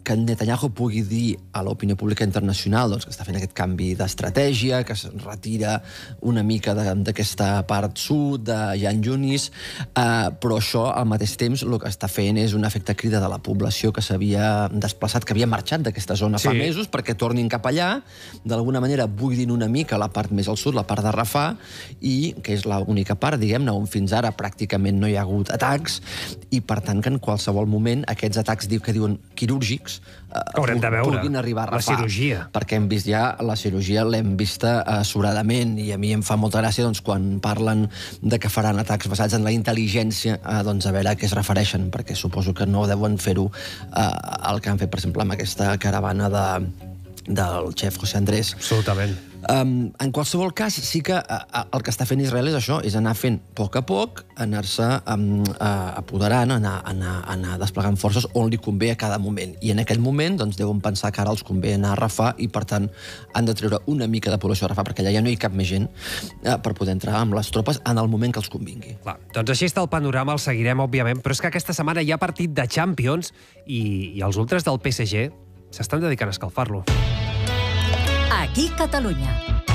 que Netanyahu pugui dir a l'opinió pública internacional que està fent aquest canvi d'estratègia, que es retira una mica d'aquesta part sud, de Khan Yunis, però això, al mateix temps, el que està fent és un efecte crida de la població que s'havia desplaçat, que havia marxat d'aquesta zona fa mesos, perquè tornin cap allà, d'alguna manera buidin una mica la part més al sud, la part de Rafah, i que és l'única part, diguem-ne, on fins ara pràcticament no hi ha hagut atacs, i per tant que en qualsevol moment aquests atacs que diuen quirúrgics vulguin arribar a Rafah. La cirurgia. Perquè hem vist ja la cirurgia, l'hem vista sobradament, i a mi em fa molta gràcia quan parlen de que faran atacs basats en la intel·ligència, a veure a què es refereixen, perquè suposo que no deuen fer-ho el que han fet, per exemple, amb aquesta caravana del xef José Andrés. Absolutament. En qualsevol cas, sí que el que està fent Israel és això, és anar fent a poc, anar-se apoderant, anar desplegant forces on li convé a cada moment. I en aquell moment deuen pensar que ara els convé anar a Rafah i, per tant, han de treure una mica de població a Rafah, perquè allà ja no hi cap més gent per poder entrar amb les tropes en el moment que els convingui. Clar, doncs així està el panorama, el seguirem, òbviament, però és que aquesta setmana hi ha partit de Champions i els ultres del PSG s'estan dedicant a escalfar-lo. Aquí Catalunya.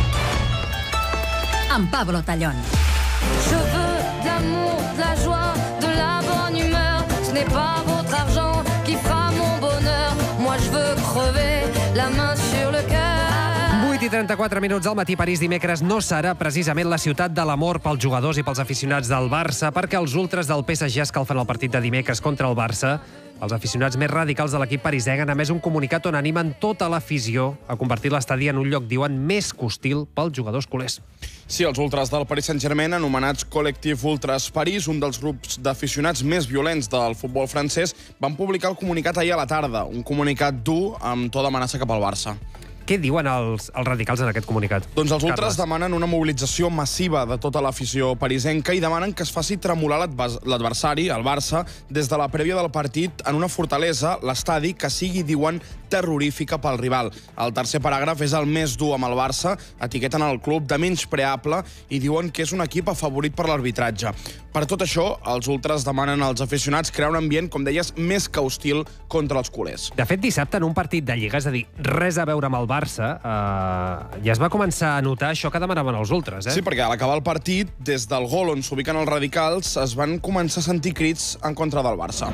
Amb Pablo Tallón. Je veux de l'amour, de la joie, de la bonne humeur. Ce n'est pas votre argent qui fera mon bonheur. Moi je veux crever la main sur le cœur. 8:34 minuts al matí. París dimecres no serà precisament la ciutat de l'amor pels jugadors i pels aficionats del Barça, perquè els ultres del PSG escalfen el partit de dimecres contra el Barça. Els aficionats més radicals de l'equip parisenc han emès un comunicat on animen tota l'afició a convertir l'estadi en un lloc, diuen, més que hostil pels jugadors culers. Sí, els ultres del Paris Saint-Germain, anomenats Col·lectif Ultras París, un dels grups d'aficionats més violents del futbol francès, van publicar el comunicat ahir a la tarda, un comunicat dur amb to d'amenaça cap al Barça. Què diuen els radicals en aquest comunicat? Doncs els ultres demanen una mobilització massiva de tota l'afició parisenca i demanen que es faci tremolar l'adversari, el Barça, des de la prèvia del partit en una fortalesa, l'estadi, que sigui, diuen, terrorífica pel rival. El tercer paràgraf és el més dur amb el Barça, etiqueten el club de menyspreable i diuen que és un equip afavorit per l'arbitratge. Per tot això, els ultres demanen als aficionats crear un ambient, com deies, més que hostil contra els culers. De fet, dissabte, en un partit de Lliga, és a dir, res a veure amb el Barça, ja es va començar a notar això que demanaven els ultres, Sí, perquè a l'acabar el partit, des del gol on s'ubiquen els radicals, es van començar a sentir crits en contra del Barça.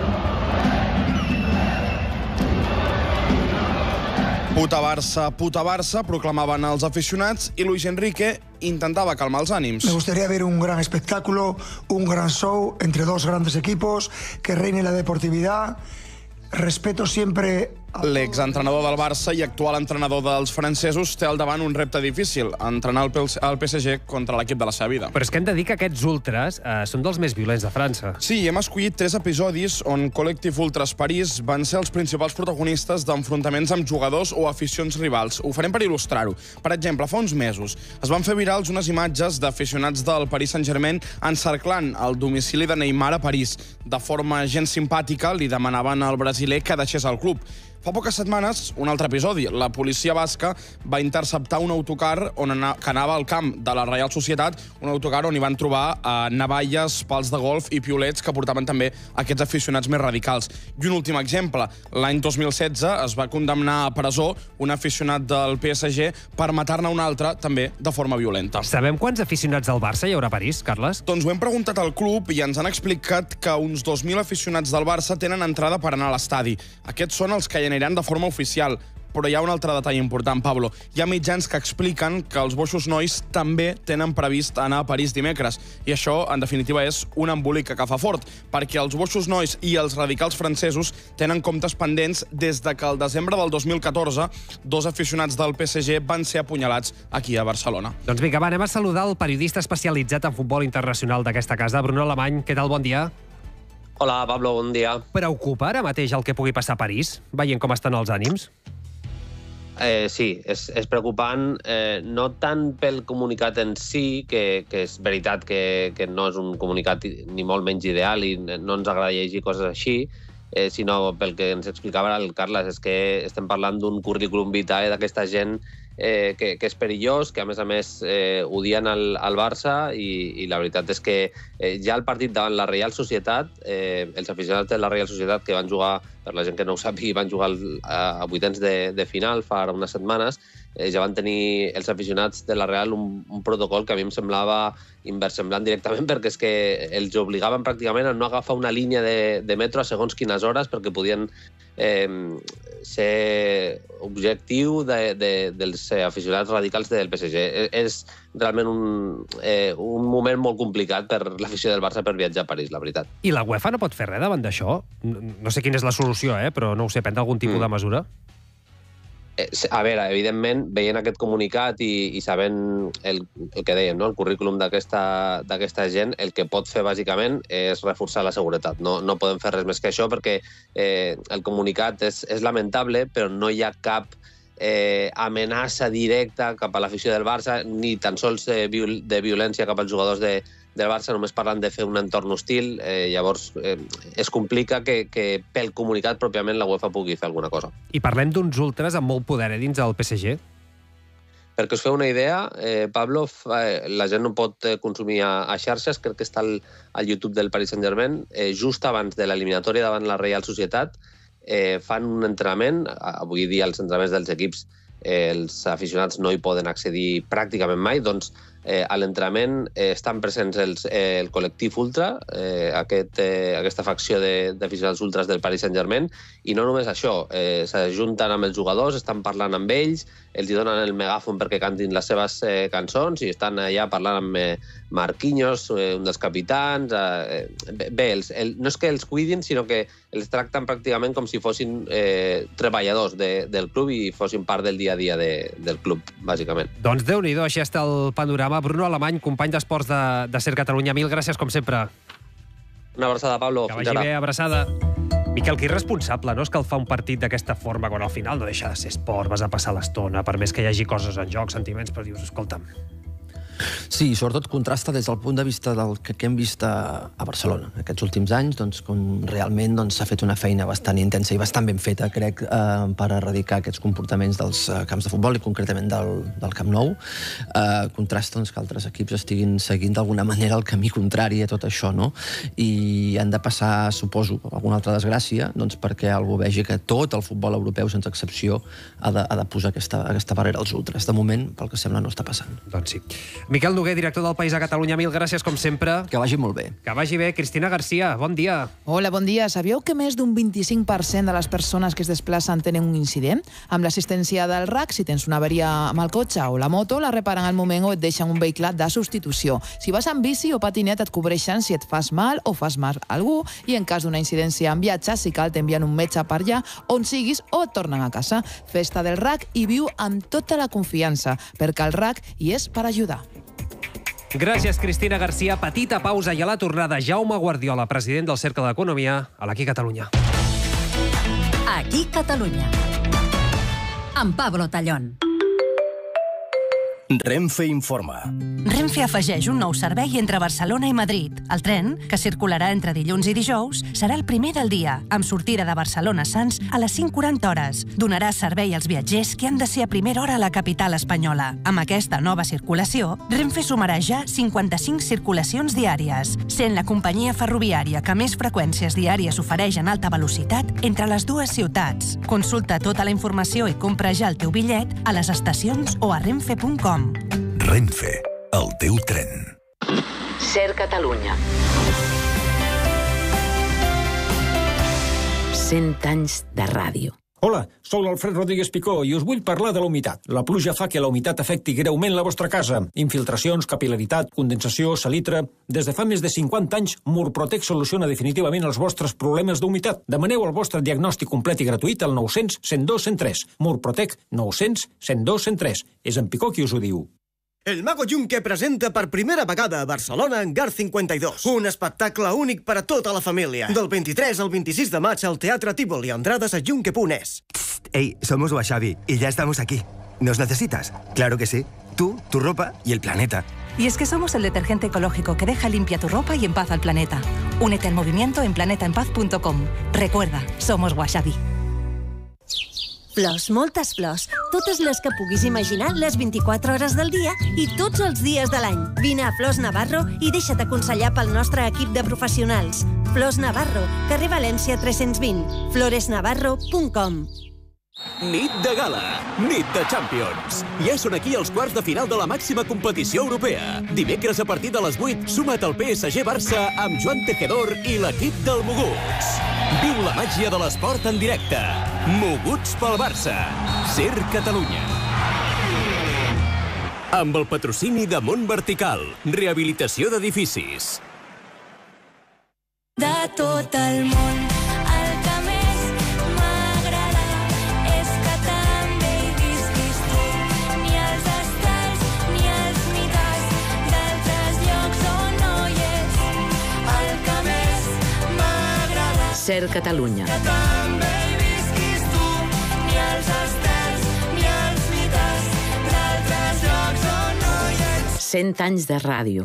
Puta Barça, proclamaven els aficionats, i Luis Enrique intentava calmar els ànims. Me gustaría ver un gran espectáculo, un gran show entre dos grandes equipos, que reine la deportividad. Respeto siempre... L'exentrenador del Barça i actual entrenador dels francesos té al davant un repte difícil, entrenar el PSG contra l'equip de la seva vida. Però és que hem de dir que aquests ultres són dels més violents de França. Sí, hem escollit 3 episodis on Col·lectif Ultras París van ser els principals protagonistes d'enfrontaments amb jugadors o aficions rivals. Ho farem per il·lustrar-ho. Per exemple, fa uns mesos es van fer virals unes imatges d'aficionats del Paris Saint-Germain encerclant el domicili de Neymar a París. De forma gens simpàtica li demanaven al brasiler que deixés el club. Fa poques setmanes, un altre episodi, la policia basca va interceptar un autocar que anava al camp de la Reial Societat, un autocar on hi van trobar navalles, pals de golf i piolets que portaven també aquests aficionats més radicals. I un últim exemple, l'any 2016 es va condemnar a presó un aficionat del PSG per matar-ne un altre, també de forma violenta. Sabem quants aficionats del Barça hi haurà a París, Carles? Doncs ho hem preguntat al club i ens han explicat que uns 2.000 aficionats del Barça tenen entrada per anar a l'estadi. Aquests són els que hi aniran de forma oficial. Però hi ha un altre detall important, Pablo. Hi ha mitjans que expliquen que els boixos nois també tenen previst anar a París dimecres. I això, en definitiva, és un embolic que fa fort, perquè els boixos nois i els radicals francesos tenen comptes pendents des de que el desembre del 2014 2 aficionats del PSG van ser apunyalats aquí a Barcelona. Doncs vinga, anem a saludar el periodista especialitzat en futbol internacional d'aquesta casa, Bruno Alemany. Què tal? Bon dia. Hola, Pablo, bon dia. Preocupa ara mateix el que pugui passar a París, veient com estan els ànims? Sí, és preocupant, no tant pel comunicat en si, que és veritat que no és un comunicat ni molt menys ideal i no ens agrada llegir coses així, sinó pel que ens explicava el Carles, és que estem parlant d'un currículum vitae d'aquesta gent que és perillós, que a més odien el Barça, i la veritat és que ja el partit davant la Reial Societat, els aficionats de la Reial Societat que van jugar, per la gent que no ho sàpiga, van jugar a vuitens de final fa unes setmanes, ja van tenir els aficionats de la Real un protocol que a mi em semblava inversemblant directament, perquè és que els obligaven pràcticament a no agafar una línia de metro a segons quines hores, perquè podien ser objectiu dels aficionats radicals del PSG. És realment un moment molt complicat per l'afició del Barça per viatjar a París, la veritat. I la UEFA no pot fer res davant d'això? No sé quina és la solució, però no ho sé, prendre algun tipus de mesura? A veure, evidentment, veient aquest comunicat i sabent el que dèiem, no? El currículum d'aquesta gent, el que pot fer bàsicament és reforçar la seguretat. No podem fer res més que això, perquè el comunicat és lamentable, però no hi ha cap amenaça directa cap a l'afició del Barça, ni tan sols de violència cap als jugadors del Barça, només parlant de fer un entorn hostil. Llavors es complica que pel comunicat pròpiament la UEFA pugui fer alguna cosa. I parlem d'uns ultras amb molt poder dins del PSG? Perquè us feu una idea, Pablo, la gent no pot consumir a xarxes, crec que està al YouTube del Paris Saint-Germain, just abans de l'eliminatòria davant la Reial Societat, fan un entrenament, avui dia els entrenaments dels equips els aficionats no hi poden accedir pràcticament mai, doncs a l'entrenament estan presents el col·lectiu ultra, aquesta facció d'aficionats ultras del Paris Saint-Germain, i no només això, s'ajunten amb els jugadors, estan parlant amb ells, els donen el megàfon perquè cantin les seves cançons i estan allà parlant amb Marquinhos, un dels capitans. Bé, no és que els cuidin, sinó que els tracten pràcticament com si fossin treballadors del club i fossin part del dia a dia del club, bàsicament. Doncs Déu-n'hi-do, així està el panorama. Bruno Alemany, company d'esports de SER Catalunya, mil gràcies, com sempre. Una abraçada, Pablo. Que vagi bé, abraçada. Miquel, que irresponsable, no?, escalfar un partit d'aquesta forma, quan al final no deixa de ser esport, vas a passar l'estona, per més que hi hagi coses en joc, sentiments, però dius, escolta'm... Sí, sobretot contrasta des del punt de vista del que hem vist a Barcelona. Aquests últims anys, doncs, com realment s'ha fet una feina bastant intensa i bastant ben feta, crec, per erradicar aquests comportaments dels camps de futbol i concretament del Camp Nou. Contrasta que altres equips estiguin seguint d'alguna manera el camí contrari a tot això, no? I han de passar, suposo, alguna altra desgràcia, doncs perquè algú vegi que tot el futbol europeu, sense excepció, ha de posar aquesta barrera als ultres. De moment, pel que sembla, no està passant. Doncs sí. Miquel Noguer, director del País a Catalunya, mil gràcies, com sempre. Que vagi molt bé. Que vagi bé. Cristina Garcia, bon dia. Hola, bon dia. Sabíeu que més d'un 25% de les persones que es desplacen tenen un incident? Amb l'assistència del RAC, si tens una avaria amb el cotxe o la moto, la reparen al moment o et deixen un vehicle de substitució. Si vas amb bici o patinet, et cobreixen si et fas mal o fas mal a algú, i en cas d'una incidència en viatge, si cal, t'envien un metge per allà on siguis o et tornen a casa. Festa del RAC i viu amb tota la confiança, perquè el RAC hi és per ajudar. Gràcies, Cristina Garcia. Petita pausa i a la tornada Jaume Guardiola, president del Cercle d'Economia, a l'Aquí Catalunya. Aquí Catalunya. Amb Pablo Tallón. Renfe informa. Renfe afegeix un nou servei entre Barcelona i Madrid. El tren, que circularà entre dilluns i dijous, serà el primer del dia, amb sortida de Barcelona a Sants a les 5:40 hores. Donarà servei als viatgers que han de ser a primera hora a la capital espanyola. Amb aquesta nova circulació, Renfe sumarà ja 55 circulacions diàries, sent la companyia ferroviària que més freqüències diàries ofereix en alta velocitat entre les dues ciutats. Consulta tota la informació i compra ja el teu bitllet a les estacions o a renfe.com. Renfe, el teu tren. SER Catalunya. 100 anys de ràdio. Hola, sou l'Alfred Rodríguez Picó i us vull parlar de la humitat. La pluja fa que la humitat afecti greument la vostra casa. Infiltracions, capil·laritat, condensació, salitre... Des de fa més de 50 anys, Murprotec soluciona definitivament els vostres problemes d'humitat. Demaneu el vostre diagnòstic complet i gratuït al 900 102 103. Murprotec 900 102 103. És en Picó qui us ho diu. El Mago Yunque presenta per primera vegada a Barcelona Hangar 52. Un espectacle únic per a tota la família. Del 23 al 26 de maig al Teatre Tívoli. Entrades a yunque.es. Hey, somos Wasabi y ya estamos aquí. ¿Nos necesitas? Claro que sí. Tú, tu ropa y el planeta. Y es que somos el detergente ecológico que deja limpia tu ropa y en paz al planeta. Únete al movimiento en planetaenpaz.com. Recuerda, somos Wasabi. Flors, moltes flors, totes les que puguis imaginar les 24 hores del dia i tots els dies de l'any. Vine a Flors Navarro i deixa't aconsellar pel nostre equip de professionals. Flors Navarro, carrer València 320, floresnavarro.com. Nit de gala, nit de Champions. Ja són aquí els quarts de final de la màxima competició europea. Dimecres a partir de les 8, suma't al PSG-Barça amb Joan Tejedor i l'equip del Moguts. Viu la màgia de l'esport en directe. Moguts pel Barça. Ser Catalunya. Amb el patrocini de Mont Vertical, rehabilitació d'edificis. De tot el món, el que més m'agrada és que també hi visquis tu. Ni els estels ni els mites d'altres llocs on no hi és. El que més m'agrada Ser Catalunya. que també hi visquis tu. Ni els estels ni els mites d'altres llocs on no hi és. 100 anys de ràdio.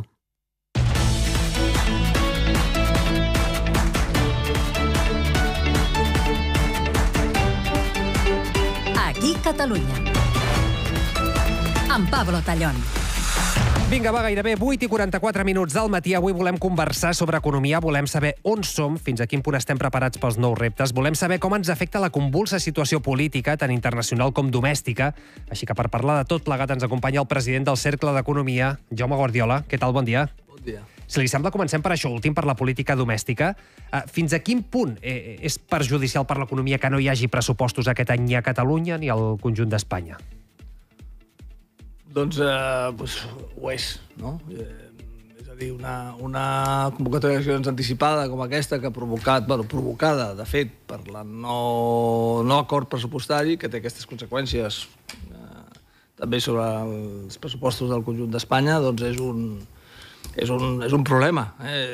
Aquí Catalunya. Amb Pablo Tallón. Vinga, va, gairebé 8 i 44 minuts del matí. Avui volem conversar sobre economia, volem saber on som, fins a quin punt estem preparats pels nous reptes, volem saber com ens afecta la convulsa situació política, tant internacional com domèstica. Així que per parlar de tot plegat ens acompanya el president del Cercle d'Economia, Jaume Guardiola. Què tal? Bon dia. Bon dia. Si li sembla, comencem per això últim, per la política domèstica. Fins a quin punt és perjudicial per l'economia que no hi hagi pressupostos aquest any ni a Catalunya ni al conjunt d'Espanya? Doncs ho és, no? És a dir, una convocatòria d'eleccions anticipada com aquesta que ha provocat, provocada, de fet, per la no acord pressupostari, que té aquestes conseqüències també sobre els pressupostos del conjunt d'Espanya, doncs és un problema.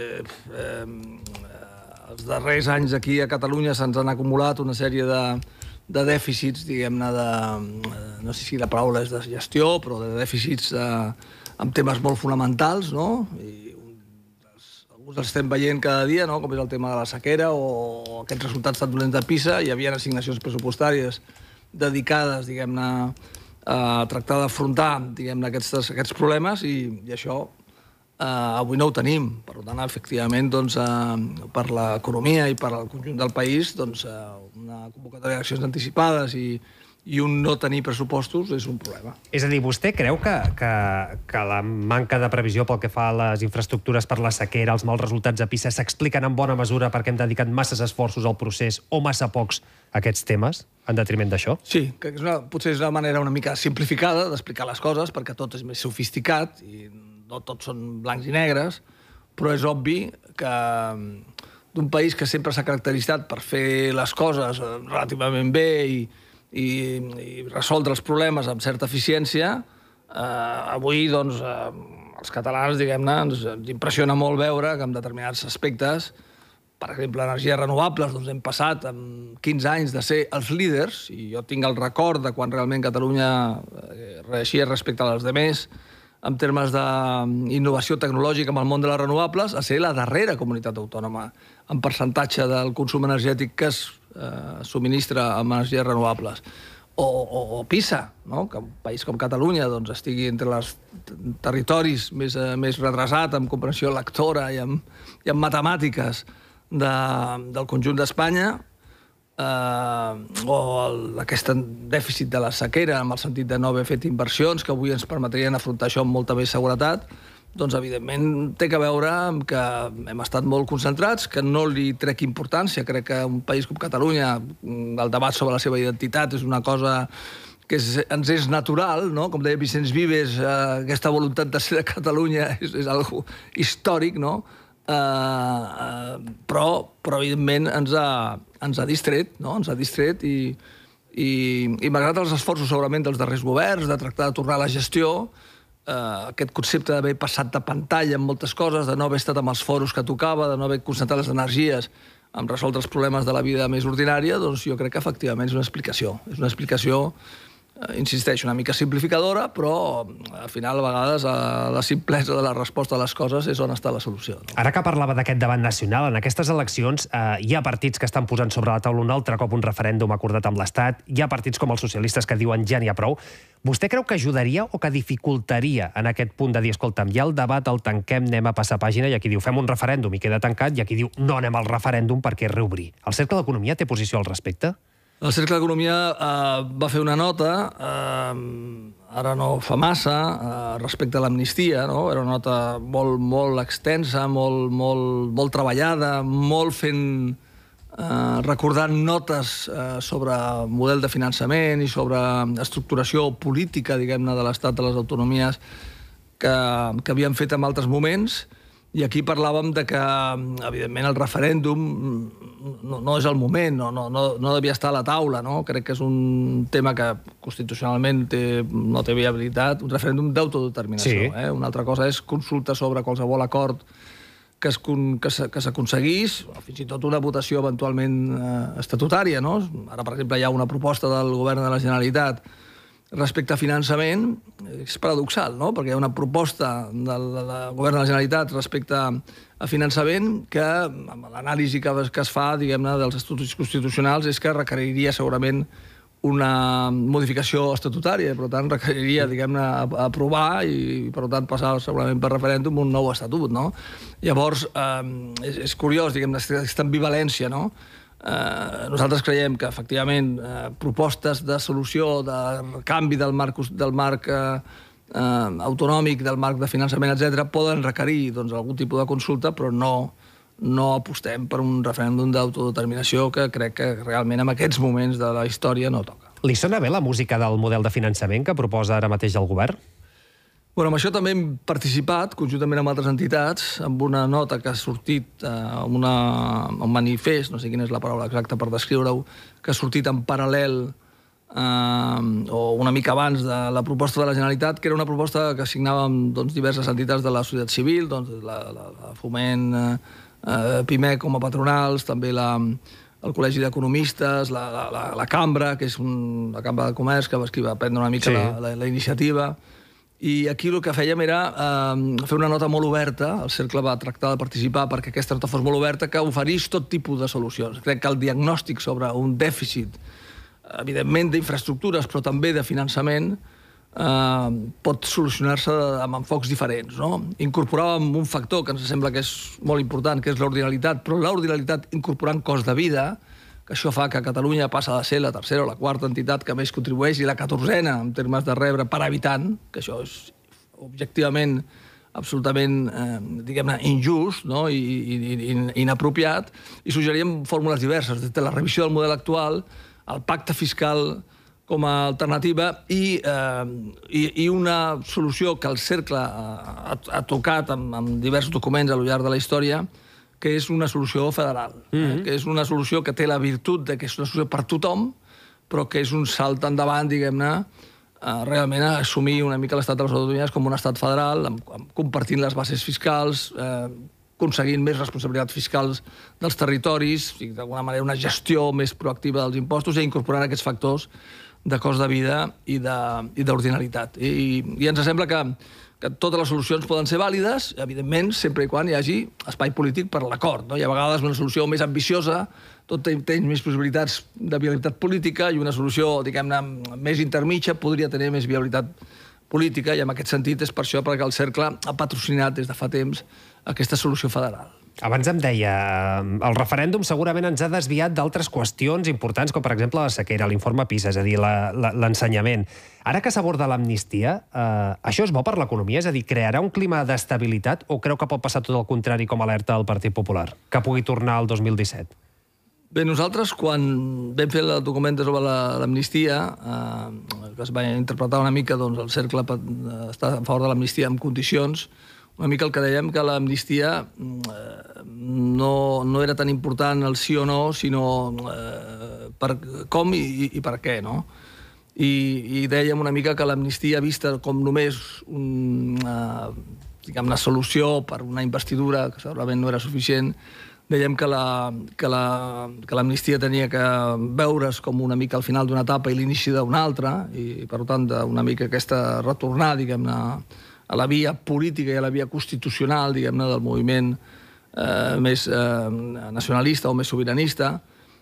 Els darrers anys aquí a Catalunya se'ns han acumulat una sèrie de dèficits, diguem-ne, no sé si la paraula és de gestió, però de dèficits amb temes molt fonamentals, no? I alguns els estem veient cada dia, no? Com és el tema de la sequera o aquests resultats tan dolents de PISA. Hi havia assignacions pressupostàries dedicades, diguem-ne, a tractar d'afrontar, diguem-ne, aquests problemes i això avui no ho tenim. Per tant, efectivament, doncs, per l'economia i per al conjunt del país, doncs, una convocatòria d'accions anticipades i un no tenir pressupostos és un problema. És a dir, vostè creu que la manca de previsió pel que fa a les infraestructures per la sequera, els mals resultats a PISA, s'expliquen en bona mesura perquè hem dedicat masses esforços al procés o massa pocs a aquests temes, en detriment d'això? Sí, que potser és una manera una mica simplificada d'explicar les coses, perquè tot és més sofisticat i no tots són blancs i negres, però és obvi que d'un país que sempre s'ha caracteritzat per fer les coses relativament bé i resoldre els problemes amb certa eficiència, avui, doncs, els catalans, diguem-ne, ens impressiona molt veure que en determinats aspectes, per exemple, energies renovables, doncs hem passat en 15 anys de ser els líders, i jo tinc el record de quan realment Catalunya reeixia respecte als altres, en termes d'innovació tecnològica en el món de les renovables, a ser la darrera comunitat autònoma en percentatge del consum energètic que es subministra amb energies renovables. O PISA, no? Que un país com Catalunya doncs, estigui entre els territoris més retrasat en comprensió lectora i en matemàtiques del conjunt d'Espanya, o aquest dèficit de la sequera, en el sentit de no haver fet inversions que avui ens permetrien afrontar això amb molta més seguretat, doncs, evidentment, té a veure amb que hem estat molt concentrats, que no li trec importància. Crec que un país com Catalunya, el debat sobre la seva identitat és una cosa que ens és natural, no? Com deia Vicenç Vives, aquesta voluntat de ser de Catalunya és algo històric, no? Però evidentment ens ha distret, no? Ens ha distret i malgrat els esforços segurament dels darrers governs de tractar de tornar a la gestió, aquest concepte d'haver passat de pantalla en moltes coses, de no haver estat amb els foros que tocava, de no haver concentrat les energies en resoldre els problemes de la vida més ordinària, doncs jo crec que efectivament és una explicació. És una explicació insisteixo, una mica simplificadora, però al final a vegades la simplesa de la resposta a les coses és on està la solució. Ara que parlava d'aquest debat nacional, en aquestes eleccions hi ha partits que estan posant sobre la taula un altre cop un referèndum acordat amb l'Estat, hi ha partits com els socialistes que diuen ja n'hi ha prou. Vostè creu que ajudaria o que dificultaria en aquest punt de dir, escolta'm, ja el debat el tanquem, anem a passar pàgina, i aquí diu fem un referèndum i queda tancat, i aquí diu no anem al referèndum perquè reobrir. El Cercle d'Economia té posició al respecte? El Cercle d'Economia va fer una nota, ara no fa massa, respecte a l'amnistia, no? Era una nota molt extensa, molt treballada, molt fent recordant notes sobre model de finançament i sobre estructuració política, diguem-ne, de l'Estat de les autonomies que havien fet en altres moments. I aquí parlàvem de que, evidentment, el referèndum no és el moment, no devia estar a la taula, no? Crec que és un tema que constitucionalment no té viabilitat, un referèndum d'autodeterminació. Una altra cosa és consulta sobre qualsevol acord que s'aconseguís, fins i tot una votació eventualment estatutària. Ara, per exemple, hi ha una proposta del govern de la Generalitat respecte a finançament, és paradoxal, no? Perquè hi ha una proposta del govern de la Generalitat respecte a finançament que, amb l'anàlisi que es fa, diguem-ne, dels estatuts constitucionals, és que requeriria segurament una modificació estatutària, per tant, requeriria, diguem-ne, aprovar i, per tant, passar segurament per referèndum un nou estatut, no? Llavors, és curiós, diguem-ne, aquesta ambivalència, no? Nosaltres creiem que, efectivament, propostes de solució, de canvi del marc autonòmic, del marc de finançament, etc., poden requerir algun tipus de consulta, però no apostem per un referèndum d'autodeterminació que crec que realment en aquests moments de la història no toca. Li sona bé la música del model de finançament que proposa ara mateix el govern? Amb això també hem participat, conjuntament amb altres entitats, amb una nota que ha sortit, un manifest, no sé quina és la paraula exacta per descriure-ho, que ha sortit en paral·lel o una mica abans de la proposta de la Generalitat, que era una proposta que signàvem diverses entitats de la societat civil, la Foment, PIMEC com a patronals, també el Col·legi d'Economistes, la Cambra, que és la Cambra de Comerç, que va prendre una mica la iniciativa. I aquí el que fèiem era fer una nota molt oberta, el Cercle va tractar de participar perquè aquesta nota fos molt oberta, que oferís tot tipus de solucions. Crec que el diagnòstic sobre un dèficit, evidentment d'infraestructures, però també de finançament, pot solucionar-se amb enfocs diferents. Incorporàvem un factor que ens sembla que és molt important, que és l'ordinalitat, però l'ordinalitat incorporant cost de vida, que això fa que Catalunya passa de ser la tercera o la quarta entitat que més contribueix i la 14a en termes de rebre per habitant, que això és objectivament absolutament, diguem-ne, injust i inapropiat, i suggeríem fórmules diverses, des de la revisió del model actual, el pacte fiscal com a alternativa i una solució que el Cercle ha tocat amb diversos documents al llarg de la història, que és una solució federal, que és una solució que té la virtut de que és una solució per tothom, però que és un salt endavant, diguem-ne, realment a assumir una mica l'estat de les autonomies com un estat federal, compartint les bases fiscals, aconseguint més responsabilitats fiscals dels territoris, d'alguna manera una gestió més proactiva dels impostos i incorporant aquests factors de cost de vida i d'ordinalitat. I ens sembla que totes les solucions poden ser vàlides, evidentment, sempre i quan hi hagi espai polític per l'acord. I a vegades una solució més ambiciosa tot té més possibilitats de viabilitat política i una solució, diguem-ne, més intermitja podria tenir més viabilitat política i en aquest sentit és per això perquè el Cercle ha patrocinat des de fa temps aquesta solució federal. Abans em deia, el referèndum segurament ens ha desviat d'altres qüestions importants, com per exemple la sequera, l'informe PISA, és a dir, l'ensenyament. Ara que s'aborda l'amnistia, això és bo per l'economia? És a dir, crearà un clima d'estabilitat o creu que pot passar tot el contrari com alerta del Partit Popular, que pugui tornar al 2017? Bé, nosaltres, quan vam fer el document sobre l'amnistia, que es va interpretar una mica, doncs el Cercle està a favor de l'amnistia amb condicions, una mica el que dèiem que l'amnistia no era tan important el sí o no, sinó per com i per què, no? I dèiem una mica que l'amnistia vista com només una solució per una investidura, que segurament no era suficient, dèiem que l'amnistia tenia que veure's com una mica al final d'una etapa i l'inici d'una altra, i per tant una mica aquesta retornar, diguem-ne, a la via política i a la via constitucional, diguem-ne, del moviment més nacionalista o més sobiranista.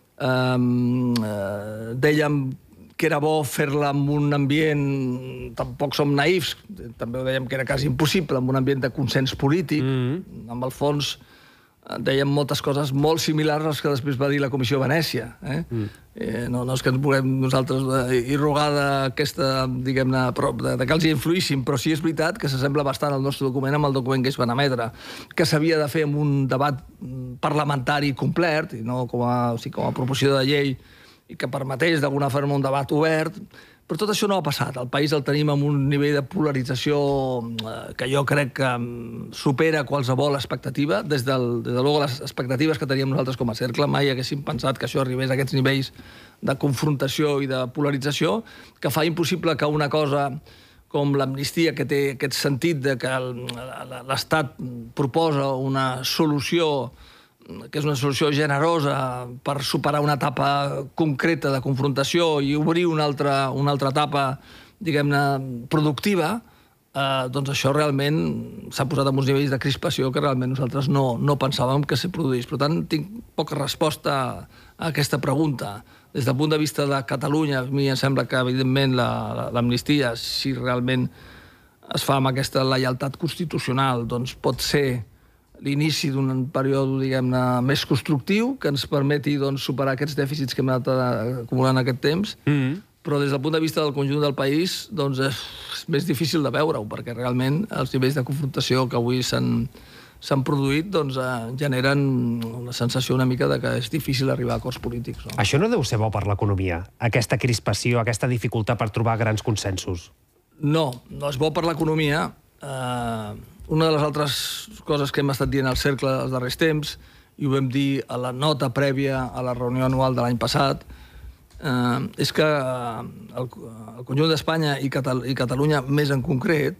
Dèiem que era bo fer-la en un ambient, tampoc som naïfs, també ho dèiem que era quasi impossible, en un ambient de consens polític. Amb el fons dèiem moltes coses molt similars a les que després va dir la Comissió Venècia. No és que ens vulguem nosaltres irrogar d'aquesta, diguem-ne, que els hi influïssin, però sí és veritat que s'assembla bastant el nostre document amb el document que ells van emetre, que s'havia de fer amb un debat parlamentari complet, i no com a proposició de llei, i que permetés d'alguna forma un debat obert, però tot això no ha passat. El país el tenim amb un nivell de polarització que jo crec que supera qualsevol expectativa. Des de les expectatives que teníem nosaltres com a cercle, mai haguéssim pensat que això arribés a aquests nivells de confrontació i de polarització, que fa impossible que una cosa com l'amnistia, que té aquest sentit de que l'Estat proposa una solució que és una solució generosa per superar una etapa concreta de confrontació i obrir una altra etapa, diguem-ne, productiva, doncs això realment s'ha posat en uns nivells de crispació que realment nosaltres no pensàvem que se produís. Per tant, tinc poca resposta a aquesta pregunta. Des del punt de vista de Catalunya, a mi em sembla que, evidentment, l'amnistia, si realment es fa amb aquesta lleialtat constitucional, doncs pot ser l'inici d'un període, diguem-ne, més constructiu, que ens permeti superar aquests dèficits que hem anat acumulant aquest temps, però des del punt de vista del conjunt del país doncs és més difícil de veure-ho, perquè realment els nivells de confrontació que avui s'han produït generen una sensació una mica que és difícil arribar a acords polítics. Això no deu ser bo per l'economia, aquesta crispació, aquesta dificultat per trobar grans consensos? No és bo per l'economia. Una de les altres coses que hem estat dient al cercle els darrers temps, i ho vam dir a la nota prèvia a la reunió anual de l'any passat, és que el conjunt d'Espanya i Catalunya més en concret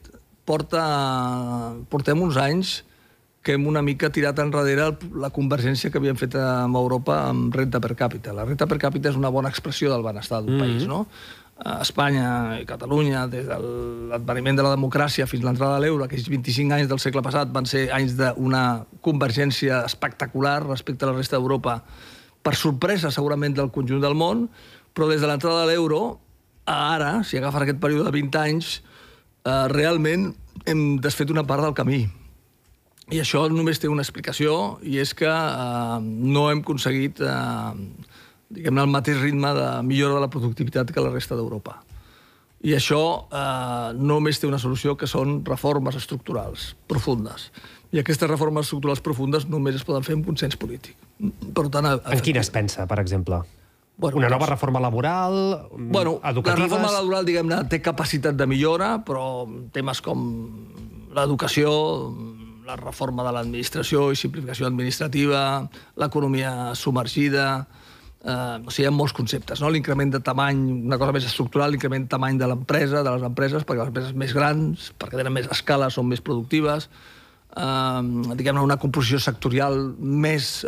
portem uns anys que hem una mica tirat enrere la convergència que havíem fet amb Europa amb renda per càpita. La renda per càpita és una bona expressió del benestar d'un país, no? Espanya i Catalunya, des de l'adveniment de la democràcia fins a l'entrada de l'euro, aquells 25 anys del segle passat van ser anys d'una convergència espectacular respecte a la resta d'Europa, per sorpresa segurament del conjunt del món, però des de l'entrada de l'euro a ara, si agafes aquest període de 20 anys, realment hem desfet una part del camí. I això només té una explicació, i és que no hem aconseguit diguem-ne, el mateix ritme de millora de la productivitat que la resta d'Europa. I això només té una solució, que són reformes estructurals profundes. I aquestes reformes estructurals profundes només es poden fer amb consens polític. Per tant, en quines pensa, per exemple? Una nova reforma laboral, educatives? La reforma laboral, diguem-ne, té capacitat de millora, però temes com l'educació, la reforma de l'administració i simplificació administrativa, l'economia submergida, hi ha molts conceptes, l'increment de tamany, una cosa més estructural, l'increment de tamany de l'empresa, de les empreses, perquè les empreses més grans, perquè tenen més escala, són més productives, diguem-ne, una composició sectorial més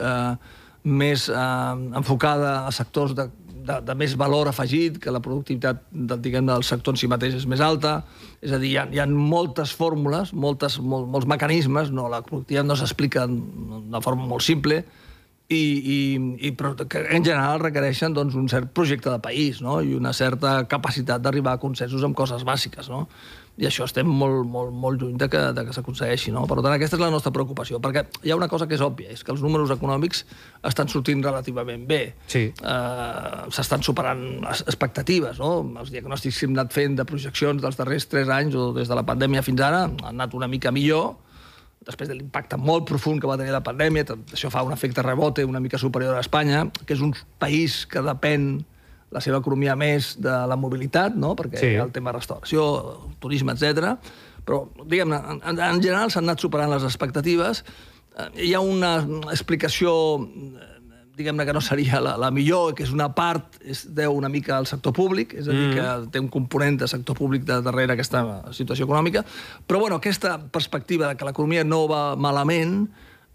enfocada a sectors de més valor afegit, que la productivitat del sector en si mateix és més alta. És a dir, hi ha moltes fórmules, molts mecanismes, la productivitat no s'explica de forma molt simple, però que en general requereixen un cert projecte de país i una certa capacitat d'arribar a consensos amb coses bàsiques. I això estem molt lluny de que s'aconsegueixi. Per tant, aquesta és la nostra preocupació, perquè hi ha una cosa que és òbvia, és que els números econòmics estan sortint relativament bé. S'estan superant expectatives. Els diagnòstics que hem anat fent de projeccions dels darrers 3 anys o des de la pandèmia fins ara han anat una mica millor, després de l'impacte molt profund que va tenir la pandèmia. Això fa un efecte rebote una mica superior a Espanya, que és un país que depèn la seva economia més de la mobilitat, perquè hi ha el tema restauració, turisme, etc. Però, diguem-ne, en general s'han anat superant les expectatives. Hi ha una explicació, diguem-ne, que no seria la millor, que és una part, es deu una mica al sector públic, és a dir, que té un component de sector públic darrere aquesta situació econòmica. Però, aquesta perspectiva de que l'economia no va malament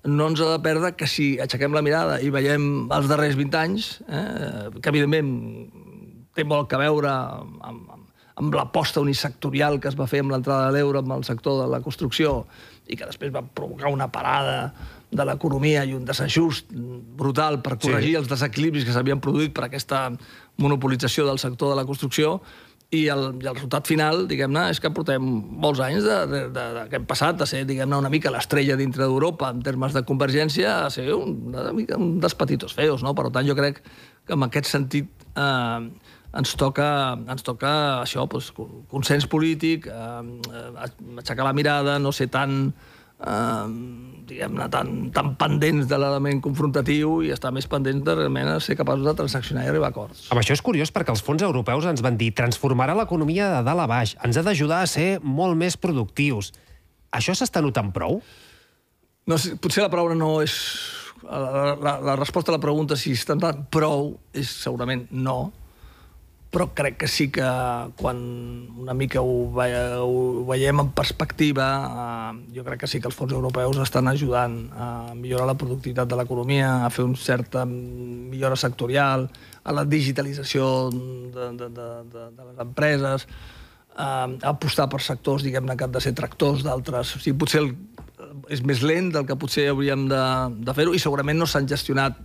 no ens ha de perdre que si aixequem la mirada i veiem els darrers 20 anys, que evidentment té molt que veure amb l'aposta unisectorial que es va fer amb l'entrada de l'euro amb el sector de la construcció i que després va provocar una parada de l'economia i un desajust brutal per corregir els desequilibris que s'havien produït per aquesta monopolització del sector de la construcció. I el resultat final, diguem-ne, és que portem molts anys que hem passat de ser, diguem-ne, una mica l'estrella dintre d'Europa en termes de convergència a ser una mica un dels petitos feos, no? Per tant, jo crec que en aquest sentit ens toca això, consens polític, aixecar la mirada, no ser tan diguem-ne, tan pendents de l'element confrontatiu i estar més pendents de realment ser capaços de transaccionar i arribar a acords. Amb això és curiós perquè els fons europeus ens van dir transformarà l'economia de dalt a baix, ens ha d'ajudar a ser molt més productius. Això s'està notant prou? No, potser la paraula no és... La resposta a la pregunta si està notant prou és segurament no, però crec que sí que quan una mica ho veiem en perspectiva, jo crec que sí que els fons europeus estan ajudant a millorar la productivitat de l'economia, a fer una certa millora sectorial, a la digitalització de les empreses, a apostar per sectors, diguem-ne, que han de ser tractors d'altres. O sigui, potser és més lent del que potser hauríem de fer-ho i segurament no s'han gestionat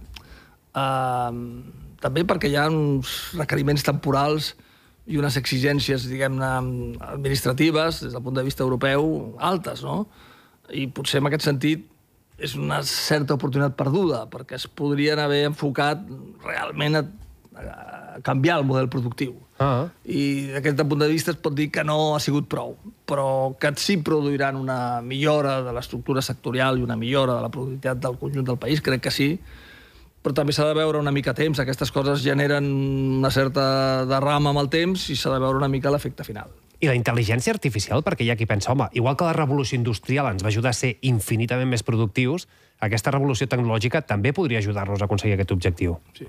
també perquè hi ha uns requeriments temporals i unes exigències, diguem-ne, administratives, des del punt de vista europeu, altes, no? I potser en aquest sentit és una certa oportunitat perduda, perquè es podrien haver enfocat realment a canviar el model productiu. I d'aquest punt de vista es pot dir que no ha sigut prou, però que sí produiran una millora de l'estructura sectorial i una millora de la productivitat del conjunt del país, crec que sí, però també s'ha de veure una mica a temps. Aquestes coses generen una certa derrama amb el temps i s'ha de veure una mica l'efecte final. I la intel·ligència artificial, perquè hi ha qui pensa, home, igual que la revolució industrial ens va ajudar a ser infinitament més productius, aquesta revolució tecnològica també podria ajudar-nos a aconseguir aquest objectiu. Sí,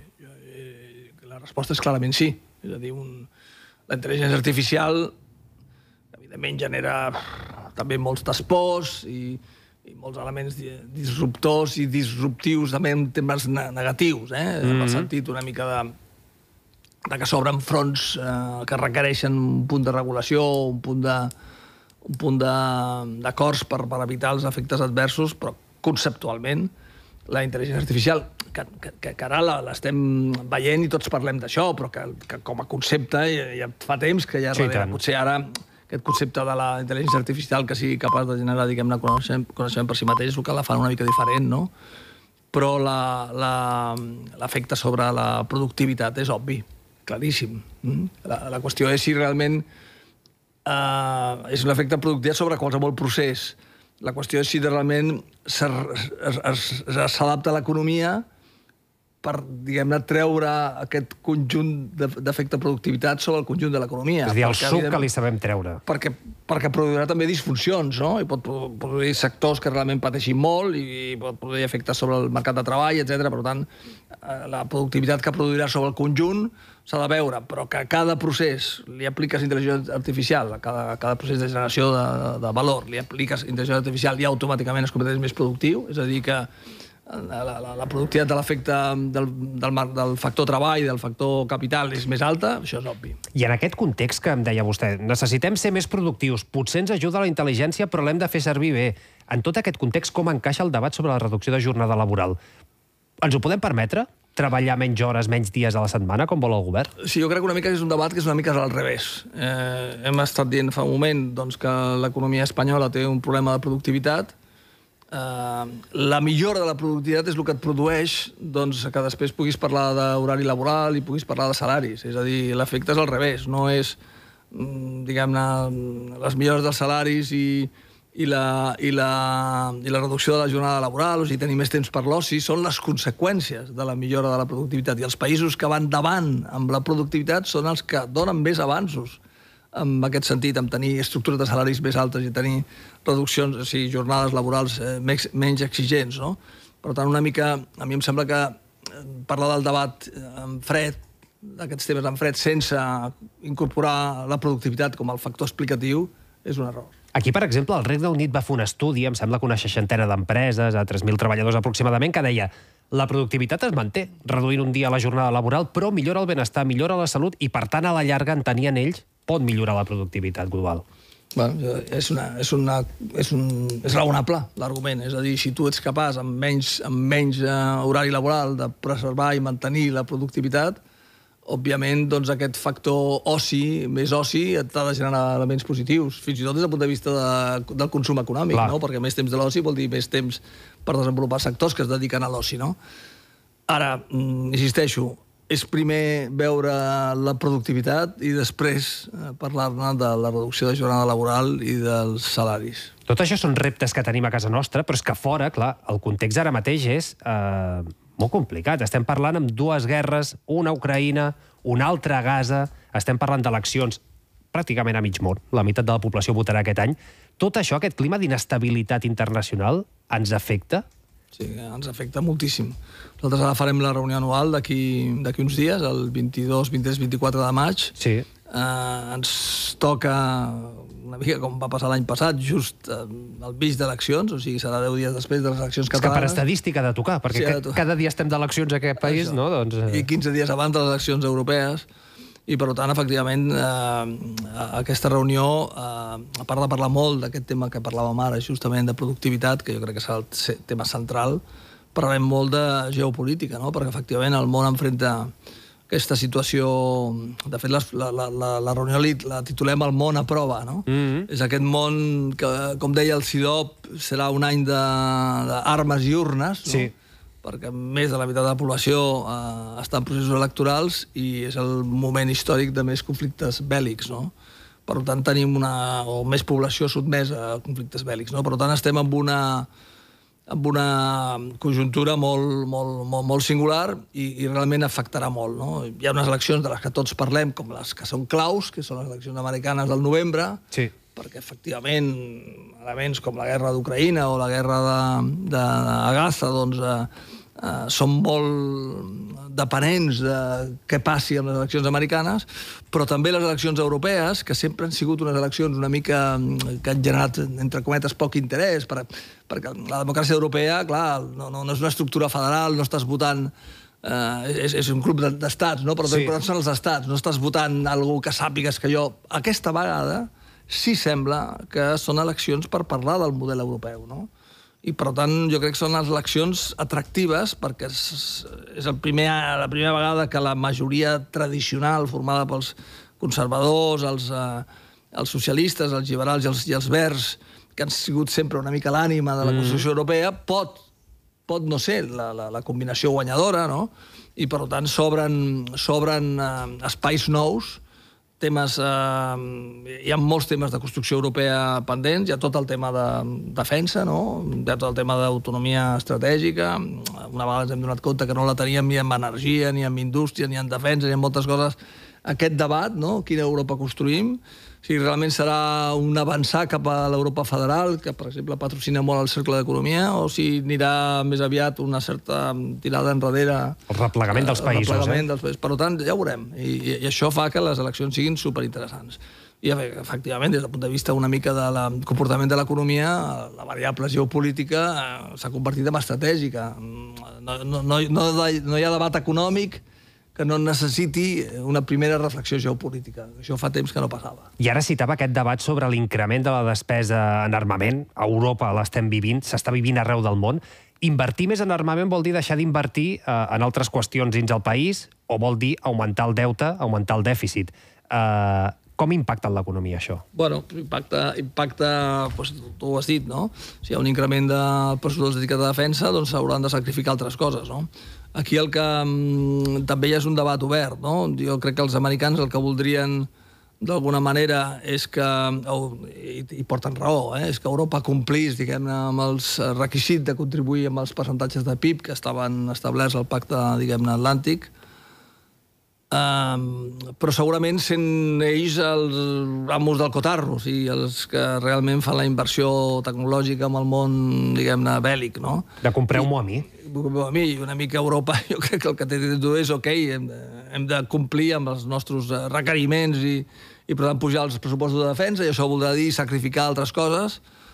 la resposta és clarament sí. És a dir, la intel·ligència artificial evidentment genera també molts despòs i molts elements disruptors i disruptius també en temes negatius, en el sentit una mica de que s'obren fronts que requereixen un punt de regulació, un punt d'acords per evitar els efectes adversos, però conceptualment la intel·ligència artificial, que ara l'estem veient i tots parlem d'això, però que com a concepte ja fa temps que ja darrere. Potser ara aquest concepte de la intel·ligència artificial que sigui capaç de generar, diguem-ne, coneixement per si mateix, és el que la fa una mica diferent, no? Però l'efecte sobre la productivitat és obvi, claríssim. La qüestió és si realment és un efecte de productivitat sobre qualsevol procés. La qüestió és si realment s'adapta a l'economia per, diguem-ne, treure aquest conjunt d'efecte de productivitat sobre el conjunt de l'economia. És a dir, el suc que li sabem treure. Perquè produirà també disfuncions, no? I pot produir sectors que realment pateixin molt i pot produir efectes sobre el mercat de treball, etc. Per tant, la productivitat que produirà sobre el conjunt s'ha de veure, però que a cada procés li apliques intel·ligència artificial, a cada procés de generació de valor li apliques intel·ligència artificial i automàticament es converteix més productiu, és a dir, que la productivitat de l'efecte del factor treball, del factor capital és més alta, això és obvi. I en aquest context que em deia vostè, necessitem ser més productius, potser ens ajuda la intel·ligència, però l'hem de fer servir bé. En tot aquest context, com encaixa el debat sobre la reducció de jornada laboral? Ens ho podem permetre? Treballar menys hores, menys dies a la setmana, com vol el govern? Sí, jo crec que una mica és un debat que és una mica al revés. Hem estat dient fa un moment que l'economia espanyola té un problema de productivitat. La millora de la productivitat és el que et produeix que després puguis parlar d'horari laboral i puguis parlar de salaris. És a dir, l'efecte és al revés. No és, diguem-ne, les millores dels salaris i la reducció de la jornada laboral, o sigui, tenir més temps per l'oci, són les conseqüències de la millora de la productivitat. I els països que van davant amb la productivitat són els que donen més avanços en aquest sentit, amb tenir estructures de salaris més altes i tenir reduccions, o sigui, jornades laborals menys exigents, no? Per tant, una mica, a mi em sembla que parlar del debat en fred, d'aquests temes en fred, sense incorporar la productivitat com el factor explicatiu, és un error. Aquí, per exemple, el Regne Unit va fer un estudi, em sembla que una 60 d'empreses, a 3.000 treballadors aproximadament, que deia la productivitat es manté, reduint un dia la jornada laboral, però millora el benestar, millora la salut i, per tant, a la llarga, entenien ells, pot millorar la productivitat global. Bueno, és raonable l'argument, és a dir, si tu ets capaç amb menys horari laboral de preservar i mantenir la productivitat, òbviament doncs, aquest factor oci, més oci, t'ha de generar elements positius, fins i tot des del punt de vista del consum econòmic, no? Perquè més temps de l'oci vol dir més temps per desenvolupar sectors que es dediquen a l'oci, no? Ara, insisteixo, és primer veure la productivitat i després parlar-ne de la reducció de jornada laboral i dels salaris. Tot això són reptes que tenim a casa nostra, però és que fora, clar, el context ara mateix és molt complicat. Estem parlant amb dues guerres, una a Ucraïna, una altra a Gaza, estem parlant d'eleccions pràcticament a mig món, la meitat de la població votarà aquest any. Tot això, aquest clima d'inestabilitat internacional, ens afecta? Sí, ens afecta moltíssim. Nosaltres ara farem la reunió anual d'aquí uns dies, el 22, 23, 24 de maig. Sí. Ens toca, una mica com va passar l'any passat, just al mig d'eleccions, o sigui, serà 10 dies després de les eleccions catalanes. És que per estadística ha de tocar, perquè cada dia estem d'eleccions a aquest país, no? I 15 dies abans de les eleccions europees. I, per tant, efectivament, aquesta reunió, a part de parlar molt d'aquest tema que parlàvem ara, justament de productivitat, que jo crec que serà el tema central, parlarem molt de geopolítica, no? Perquè, efectivament, el món enfrenta aquesta situació... De fet, la reunió la titulem El món a prova, no? És aquest món que, com deia el CIDOB, serà un any d'armes i urnes, no? Sí. Perquè més de la meitat de la població està en processos electorals i és el moment històric de més conflictes bèl·lics, no? Per tant, tenim més població sotmesa a conflictes bèl·lics, no? Per tant, estem en una conjuntura molt singular i realment afectarà molt, no? Hi ha unes eleccions de les que tots parlem, com les que són claus, que són les eleccions americanes del novembre, perquè, efectivament, elements com la guerra d'Ucraïna o la guerra de Gaza, doncs, són molt dependents de què passi amb les eleccions americanes, però també les eleccions europees, que sempre han sigut unes eleccions una mica que han generat, entre cometes, poc interès, perquè la democràcia europea, clar, no és una estructura federal, no estàs votant... És un club d'estats, no? Però són els estats, no estàs votant algú que sàpigues que jo... Aquesta vegada sí sembla que són eleccions per parlar del model europeu, no? I, per tant, jo crec que són les eleccions atractives perquè és la primera vegada que la majoria tradicional formada pels conservadors, els socialistes, els liberals i els verds, que han sigut sempre una mica l'ànima de la construcció europea, pot no ser la combinació guanyadora, no? I, per tant, s'obren espais nous, temes... Hi ha molts temes de construcció europea pendents, hi ha tot el tema de defensa, no? Hi ha tot el tema d'autonomia estratègica. Una vegada ens hem donat compte que no la teníem ni en energia, ni en indústria, ni en defensa, ni en moltes coses. Aquest debat, no? Quina Europa construïm? Si realment serà un avançar cap a l'Europa federal, que, per exemple, patrocina molt el Cercle d'Economia, o si anirà més aviat una certa tirada enrere... El replegament dels països, Per tant, ja ho veurem. I això fa que les eleccions siguin superinteressants. I, efectivament, des del punt de vista una mica del comportament de l'economia, la variable geopolítica s'ha convertit en estratègica. No hi ha debat econòmic que no necessiti una primera reflexió geopolítica. Això fa temps que no passava. I ara citava aquest debat sobre l'increment de la despesa en armament. A Europa l'estem vivint, s'està vivint arreu del món. Invertir més en armament vol dir deixar d'invertir en altres qüestions dins el país o vol dir augmentar el deute, augmentar el dèficit. Com impacta en l'economia, això? Bueno, impacta, tu ho has dit, no? Si hi ha un increment del pressupost dedicat a defensa, doncs s'hauran de sacrificar altres coses, no? Aquí el que també ja és un debat obert, no? Jo crec que els americans el que voldrien d'alguna manera és que, i porten raó, és que Europa complís, diguem-ne, amb els requisits de contribuir amb els percentatges de PIB que estaven establerts al pacte, diguem-ne, atlàntic, però segurament sent ells els amos del cotarro, o sigui, els que realment fan la inversió tecnològica amb el món, diguem-ne, bèl·lic, no? De compreu-m'ho a mi. I una mica Europa, jo crec que el que té de dir és, ok, hem de complir amb els nostres requeriments i i per tant pujar els pressupostos de defensa, i això voldrà dir sacrificar altres coses,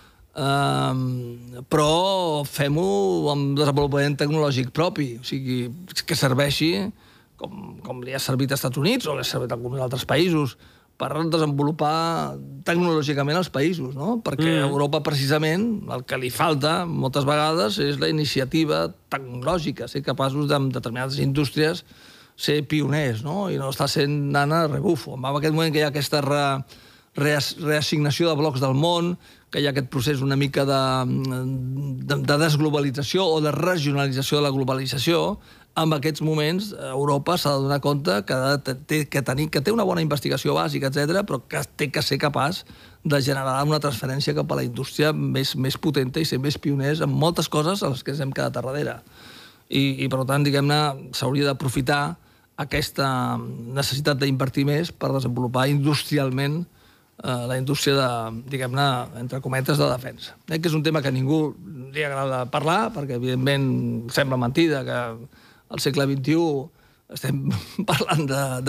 però fem-ho amb desenvolupament tecnològic propi, o sigui, que serveixi com li ha servit als Estats Units o li ha servit a alguns altres països, per desenvolupar tecnològicament els països, no? Perquè a Europa, precisament, el que li falta moltes vegades és la iniciativa tecnològica, ser capaços de determinades indústries ser pioners, no? I no està sent nana rebufo. En aquest moment que hi ha aquesta reassignació de blocs del món, que hi ha aquest procés una mica de desglobalització o de regionalització de la globalització, en aquests moments Europa s'ha de donar compte que té una bona investigació bàsica, etc., però que té que ser capaç de generar una transferència cap a la indústria més potenta i ser més pioners en moltes coses a les que ens hem quedat a darrere. I per tant, diguem-ne, s'hauria d'aprofitar aquesta necessitat d'invertir més per desenvolupar industrialment la indústria de, diguem-ne, entre cometes, de defensa. Que és un tema que a ningú li agrada parlar, perquè, evidentment, sembla mentida que al segle XXI estem parlant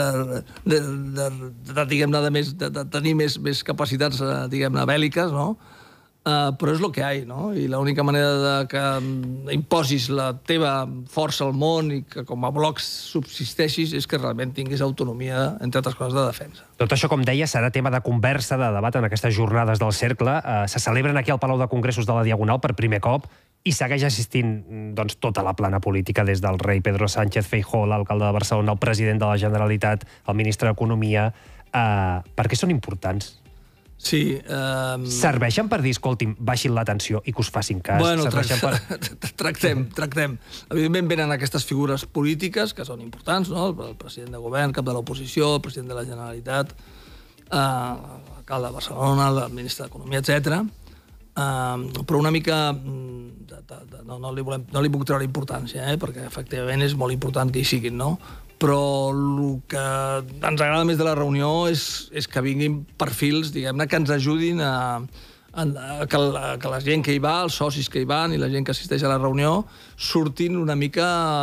de tenir més capacitats, diguem-ne, bèl·liques, no? Però és el que hi ha, no? I l'única manera que imposis la teva força al món i que com a blocs subsisteixis és que realment tinguis autonomia, entre altres coses, de defensa. Tot això, com deia, serà tema de conversa, de debat en aquestes jornades del Cercle. Se celebren aquí al Palau de Congressos de la Diagonal per primer cop i segueix assistint tota la plana política, des del rei Pedro Sánchez Feijóo, l'alcalde de Barcelona, el president de la Generalitat, el ministre d'Economia. Per què són importants? Sí. Serveixen per dir, escolti'm, baixin la tensió i que us facin cas? Bueno, tractem. Evidentment venen aquestes figures polítiques que són importants, no? El president de govern, cap de l'oposició, el president de la Generalitat, l'alcalde de Barcelona, el ministre d'Economia, etc. Però una mica no li puc treure importància, perquè efectivament és molt important que hi siguin, no? Però el que ens agrada més de la reunió és que vinguin perfils, diguem-ne, que ens ajudin que la gent que hi va, els socis que hi van i la gent que assisteix a la reunió surtin una mica,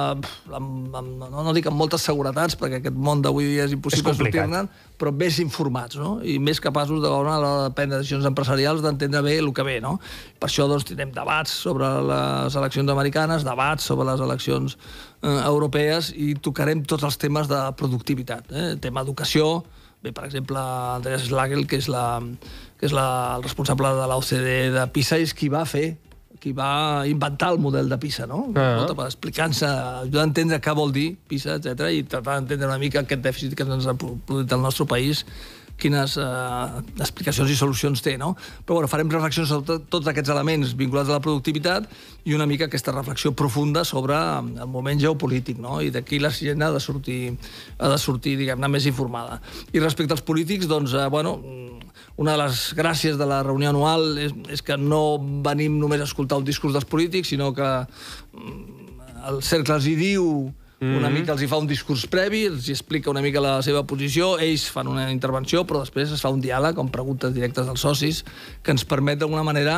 no dic amb moltes seguretats, perquè aquest món d'avui dia és impossible sortir-ne, però més informats, no? I més capaços a l'hora de prendre decisions empresarials d'entendre bé el que ve, no? Per això doncs tindrem debats sobre les eleccions americanes, debats sobre les eleccions europees, i tocarem tots els temes de productivitat. Tema educació, bé, per exemple, Andreas Schlagel, que és el responsable de l'OCDE de PISA, és qui va inventar el model de PISA, no? Explicant-se, ajudant a entendre què vol dir PISA, etc., i tratar d'entendre una mica aquest dèficit que ens ha produït el nostre país, quines explicacions i solucions té, no? Però bueno, farem reflexions sobre tots aquests elements vinculats a la productivitat i una mica aquesta reflexió profunda sobre el moment geopolític, no? I d'aquí la gent ha de sortir, diguem-ne, més informada. I respecte als polítics, doncs, bueno, una de les gràcies de la reunió anual és que no venim només a escoltar un discurs dels polítics, sinó que el cercle els hi diu una mica, els hi fa un discurs previ, els hi explica una mica la seva posició, ells fan una intervenció, però després es fa un diàleg amb preguntes directes dels socis que ens permet d'alguna manera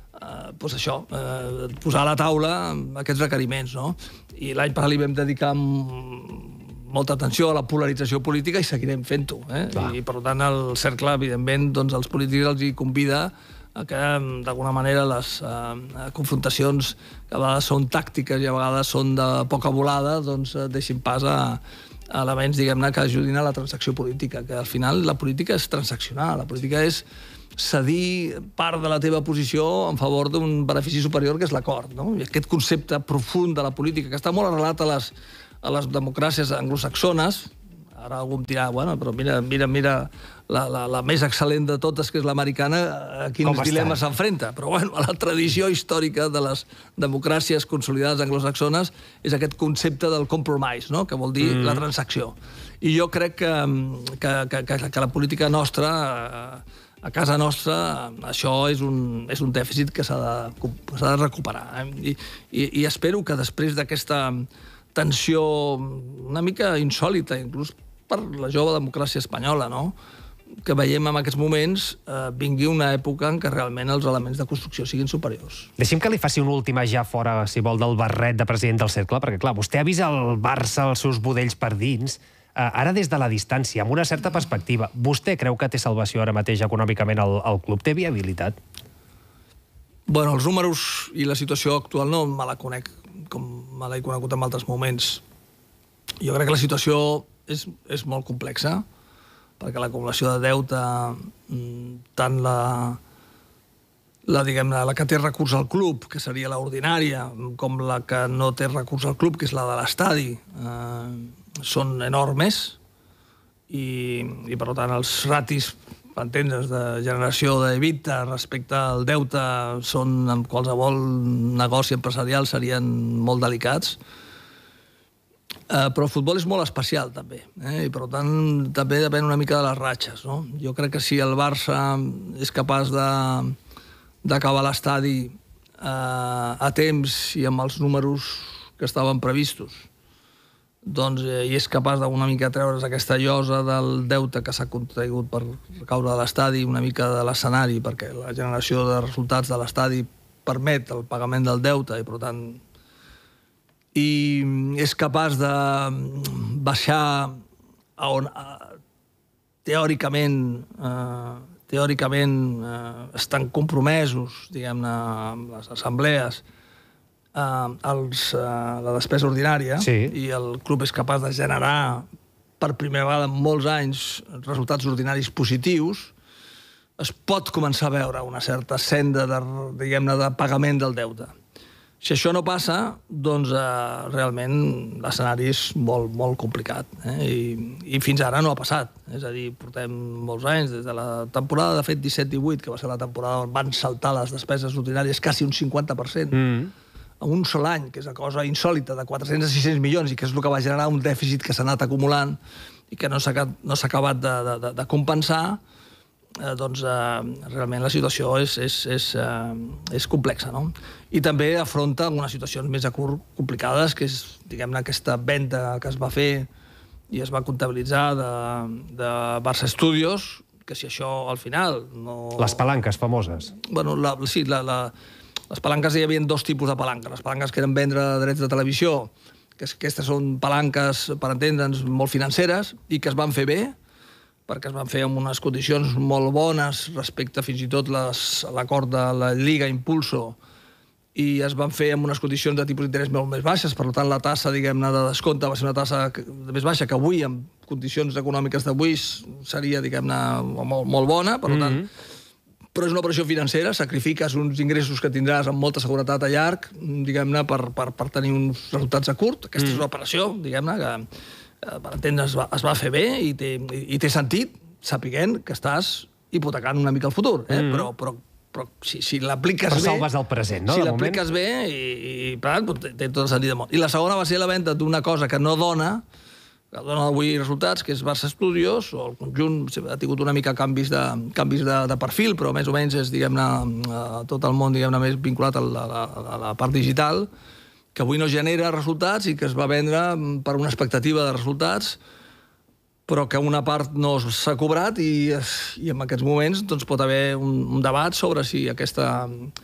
posar a la taula aquests requeriments, no? I l'any passat li vam dedicar molta atenció a la polarització política i seguirem fent-ho. I per tant el cercle, evidentment, els polítics els hi convida que d'alguna manera les confrontacions que a vegades són tàctiques i a vegades són de poca volada, doncs deixin pas a elements, diguem-ne, que ajudin a la transacció política, que al final la política és transaccionar, la política és cedir part de la teva posició en favor d'un benefici superior, que és l'acord, no? I aquest concepte profund de la política, que està molt arrelat a les democràcies anglosaxones, ara algú em dirà, bueno, però mira la més excel·lent de totes, que és l'americana, a quins dilemes s'enfrenta. Però bueno, a la tradició històrica de les democràcies consolidades anglosaxones és aquest concepte del compromise, no? Que vol dir la transacció. I jo crec que la política nostra, a casa nostra, això és un dèficit que s'ha de recuperar. I espero que després d'aquesta tensió una mica insòlita, inclús per la jove democràcia espanyola, no?, que veiem en aquests moments, vingui una època en què realment els elements de construcció siguin superiors. Deixi'm que li faci una última ja fora, si vol, del barret de president del Cercle, perquè, clar, vostè ha vist el Barça, els seus budells per dins. Ara, des de la distància, amb una certa perspectiva, vostè creu que té salvació ara mateix econòmicament el club? Té viabilitat? Bueno, els números i la situació actual no me la conec com me l'he conegut en altres moments. Jo crec que la situació és molt complexa, perquè l'acumulació de deute, tant la que té recurs al club, que seria l'ordinària, com la que no té recurs al club, que és la de l'estadi, són enormes i per tant els ratis, per entendre's, de generació d'EBITDA respecte al deute són, en qualsevol negoci empresarial, serien molt delicats. Però el futbol és molt especial, també, i per tant també depèn una mica de les ratxes, no? Jo crec que si el Barça és capaç d'acabar l'estadi a temps i amb els números que estaven previstos, doncs, i és capaç d'una mica treure's aquesta llosa del deute que s'ha contraigut per caure de l'estadi, una mica de l'escenari, perquè la generació de resultats de l'estadi permet el pagament del deute i, per tant, i és capaç de baixar a on teòricament estan compromesos, diguem-ne, amb les assemblees, la despesa ordinària, i el club és capaç de generar per primera vegada en molts anys resultats ordinaris positius, es pot començar a veure una certa senda de pagament del deute. Si això no passa, doncs realment l'escenari és molt, molt complicat. I fins ara no ha passat. És a dir, portem molts anys, des de la temporada, de fet, 17-18, que va ser la temporada on van saltar les despeses ordinàries quasi un 50%, en un sol any, que és una cosa insòlita, de 400 a 600 milions, i que és el que va generar un dèficit que s'ha anat acumulant i que no s'ha acabat de compensar, doncs realment la situació és complexa, no? I també afronta algunes situacions més complicades, que és, diguem-ne, aquesta venda que es va fer i es va comptabilitzar de Barça Studios, que si això al final no... Les palanques famoses. Bueno, sí, les palanques, hi havia dos tipus de palanques. Les palanques que eren vendre drets de televisió, que aquestes són palanques, per entendre'ns, molt financeres, i que es van fer bé, perquè es van fer amb unes condicions molt bones respecte fins i tot l'acord de la Lliga Impulso, i es van fer amb unes condicions de tipus d'interès molt més baixes, per tant la tassa, diguem-ne, de descompte va ser una tassa més baixa, que avui, amb condicions econòmiques d'avui, seria, diguem-ne, molt bona, per tant, però és una operació financera, sacrifiques uns ingressos que tindràs amb molta seguretat a llarg, diguem-ne, per tenir uns resultats a curt. Aquesta és una operació, diguem-ne, que per entendre's es va fer bé i té sentit, sapiguent que estàs hipotecant una mica el futur, però si l'apliques bé... Però salves el present, no? Si l'apliques bé, i té tot el sentit del món. I la segona va ser la venda d'una cosa que no dona avui resultats, que és Barça Studios, o el conjunt ha tingut una mica canvis de perfil, però més o menys és, diguem-ne, tot el món, diguem-ne, més vinculat a la part digital, que avui no genera resultats i que es va vendre per una expectativa de resultats, però que una part no s'ha cobrat i en aquests moments doncs, pot haver un debat sobre si aquesta...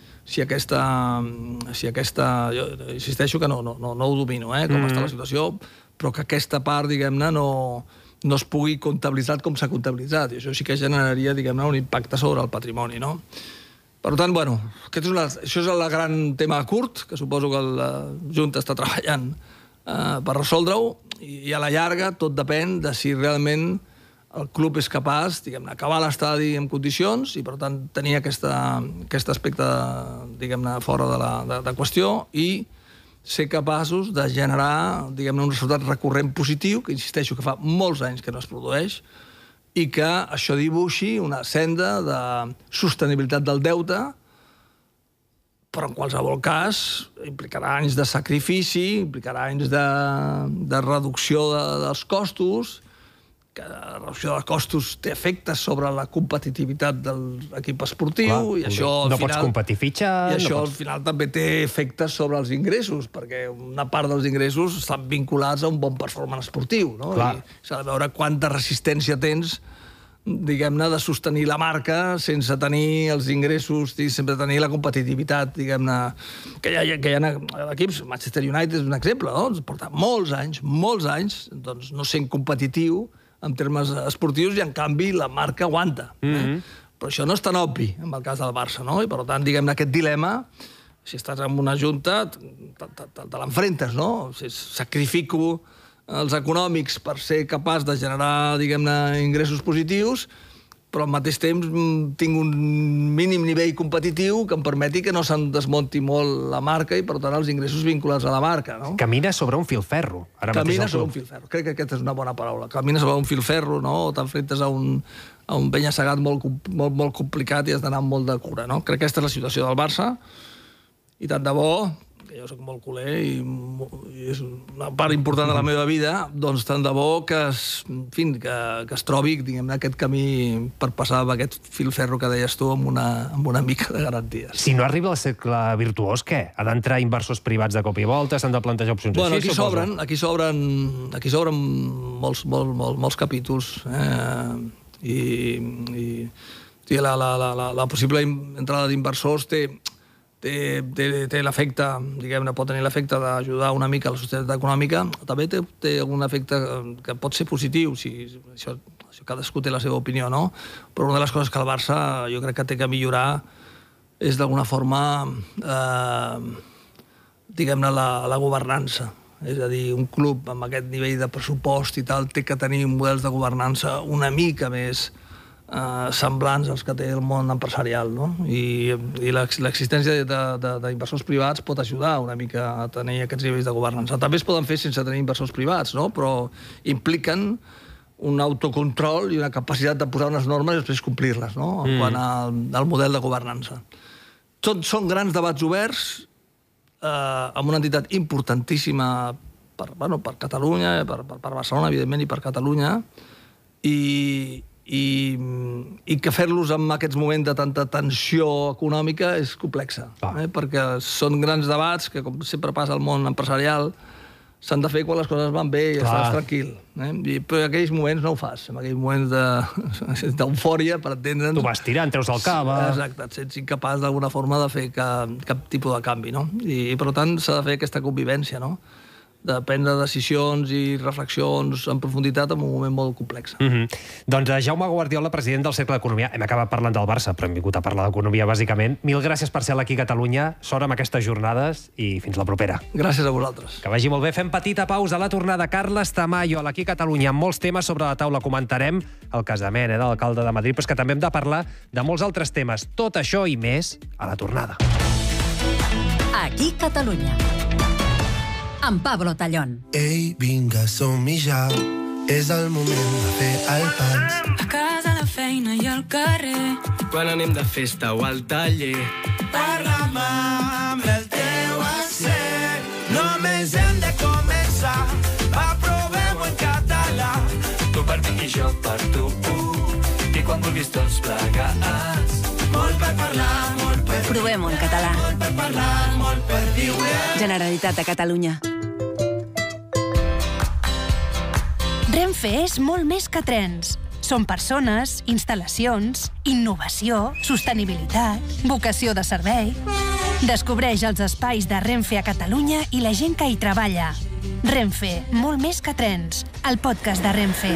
Jo insisteixo que no ho domino, com està la situació, però que aquesta part, diguem-ne, no es pugui comptabilitzar com s'ha comptabilitzat. I això sí que generaria, diguem-ne, un impacte sobre el patrimoni, no? Per tant, bueno, això és el gran tema curt, que suposo que la Junta està treballant per resoldre-ho, i a la llarga tot depèn de si realment el club és capaç, diguem-ne, acabar l'estadi en condicions i, per tant, tenir aquest aspecte, diguem-ne, fora de qüestió i ser capaços de generar, diguem-ne, un resultat recurrent positiu, que insisteixo que fa molts anys que no es produeix, i que això dibuixi una senda de sostenibilitat del deute, però en qualsevol cas implicarà anys de sacrifici, implicarà anys de reducció dels costos, que la reducció dels costos té efectes sobre la competitivitat de l'equip esportiu, i això al final... No pots competir fitxant... I això al final també té efectes sobre els ingressos, perquè una part dels ingressos estan vinculats a un bon performance esportiu, no? I s'ha de veure quanta resistència tens diguem-ne, de sostenir la marca sense tenir els ingressos, sense tenir la competitivitat, diguem-ne, que hi ha equips. Manchester United és un exemple, no? Porta molts anys doncs, no sent competitiu en termes esportius i, en canvi, la marca aguanta. Però això no és tan obvi en el cas del Barça, no? I, per tant, diguem-ne, aquest dilema, si estàs en una junta, te l'enfrentes, no? Sacrifico els econòmics per ser capaç de generar, diguem-ne, ingressos positius, però al mateix temps tinc un mínim nivell competitiu que em permeti que no se'n desmonti molt la marca i, per tant, els ingressos vinculats a la marca. No? Camina sobre un filferro. Camina sobre un filferro. Crec que aquesta és una bona paraula. Camina sobre un filferro, no? O t'enfrentes a un penya-segat molt complicat i has d'anar amb molt de cura. No? Crec que aquesta és la situació del Barça i tant de bo, que jo soc molt culer i és una part important de la meva vida, doncs tant de bo que es trobi, diguem-ne, aquest camí per passar amb aquest filferro que deies tu amb una mica de garanties. Si no arriba al cercle virtuós, què? Ha d'entrar inversors privats de cop i volta? S'han de plantejar opcions així? Bueno, aquí s'obren molts capítols i la possible entrada d'inversors té l'efecte, diguem-ne, pot tenir l'efecte d'ajudar una mica a la societat econòmica, també té algun efecte que pot ser positiu, això cadascú té la seva opinió, no? Però una de les coses que el Barça jo crec que té que millorar és d'alguna forma, diguem-ne, la governança. És a dir, un club amb aquest nivell de pressupost i tal té que tenir models de governança una mica més semblants als que té el món empresarial, no? I l'existència d'inversors privats pot ajudar una mica a tenir aquests nivells de governança. També es poden fer sense tenir inversors privats, no? Però impliquen un autocontrol i una capacitat de posar unes normes i després complir-les, no? En quant al model de governança. Són grans debats oberts amb una entitat importantíssima per Catalunya, per Barcelona, evidentment, i per Catalunya, i que fer-los en aquests moments de tanta tensió econòmica és complexa, perquè són grans debats que, com sempre passa al món empresarial, s'han de fer quan les coses van bé i estàs tranquil. Però en aquells moments no ho fas, en aquells moments d'eufòria, per entendre'ns. Tu vas tirant, treus el cava. Exacte, et sents incapaç d'alguna forma de fer cap tipus de canvi, no? I per tant s'ha de fer aquesta convivència, no? De prendre decisions i reflexions en profunditat en un moment molt complex. Doncs Jaume Guardiola, president del Cercle d'Economia. Hem acabat parlant del Barça, però hem vingut a parlar d'economia, bàsicament. Mil gràcies per ser aquí a Catalunya. Sort amb aquestes jornades i fins la propera. Gràcies a vosaltres. Que vagi molt bé. Fem petita pausa a la tornada. Carles Tamayo, a l'Aquí Catalunya, amb molts temes sobre la taula. Comentarem el casament de l'alcalde de Madrid, però és que també hem de parlar de molts altres temes. Tot això i més a la tornada. Aquí Catalunya. Amb Pablo Tallón. Ei, vinga, som-hi ja. És el moment de fer el pas. A casa, a la feina i al carrer. Quan anem de festa o al taller. Parla'm amb el teu accent. Només hem de començar. Va, provem-ho en català. Tu per mi i jo per tu. I quan vulguis tots plegats. Molt per parlar, molt per... Provem-ho en català. Molt per parlar, molt per viure. Generalitat de Catalunya. Renfe és molt més que trens. Són persones, instal·lacions, innovació, sostenibilitat, vocació de servei. Descobreix els espais de Renfe a Catalunya i la gent que hi treballa. Renfe, molt més que trens. El podcast de Renfe.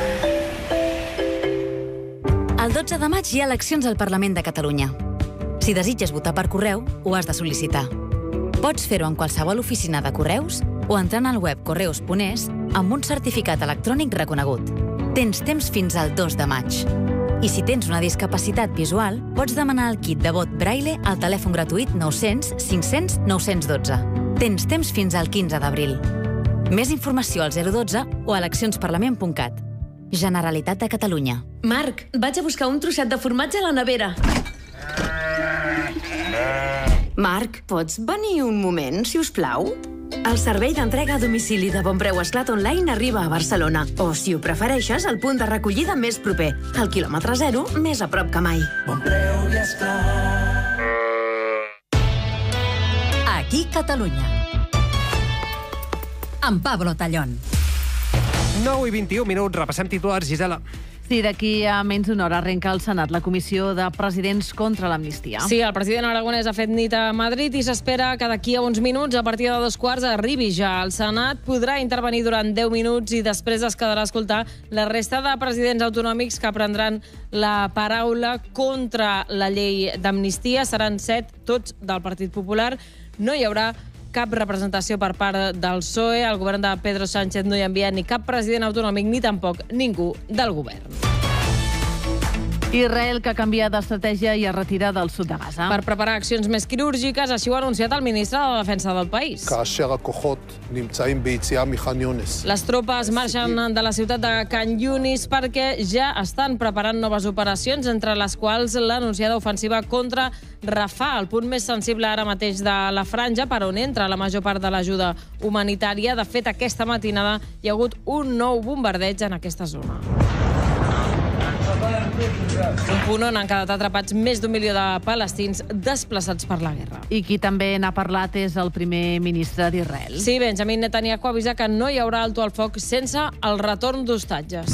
El 12 de maig hi ha eleccions al Parlament de Catalunya. Si desitges votar per correu, ho has de sol·licitar. Pots fer-ho en qualsevol oficina de correus o entrant al web correus.es amb un certificat electrònic reconegut. Tens temps fins al 2 de maig. I si tens una discapacitat visual, pots demanar el kit de vot Braille al telèfon gratuït 900 500 912. Tens temps fins al 15 d'abril. Més informació al 012 o a eleccionsparlament.cat. Generalitat de Catalunya. Marc, vaig a buscar un trosset de formatge a la nevera. Marc, pots venir un moment, si us plau? El servei d'entrega a domicili de Bon Preu Esclat Online arriba a Barcelona. O, si ho prefereixes, el punt de recollida més proper. Al quilòmetre 0, més a prop que mai. Bon Preu i Esclat. Aquí Catalunya. Amb Pablo Tallón. 9 i 21 minuts, repassem titulars, Gisela. Sí, d'aquí a menys d'una hora arrenca al Senat la Comissió de Presidents contra l'Amnistia. Sí, el president aragonès ha fet nit a Madrid i s'espera que d'aquí a uns minuts, a partir de 2:15, arribi ja al Senat. Podrà intervenir durant 10 minuts i després es quedarà a escoltar la resta de presidents autonòmics que prendran la paraula contra la llei d'amnistia. Seran 7, tots del Partit Popular. No hi haurà cap representació per part del PSOE. El govern de Pedro Sánchez no hi ha enviat ni cap president autonòmic ni tampoc ningú del govern. Israel, que canvia d'estratègia i es retira del sud de Gaza. Per preparar accions més quirúrgiques, així ho ha anunciat el ministre de la Defensa del país. Les tropes marxen de la ciutat de Khan Yunis perquè ja estan preparant noves operacions, entre les quals l'anunciada ofensiva contra Rafah, el punt més sensible ara mateix de la franja, per on entra la major part de l'ajuda humanitària. De fet, aquesta matinada hi ha hagut un nou bombardeig en aquesta zona. Un punt on han quedat atrapats més d'1 milió de palestins desplaçats per la guerra. I qui també n'ha parlat és el primer ministre d'Israel. Sí, Benjamin Netanyahu avisa que no hi haurà alto al foc sense el retorn d'hostatges.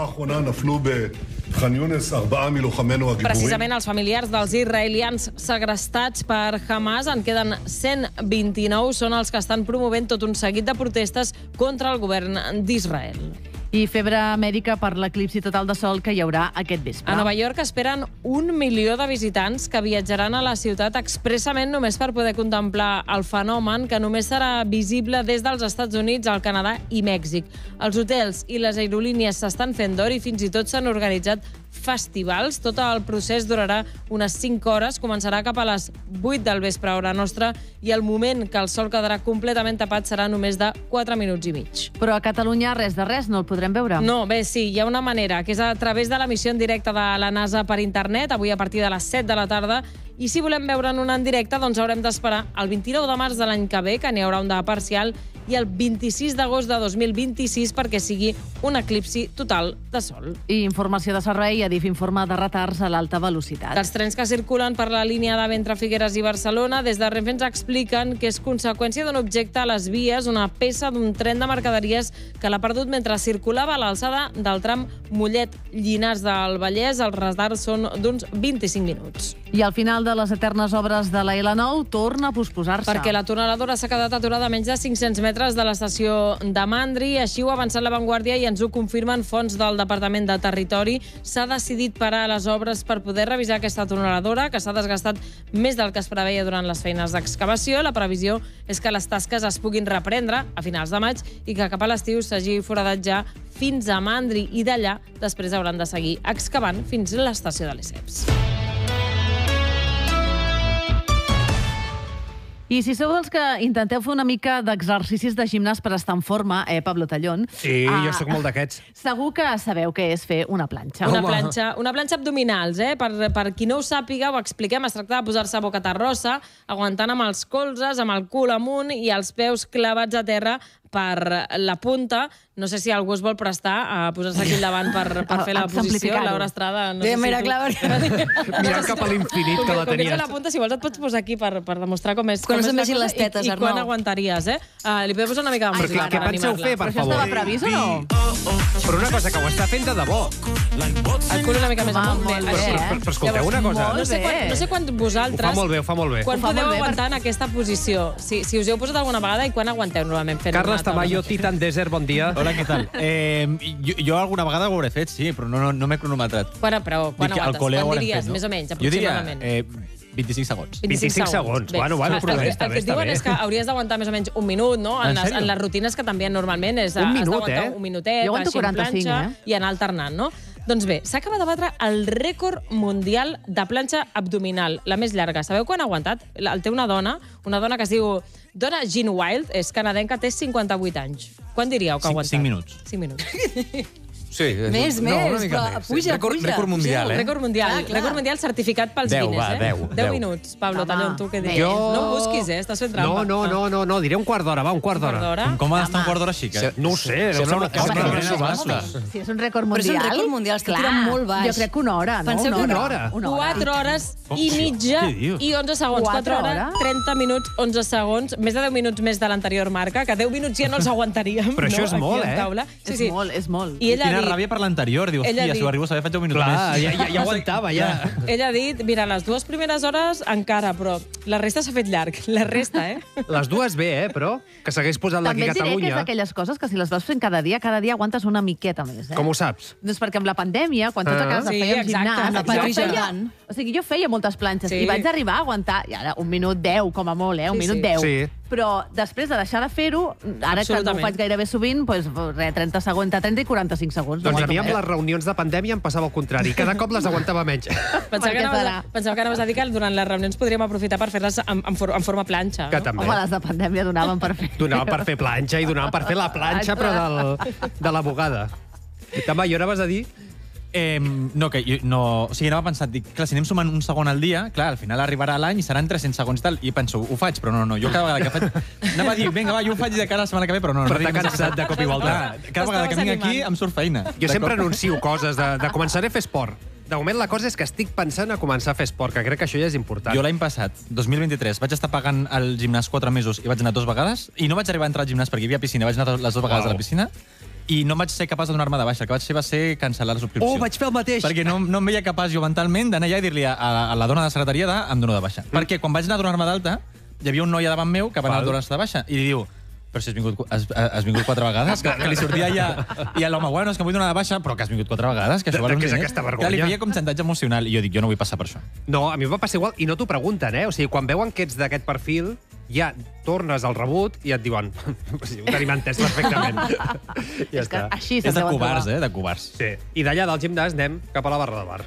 Precisament els familiars dels israelians segrestats per Hamas, en queden 129, són els que estan promovent tot un seguit de protestes contra el govern d'Israel. I febre mèdica per l'eclipsi total de sol que hi haurà aquest vespre. A Nova York esperen 1 milió de visitants que viatjaran a la ciutat expressament només per poder contemplar el fenomen, que només serà visible des dels Estats Units, el Canadà i Mèxic. Els hotels i les aerolínies s'estan fent d'or i fins i tot s'han organitzat festivals. Tot el procés durarà unes 5 hores, començarà cap a les 8 del vespre hora nostra i el moment que el sol quedarà completament tapat serà només de 4 minuts i mig. Però a Catalunya res de res, no el podrem veure? No, bé, sí, hi ha una manera, que és a través de l'emissió en directe de la NASA per internet, avui a partir de les 7 de la tarda, i si volem veure'n una en directe, doncs haurem d'esperar el 29 de març de l'any que ve, que n'hi haurà un de parcial, i el 26 d'agost de 2026 perquè sigui un eclipsi total de sol. I informació de servei, Adif informa de retards a l'alta velocitat. Els trens que circulen per la línia de entre Figueres i Barcelona, des de Renfe ens expliquen que és conseqüència d'un objecte a les vies, una peça d'un tren de mercaderies que l'ha perdut mentre circulava a l'alçada del tram Mollet-Llinars del Vallès. Els retards són d'uns 25 minuts. I al final de les eternes obres de la L9 torna a posposar-se. Perquè la tuneladora s'ha quedat aturada a menys de 500 metres de l'estació de Mandri. Així ho ha avançat La Vanguardia i ens ho confirmen fonts del Departament de Territori. S'ha decidit parar les obres per poder revisar aquesta tuneladora, que s'ha desgastat més del que es preveia durant les feines d'excavació. La previsió és que les tasques es puguin reprendre a finals de maig i que cap a l'estiu s'hagi foradat ja fins a Mandri i d'allà després hauran de seguir excavant fins a l'estació de Lesseps. I si sou dels que intenteu fer una mica d'exercicis de gimnàs per estar en forma, Pablo Tallón... Sí, jo sóc molt d'aquests. Segur que sabeu què és fer una planxa. Una planxa abdominals, Per qui no ho sàpiga, ho expliquem. Es tracta de posar-se boca terrossa, aguantant amb els colzes, amb el cul amunt i els peus clavats a terra per la punta. No sé si algú es vol prestar a posar-se aquí al davant per fer la posició. Laura Estrada, no sé si tu... Mirant cap a l'infinit que la tenies. Com que ets a la punta, si vols et pots posar aquí per demostrar com és quan se'n vegin les tetes, i quan aguantaries, Li podem posar una mica de música per animar-la. Què penseu fer, per favor? Però això estava previst o no? Però una cosa, que ho està fent de debò. El cul una mica més amunt. Però escolteu una cosa. No sé quan vosaltres... Ho fa molt bé. Quan podeu aguantar en aquesta posició? Si us hi heu posat alguna vegada i quan aguanteu normalment fent Carles Tamayo, Titan Desert, bon dia. Hola, què tal? Jo alguna vegada ho hauré fet, sí, però no m'he cronometrat. Però quan aguantes? Quan diries, més o menys, aproximadament? Jo diria 25 segons. 25 segons. Bueno, el que et diuen és que hauries d'aguantar més o menys un minut, no? En les rutines que també normalment és d'aguantar un minutet, així en planxa, i anar alternant, no? Doncs bé, s'acaba de batre el rècord mundial de planxa abdominal, la més llarga. Sabeu quan ha aguantat? El té una dona que es diu Donna Jean Wild, és canadenca, té 58 anys. Quan diríeu que ha aguantat? 5 minuts. 5 minuts. Sí, més, però puja. Rècord mundial, Rècord mundial certificat pels Guinness, 10 minuts. Pablo Tallón, tu què diries? No ho busquis, estàs fent trampa. No, diré un quart d'hora, un quart d'hora. Com ha d'estar un quart d'hora així? No ho sé. Si és un rècord mundial... Però és un rècord mundial, és que tira molt baix. Jo crec que una hora, no? Una hora. 4 hores i mitja i 11 segons. 4 hores, 30 minuts, 11 segons. Més de 10 minuts més de l'anterior marca, que 10 minuts ja no els aguantaríem. Però això és molt, És molt. I ella ràbia per l'anterior. Diu, Ella ha hòstia, dit- si ho arribo a saber, faig un minut Clar, més. ja aguantava, ja. Ella ha dit, mira, les 2 primeres hores encara, però la resta s'ha fet llarg. La resta, Les dues bé, però que s'hagués posat També d'aquí a et diré que és Catalunya. d'aquelles coses que si les vas fent cada dia aguantes una miqueta més. Com ho saps? Doncs perquè amb la pandèmia, quan tots a casa Sí, fèiem exacte, gimnàs, amb la Patricia. jo feia moltes planxes Sí. i vaig arribar a aguantar, i ara, 1 minut 10, com a molt, un Sí, minut sí. 10. Sí. Però després de deixar de fer-ho, ara que no ho Absolutament. faig gairebé sovint, doncs, 30 segons, entre 30 i 45 segons. Doncs a aguanto mi amb més. les reunions de pandèmia em passava el contrari. Cada cop les aguantava menys. Pensava que anaves a dir que durant les reunions podríem aprofitar per fer-les en forma planxa. Que també. Home, les de pandèmia donaven per fer. Donaven per fer planxa i donaven per fer la planxa, però de la bugada. També, i ara vas a dir... No, que jo no... O sigui, anava pensant, dic, clar, si anem sumant un segon al dia, clar, al final arribarà l'any i seran 300 segons i tal, i penso, ho faig, però no, jo cada vegada que faig... Anava a dir, vinga, va, jo ho faig de cara a la setmana que ve, però no. Però t'ha cansat de cop i volta. Clar, cada vegada que vinc aquí em surt feina. Jo sempre anuncio coses de començaré a fer esport. De moment la cosa és que estic pensant a començar a fer esport, que crec que això ja és important. Jo l'any passat, 2023, vaig estar pagant el gimnàs 4 mesos i vaig anar 2 vegades, i no vaig arribar a entrar al gimnàs perquè hi havia piscina, vaig anar les 2 vegades a la piscina, i no vaig ser capaç de donar-me de baixa. El que vaig fer va ser cancel·lar la subscripció. Oh, vaig fer el mateix! Perquè no em veia capaç jo mentalment d'anar allà i dir-li a la dona de secretaria de em dono de baixa. Perquè quan vaig anar a donar-me d'alta, hi havia un noi davant meu que va anar a donar-se de baixa, i li diu, però si has vingut 4 vegades, que li sortia ja... I l'home, bueno, és que em vull donar de baixa, però que has vingut 4 vegades, que això val uns Què és diners. aquesta Clar, vergonya? li feia com xantatge emocional, i jo dic, jo no vull passar per això. No, a mi em va passar igual, i no t'ho pregunten, O sigui, quan veuen que ets d'aquest perfil, ja tornes al rebut i et diuen ho tenim entès perfectament. Ja està. Així És de covards, de covards. Sí. I d'allà del gimnàs anem cap a la barra de bar.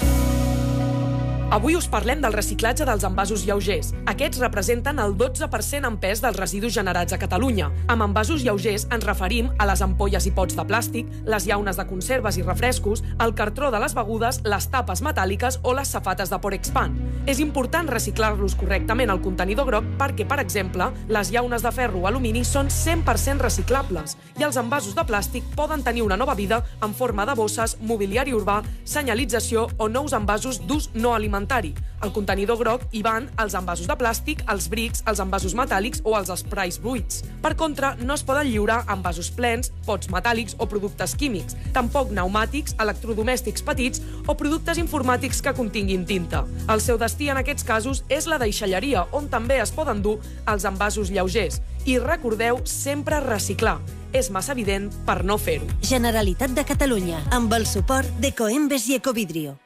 Avui us parlem del reciclatge dels envasos lleugers. Aquests representen el 12% en pes dels residus generats a Catalunya. Amb envasos lleugers ens referim a les ampolles i pots de plàstic, les llaunes de conserves i refrescos, el cartró de les begudes, les tapes metàl·liques o les safates de Porexpan. És important reciclar-los correctament al contenidor groc perquè, per exemple, les llaunes de ferro o alumini són 100% reciclables i els envasos de plàstic poden tenir una nova vida en forma de bosses, mobiliari urbà, senyalització o nous envasos d'ús no alimentari. Al contenidor groc hi van els envasos de plàstic, els brics, els envasos metàl·lics o els sprays buits. Per contra, no es poden lliurar envasos plens, pots metàl·lics o productes químics, tampoc pneumàtics, electrodomèstics petits o productes informàtics que continguin tinta. El seu destí en aquests casos és la deixalleria, on també es poden dur els envasos lleugers. I recordeu sempre reciclar. És massa evident per no fer-ho. Generalitat de Catalunya, amb el suport de Coembes i Ecovidrio.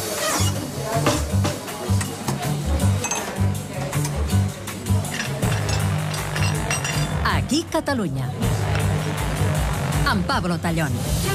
Aquí Catalunya. Amb Pablo Tallón.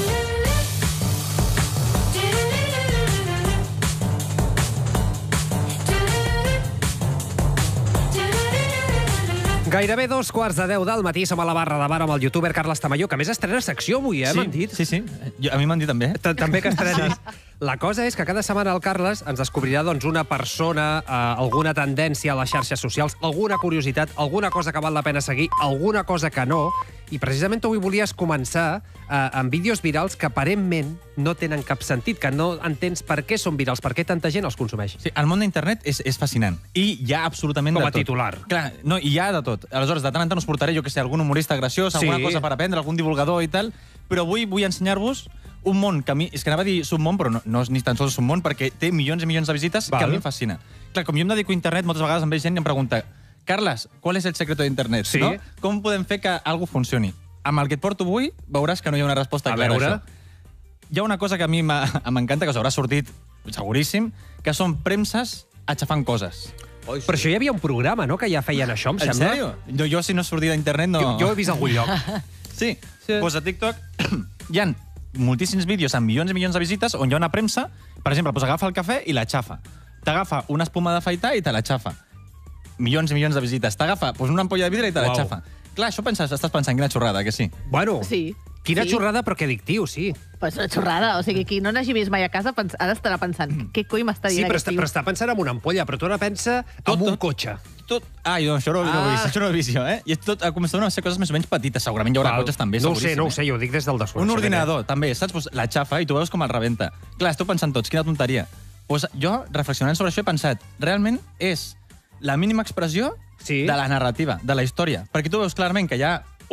Gairebé 2:15 del matí, som a la barra de bar amb el youtuber Carles Tamayo, que a més estrena secció avui, m'han dit. Sí. A mi m'han dit també. També que estrenis. La cosa és que cada setmana el Carles ens descobrirà doncs, una persona, alguna tendència a les xarxes socials, alguna curiositat, alguna cosa que val la pena seguir, alguna cosa que no, i precisament avui volies començar amb vídeos virals que aparentment no tenen cap sentit, que no entens per què són virals, per què tanta gent els consumeix. Sí, el món d'internet és fascinant. I hi ha absolutament Com de a tot. titular. Clar, no, hi ha de tot. Aleshores, de tant en tant us portaré, jo que sé, algun humorista graciós, alguna cosa per aprendre, algun divulgador i tal, però avui vull ensenyar-vos un món que a mi... És que anava a dir submón, però no és ni tan sols submón, perquè té milions i milions de visites que a mi em fascina. Clar, com jo em dedico a internet, moltes vegades em ve gent i em pregunta Carles, ¿cuál es el secreto de internet? Sí. No? Com podem fer que algo funcioni? Amb el que et porto avui veuràs que no hi ha una resposta clara a això. Hi ha una cosa que a mi m'encanta, que us haurà sortit seguríssim, que són premses aixafant coses. Però això hi havia un programa, no?, que ja feien això, em sembla. En sèrio? Jo si no sortia d'internet, no... Jo he vist a algun lloc. Sí, doncs a TikTok hi ha moltíssims vídeos amb milions i milions de visites on hi ha una premsa, per exemple, agafa el cafè i la xafa. T'agafa una espuma d'afaitar i te la xafa. Milions i milions de visites. T'agafa una ampolla de vidre i te la xafa. Clar, això estàs pensant, quina xorrada, que sí? Bueno, sí. Quina xorrada, però que addictiu, sí. Pues una xorrada, o sigui, qui no n'hagi vist mai a casa ara estarà pensant, què coi m'està dient aquest tio? Però està pensant en una ampolla, però tu ara pensa en un cotxe. Jo això no ho he vist, I tot començaven a ser coses més o menys petites, segurament hi haurà cotxes també, no seguríssim. No ho sé, jo ho dic des del desconeixement. Un ordinador, també, saps? Pues la xafa i tu veus com el rebenta. Clar, esteu pensant tots, quina tonteria. Pues jo, reflexionant sobre això, he pensat, realment és la mínima expressió de la narrativa, de la història. Perquè tu veus clarament que hi ha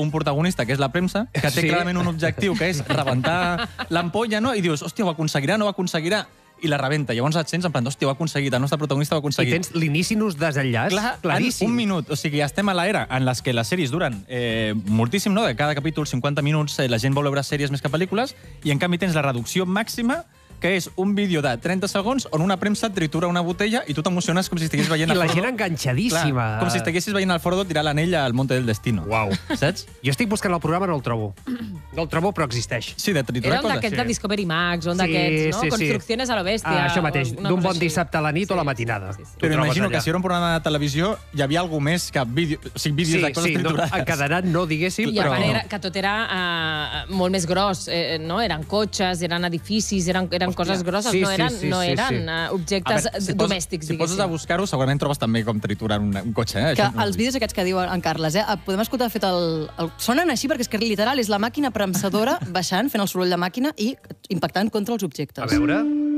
un protagonista, que és la premsa, que té clarament un objectiu, que és rebentar l'ampolla, no? I dius, hòstia, ho aconseguirà, no ho aconseguirà? I la rebenta. Llavors et sents en plan, hòstia, ho ha aconseguit, el nostre protagonista ho ha aconseguit. I tens l'inici i desenllaç claríssim. En un minut. O sigui, estem a l'era en les que les sèries duren moltíssim, no? De cada capítol, 50 minuts, la gent vol veure sèries més que pel·lícules, i en canvi tens la reducció màxima, que és un vídeo de 30 segons on una premsa tritura una botella i tu t'emociones com si estiguessis veient... I la gent enganxadíssima. Clar, com si estiguessis veient el Frodo tirar l'anell al Monte del Destino. Uau. Saps? Jo estic buscant el programa, no el trobo. No el trobo, però existeix. Sí, de triturar coses. Era un d'aquests de Discovery Max, un d'aquests, no? Construcciones a lo bèstia. Això mateix, d'un bon dissabte a la nit o a la matinada. Però imagino que si era un programa de televisió hi havia alguna més que vídeos de coses triturades. Encadenat no, diguéssim, però... I a part que tot era molt més gros, no? Eren cotxes, eren edificis, eren coses grosses, no eren objectes domèstics, diguéssim. Si poses a buscar-ho, segurament trobes també com triturar un cotxe. Que els vídeos aquests que diu en Carles, podem escoltar fet el... Sonen així perquè és que literal és la màquina premsadora baixant, fent el soroll de màquina i impactant contra els objectes. A veure...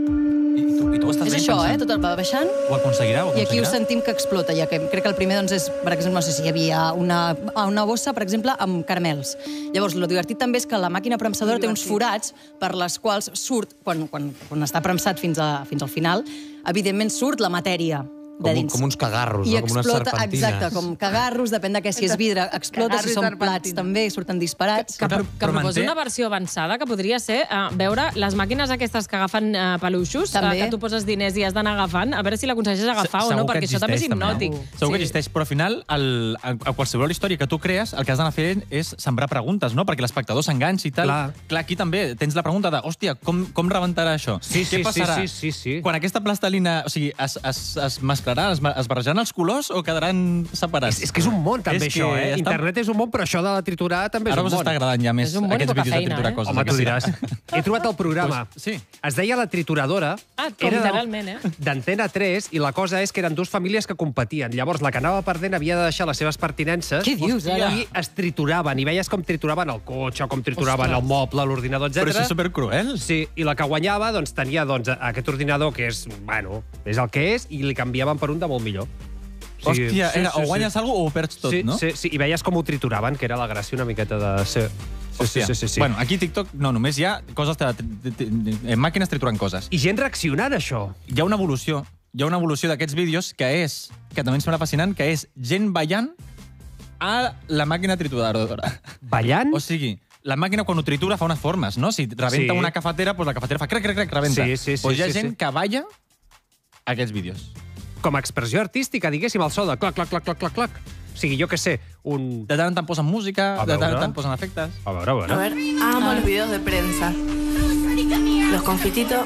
I tu estàs és això, tot el va baixant. Ho aconseguirà, I aquí ho sentim que explota, ja que crec que el primer doncs, és, per exemple, no sé si hi havia una bossa, per exemple, amb caramels. Llavors, el divertit també és que la màquina premsadora té uns forats per les quals surt, quan està premsat fins al final, evidentment surt la matèria de dins. Com uns cagarros, I no? Com unes serpentines. Exacte, com cagarros, depèn de si és vidre, explota, si són plats també, surten disparats. Que proposa una versió avançada, que podria ser veure les màquines aquestes que agafen peluixos, que tu poses diners i has d'anar agafant, a veure si l'aconsegueixes agafar o no, perquè això també és hipnòtic. Segur que existeix, però al final, a qualsevol història que tu crees, el que has d'anar fent és sembrar preguntes, no? Perquè l'espectador s'enganxa i tal. Clar, aquí també tens la pregunta de, hòstia, com rebentarà això? Què passarà? Quan aquesta plastelina, o sigui, es es barrejaran els colors o quedaran separats? És que és un món, també, això, eh? Internet és un món, però això de la triturar també és un món. Ara us està agradant ja més aquests vídeos de triturar coses. Home, tu diràs. He trobat el programa. Sí. Es deia La Trituradora. Literalment, d'Antena 3, i la cosa és que eren dues famílies que competien. Llavors, la que anava perdent havia de deixar les seves pertinences. Què dius, ara? I es trituraven, i veies com trituraven el cotxe, com trituraven el moble, l'ordinador, etc. Però això és supercruel. Sí, i la que guanyava tenia aquest ordinador que és, bueno, és el que és, i li canviaven per un de molt millor. Hòstia, o guanyes alguna cosa o ho perds tot, no? Sí, i veies com ho trituraven, que era la gràcia una miqueta de ser... Sí. Bueno, aquí TikTok no, només hi ha coses màquines triturant coses. I gent reaccionant a això. Hi ha una evolució. Hi ha una evolució d'aquests vídeos que també em sembla fascinant, que és gent ballant a la màquina trituradora. Ballant? O sigui, la màquina quan ho tritura fa unes formes, no? Si rebenta una cafetera, doncs la cafetera fa crec, rebenta. Doncs hi ha gent que balla aquests vídeos. Com a expressió artística, diguéssim, el so de clac, clac, clac, clac, clac, clac. O sigui, jo què sé, un... De tant en tant posen música, de tant en tant posen efectes. A veure. A ver, amo los videos de prensa. Los confititos...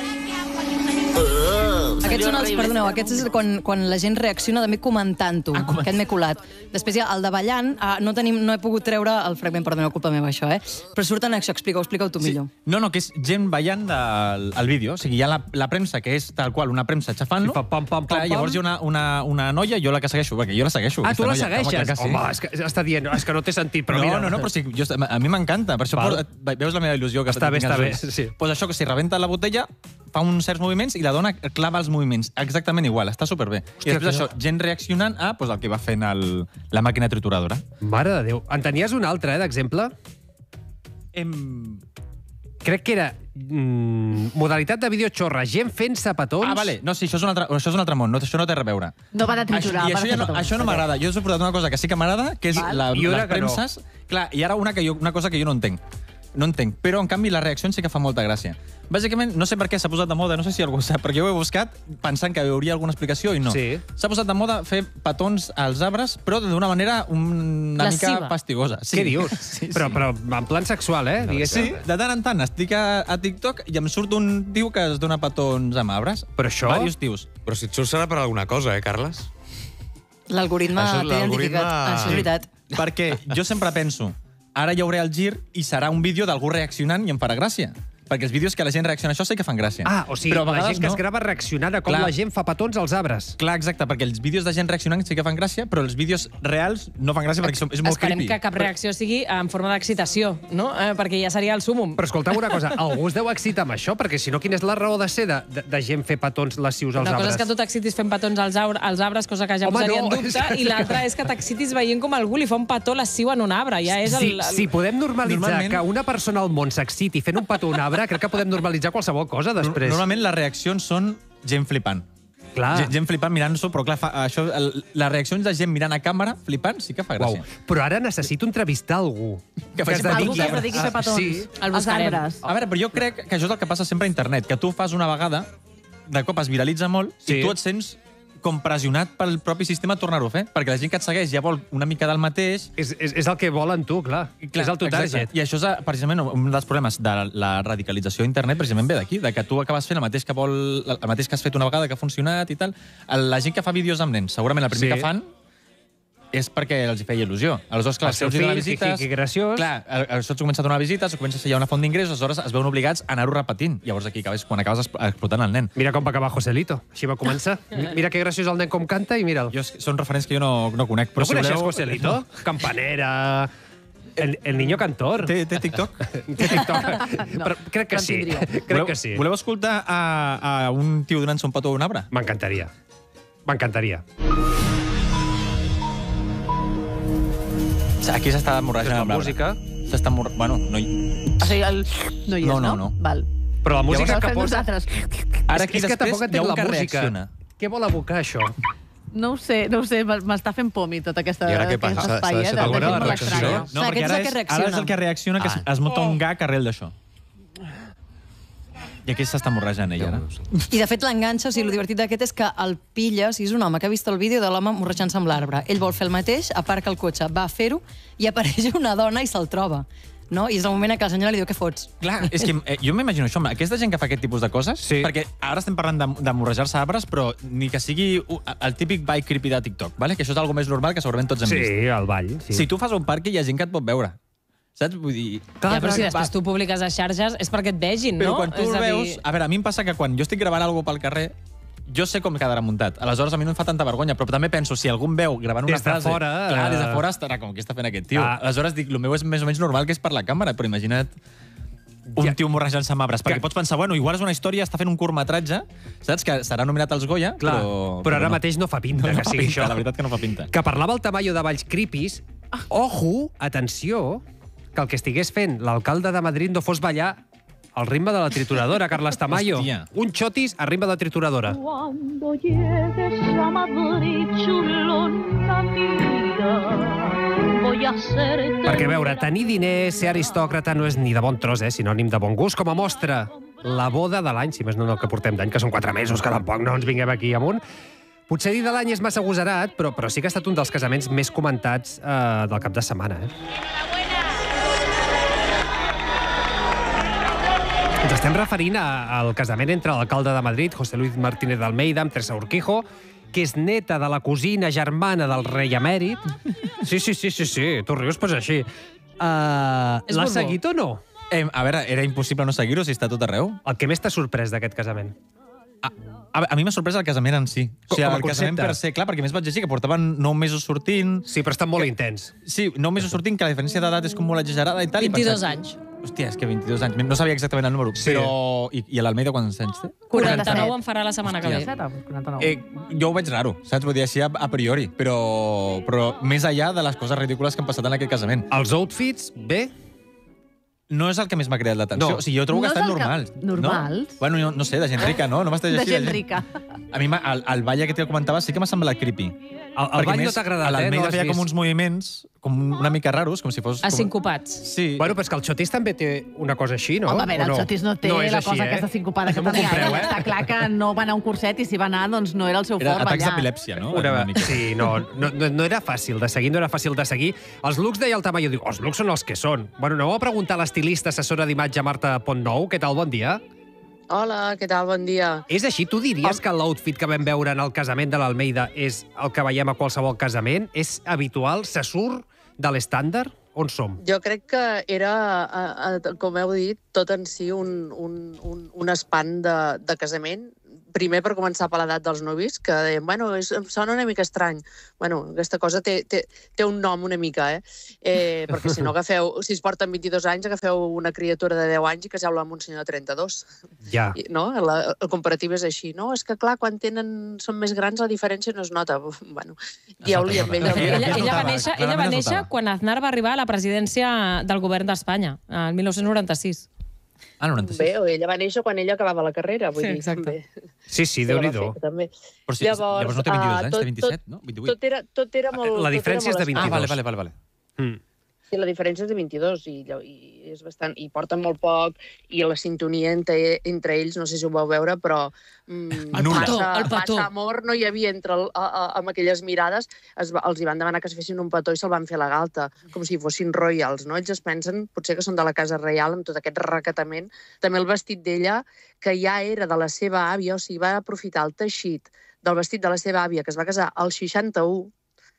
Aquests són els, perdoneu, aquests és quan la gent reacciona també comentant-ho. Aquest m'he colat. Després hi ha el de ballant, no he pogut treure el fragment, perdoneu, culpa meva això, però surten això, explica-ho tu millor. No, que és gent ballant al vídeo, o sigui, hi ha la premsa, que és tal qual una premsa xafant-lo, llavors hi ha una noia, jo la que segueixo, perquè jo la segueixo. Ah, tu la segueixes? Home, és que està dient, és que no té sentit, però mira... No, però a mi m'encanta, per això veus la meva il·lusió. Està bé. Doncs això, que si rebenta la botella, fa uns certs moviments i la dona clava els moviments. Exactament igual, està superbé. I després això, gent reaccionant a el que va fent la màquina trituradora. Mare de Déu. En tenies un altre, d'exemple? Crec que era modalitat de vídeo xorra, gent fent sapatons... Ah, vale. No, sí, això és un altre món, això no té res a veure. No va de triturar, va de sapatons. Això no m'agrada. Jo us he portat una cosa que sí que m'agrada, que és les premses. Clar, i ara una cosa que jo no entenc. Però en canvi la reacció sí que fa molta gràcia. Bàsicament, no sé per què s'ha posat de moda, no sé si algú sap, perquè jo ho he buscat pensant que hi hauria alguna explicació i no. S'ha posat de moda fer petons als arbres, però d'una manera una mica fastigosa. Què dius? Però en plan sexual, Sí, de tant en tant estic a TikTok i em surt un tio que es dona petons amb arbres. Però això... Diversos tios. Però si et surt serà per alguna cosa, Carles? L'algoritme t'ha identificat. Això és veritat. Perquè jo sempre penso, ara hi hauré el gir i serà un vídeo d'algú reaccionant i em farà gràcia. Perquè els vídeos que la gent reacciona a això sí que fan gràcia. O sigui, però a la vegades gent que es grava reaccionant a com la gent fa petons als arbres. Clar, exacte, perquè els vídeos de gent reaccionant sí que fan gràcia, però els vídeos reals no fan gràcia perquè és molt Esperem creepy. que cap reacció sigui en forma d'excitació, no? Perquè ja seria el súmum. Però escolteu una cosa, algú es deu excitar amb això? Perquè si no, quina és la raó de ser de gent fer petons lascius als Una cosa arbres? és que tu t'excitis fent petons als arbres, cosa que ja posaria en dubte, i l'altra és que t'excitis veient com algú li fa un petó lasciu en un arbre. Ja és Si podem normalitzar que una persona al món s'exciti fent un petó a un arbre, crec que podem normalitzar qualsevol cosa després. Normalment les reaccions són gent flipant. Clar. Gent flipant mirant-s'ho, però clar, les reaccions de gent mirant a càmera flipant sí que fa gràcia. Però ara necessito entrevistar algú que es dediqui a fer petons als arbres. A veure, però jo crec que això és el que passa sempre a internet, que tu fas una vegada, de cop es viralitza molt, i tu et sents com pressionat pel propi sistema a tornar-ho a fer, perquè la gent que et segueix ja vol una mica del mateix. És el que volen tu, clar. És el teu target. I això és precisament un dels problemes de la radicalització d'internet, precisament ve d'aquí, de que tu acabes fent el mateix que has fet una vegada, que ha funcionat i tal. La gent que fa vídeos amb nens, segurament el primer que fan és perquè els hi feia il·lusió. Aleshores, clar, el seu fill, que graciós. Clar, això et comença a donar visites, comença a ser ja una font d'ingressos, aleshores es veuen obligats a anar-ho repetint. Llavors aquí quan acabes explotant el nen. Mira com va acabar Joselito. Així va començar. Mira que graciós el nen com canta i mira'l. Són referents que jo no conec. No coneixes Joselito? Campanera... El niño cantor. Té TikTok? Té TikTok. Però crec que sí. Crec que sí. Voleu escoltar a un tio donant-se un petó a un arbre? M'encantaria. M'encantaria. Aquí s'està hemorragant amb música. S'està Bueno, no hi... O sigui, no hi és, no? No. Val. Però la música que posa... Ara aquí després hi ha un que reacciona. Què vol abocar, això? No ho sé, m'està fent por a mi tot aquest espai, No, perquè ara és el que reacciona, que es munta un gag arrel d'això. I aquí s'està hemorragant ella, ara. I, de fet, l'enganxa, o sigui, el divertit d'aquest és que el pilla, si és un home que ha vist el vídeo de l'home morrejant-se amb l'arbre. Ell vol fer el mateix, aparca el cotxe, va a fer-ho, i apareix una dona i se'l troba. No? I és el moment en què la senyora li diu, què fots? Clar, és que jo m'imagino això, aquesta gent que fa aquest tipus de coses, perquè ara estem parlant d'emorrejar-se arbres, però ni que sigui el típic ball creepy de TikTok, vale? Que això és algo més normal que segurament tots hem vist. Sí, el ball. Sí. Si tu fas un parc, hi ha gent que et pot veure. Saps? Vull dir... Ja, però si després tu publiques a xarxes és perquè et vegin, no? Però quan tu el veus... A veure, a mi em passa que quan jo estic gravant alguna cosa pel carrer, jo sé com quedarà muntat. Aleshores, a mi no em fa tanta vergonya, però també penso, si algú em veu gravant una frase... Des de fora estarà com, què està fent aquest tio? Aleshores dic, el meu és més o menys normal que és per la càmera, però imagina't un tio morrejant-se amb arbres, perquè pots pensar, bueno, igual és una història, està fent un curtmetratge, saps? Que serà nominat als Goya, però ara mateix no fa pinta que sigui això. La veritat que no fa pinta. Que parlava el Tamayo de balls creepies, ojo, atenció, que el que estigués fent l'alcalde de Madrid no fos ballar al ritme de la trituradora, Carles Tamayo. Un xotis a ritme de trituradora. Cuando llegues a Madrid, chulona mía, voy a hacerte... Perquè, a veure, tenir diners, ser aristòcrata, no és ni de bon tros, sinònim de bon gust. Com a mostra, la boda de l'any, si més no el que portem d'any, que són 4 mesos, que tampoc no ens vinguem aquí amunt. Potser dir de l'any és massa agosarat, però sí que ha estat un dels casaments més comentats del cap de setmana. Ens estem referint al casament entre l'alcalde de Madrid, José Luis Martínez d'Almeida, amb Teresa Urquijo, que és neta de la cosina germana del rei emèrit. Sí, tu rius, però és així. L'has seguit o no? A veure, era impossible no seguir-ho si està tot arreu. El que més t'ha sorprès d'aquest casament? A mi m'ha sorprès el casament en si. O sigui, el casament per ser, clar, perquè més vaig llegir que portaven 9 mesos sortint... Sí, però està molt intens. Sí, 9 mesos sortint, que la diferència d'edat és com molt exagerada i tal. 22 anys. Hòstia, és que 22 anys. No sabia exactament el número, però... I l'Almeida quants anys té? 49 en farà la setmana que ve. Jo ho veig raro, saps? Vull dir, així a priori, però més enllà de les coses ridícules que han passat en aquest casament. Els outfits, bé? No és el que més m'ha cridat l'atenció. O sigui, jo trobo que estan normals. Normals? Bueno, no sé, de gent rica, no? No m'estàs així. De gent rica. A mi, el ball aquest que comentava sí que m'ha semblat creepy. El ball no t'ha agradat, l'Almeida feia com uns moviments com una mica raros, com si fos... Asincopats. Sí. Bueno, però és que el xotis també té una cosa així, no? Home, a veure, el xotis no té la cosa aquesta sincopada que tenia. Està clar que no va anar a un curset i si va anar, doncs no era el seu fort ballar. Atacs d'epilèpsia, no? Sí, no era fàcil de seguir, no era fàcil de seguir. Els looks, deia el Tamayo, diu, els looks són els que són. Bueno, aneu a preguntar a l'estilista assessora d'imatge Marta Pontnou, què tal, bon dia? Hola, què tal? Bon dia. És així? Tu diries que l'outfit que vam veure en el casament de l'Almeida és el que veiem a qualsevol casament? És habitual? Se surt de l'estàndard? On som? Jo crec que era, com heu dit, tot en si un espant de casament. Primer, per començar per l'edat dels nuvis, que deien, bueno, sona una mica estrany. Bueno, aquesta cosa té un nom una mica, perquè si no si es porten 22 anys, agafeu una criatura de 10 anys i caseu-la amb un senyor de 32. Ja. No? El comparatiu és així. No, és que, clar, quan són més grans, la diferència no es nota. Bueno, dieu-li amb ella. Ella va néixer quan Aznar va arribar a la presidència del govern d'Espanya, el 1996. Ah, 96. Bé, ella va néixer quan ella acabava la carrera, vull dir, també. Sí, Déu-n'hi-do. Però llavors no té 22 anys, té 27, no? 28. Tot era molt... La diferència és de 22. Ah, vale. Sí, la diferència és de 22 i és bastant... I porten molt poc i la sintonia entre ells, no sé si ho vau veure, però massa amor no hi havia amb aquelles mirades. Els hi van demanar que es fessin un petó i se'l van fer a la galta, com si fossin royals, no? Ells es pensen, potser que són de la casa reial, amb tot aquest recatament. També el vestit d'ella, que ja era de la seva àvia, o sigui, va aprofitar el teixit del vestit de la seva àvia, que es va casar al 61,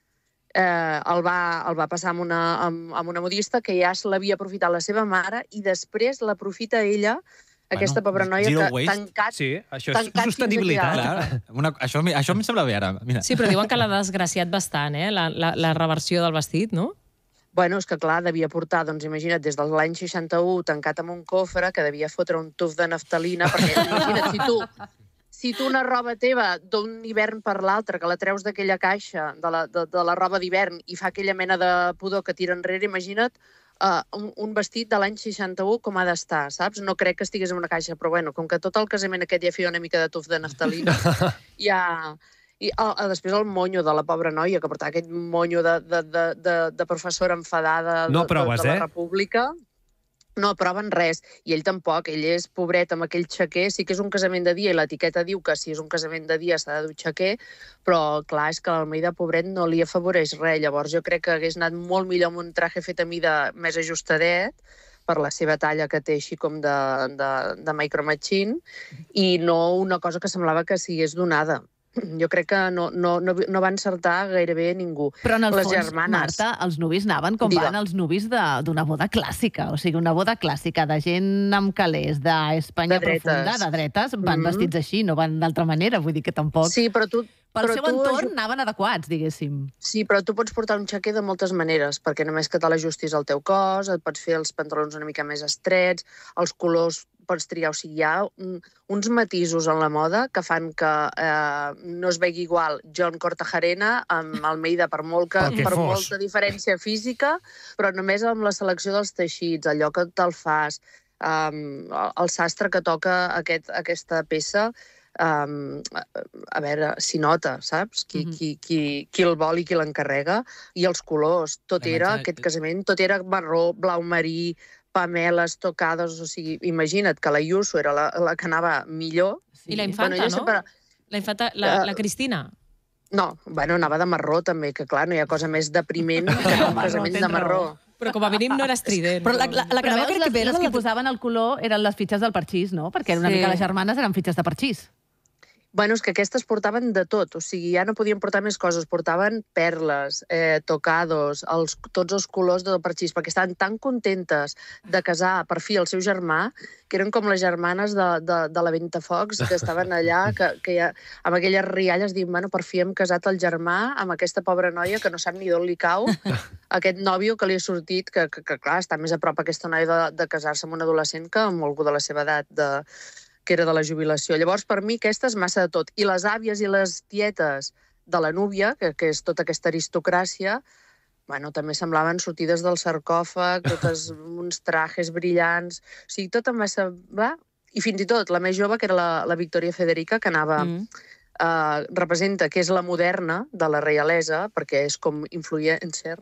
el va passar amb una modista que ja se l'havia aprofitat la seva mare i després l'aprofita ella, aquesta pobra noia que tancat... Sí, això és sostenibilitat. Això em sembla bé ara. Sí, però diuen que l'ha desgraciat bastant, la reversió del vestit, no? Bueno, és que clar, devia portar, doncs imagina't, des de l'any 61 tancat amb un cofre que devia fotre un tuf de naftalina, perquè imagina't, si tu una roba teva d'un hivern per l'altre, que la treus d'aquella caixa de la roba d'hivern i fa aquella mena de pudor que tira enrere, imagina't un vestit de l'any 61 com ha d'estar, saps? No crec que estigués en una caixa, però bueno, com que tot el casament aquest ja feia una mica de tuf de naftalina, ja... I després el monyo de la pobra noia, que portava aquest monyo de professora enfadada de la República. No aproven res, i ell tampoc, ell és pobret amb aquell xaquer, sí que és un casament de dia, i l'etiqueta diu que si és un casament de dia s'ha de dur xaquer, però clar, és que l'Almeida pobret no li afavoreix res, llavors jo crec que hagués anat molt millor amb un traje fet a mida més ajustadet, per la seva talla que té així com de Micro Machine, i no una cosa que semblava que sigués donada. Jo crec que no va encertar gairebé ningú. Però en el fons, Marta, els nuvis anaven com van els nuvis d'una boda clàssica. O sigui, una boda clàssica de gent amb calés, d'Espanya profunda, de dretes, van vestits així, no van d'altra manera. Vull dir que tampoc... Sí, però tu... Pel seu entorn anaven adequats, diguéssim. Sí, però tu pots portar un xaquer de moltes maneres, perquè només que te l'ajustis al teu cos, et pots fer els pantalons una mica més estrets, els colors pots triar, o sigui, hi ha uns matisos en la moda que fan que no es vegi igual John Cortajarena amb Almeida per molta diferència física, però només amb la selecció dels teixits, el lloc que te'l fas, el sastre que toca aquesta peça, a veure, s'hi nota, saps? Qui el vol i qui l'encarrega, i els colors, tot era aquest casament, tot era marró, blau marí, pameles, tocades, o sigui, imagina't que la Ayuso era la que anava millor. I la infanta, no? La infanta, la Cristina. No, bueno, anava de marró també, que clar, no hi ha cosa més depriment que un casament de marró. Però com a mínim no era estrident. Però la que veus, les que posaven al color eren les fitxes del parxís, no? Perquè una mica les germanes eren fitxes de parxís. Bueno, és que aquestes portaven de tot, o sigui, ja no podien portar més coses, portaven perles, tocados, tots els colors del parxís, perquè estaven tan contentes de casar per fi el seu germà, que eren com les germanes de la Ventafocs, que estaven allà, que ja, amb aquelles rialles, diuen, bueno, per fi hem casat el germà amb aquesta pobra noia que no sap ni d'on li cau, aquest nòvio que li ha sortit, que clar, està més a prop aquesta noia de casar-se amb un adolescent que amb algú de la seva edat, que era de la jubilació. Llavors, per mi, aquesta és massa de tot. I les àvies i les tietes de la núvia, que és tota aquesta aristocràcia, bueno, també semblaven sortides del sarcòfag, totes uns trajes brillants, o sigui, tot em va semblar... I fins i tot la més jove, que era la Victòria Federica, que anava... representa que és la moderna de la reialesa, perquè és com influencer,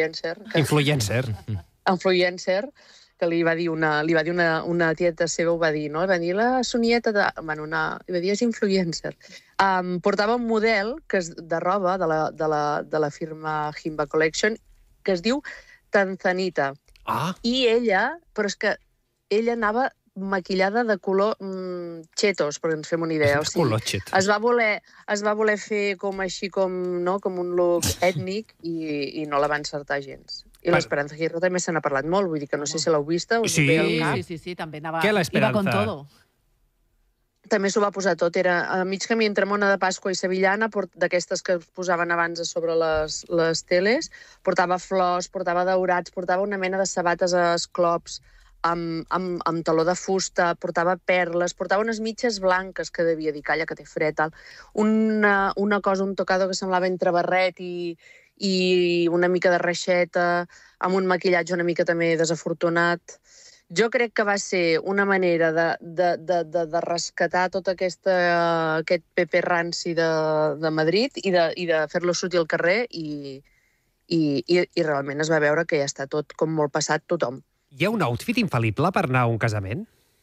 que li va dir una tieta seva, ho va dir, no? Va dir la Sonieta de... Bueno, li va dir és influencer. Portava un model de roba de la firma Himba Collection que es diu Tanzanita. I ella, però és que ella anava maquillada de color chetos, perquè ens fem una idea. O sigui, es va voler fer com així, com un look ètnic i no la va encertar gens. I l'Esperanza Aguirre també se n'ha parlat molt, vull dir que no sé si l'heu vista. Sí, també anava... Què l'Esperanza? Iba con todo. També s'ho va posar tot, era a mig camí entre Mona de Pasqua i Sevillana, d'aquestes que es posaven abans a sobre les teles, portava flors, portava daurats, portava una mena de sabates a esclops, amb taló de fusta, portava perles, portava unes mitges blanques que devia dir, calla, que té fred, tal. Una cosa, un tocado que semblava entre barret i una mica de reixeta, amb un maquillatge una mica també desafortunat. Jo crec que va ser una manera de rescatar tot aquest PP ranci de Madrid i de fer-lo sortir al carrer i realment es va veure que ja està tot com molt passat tothom. Hi ha un outfit infal·lible per anar a un casament?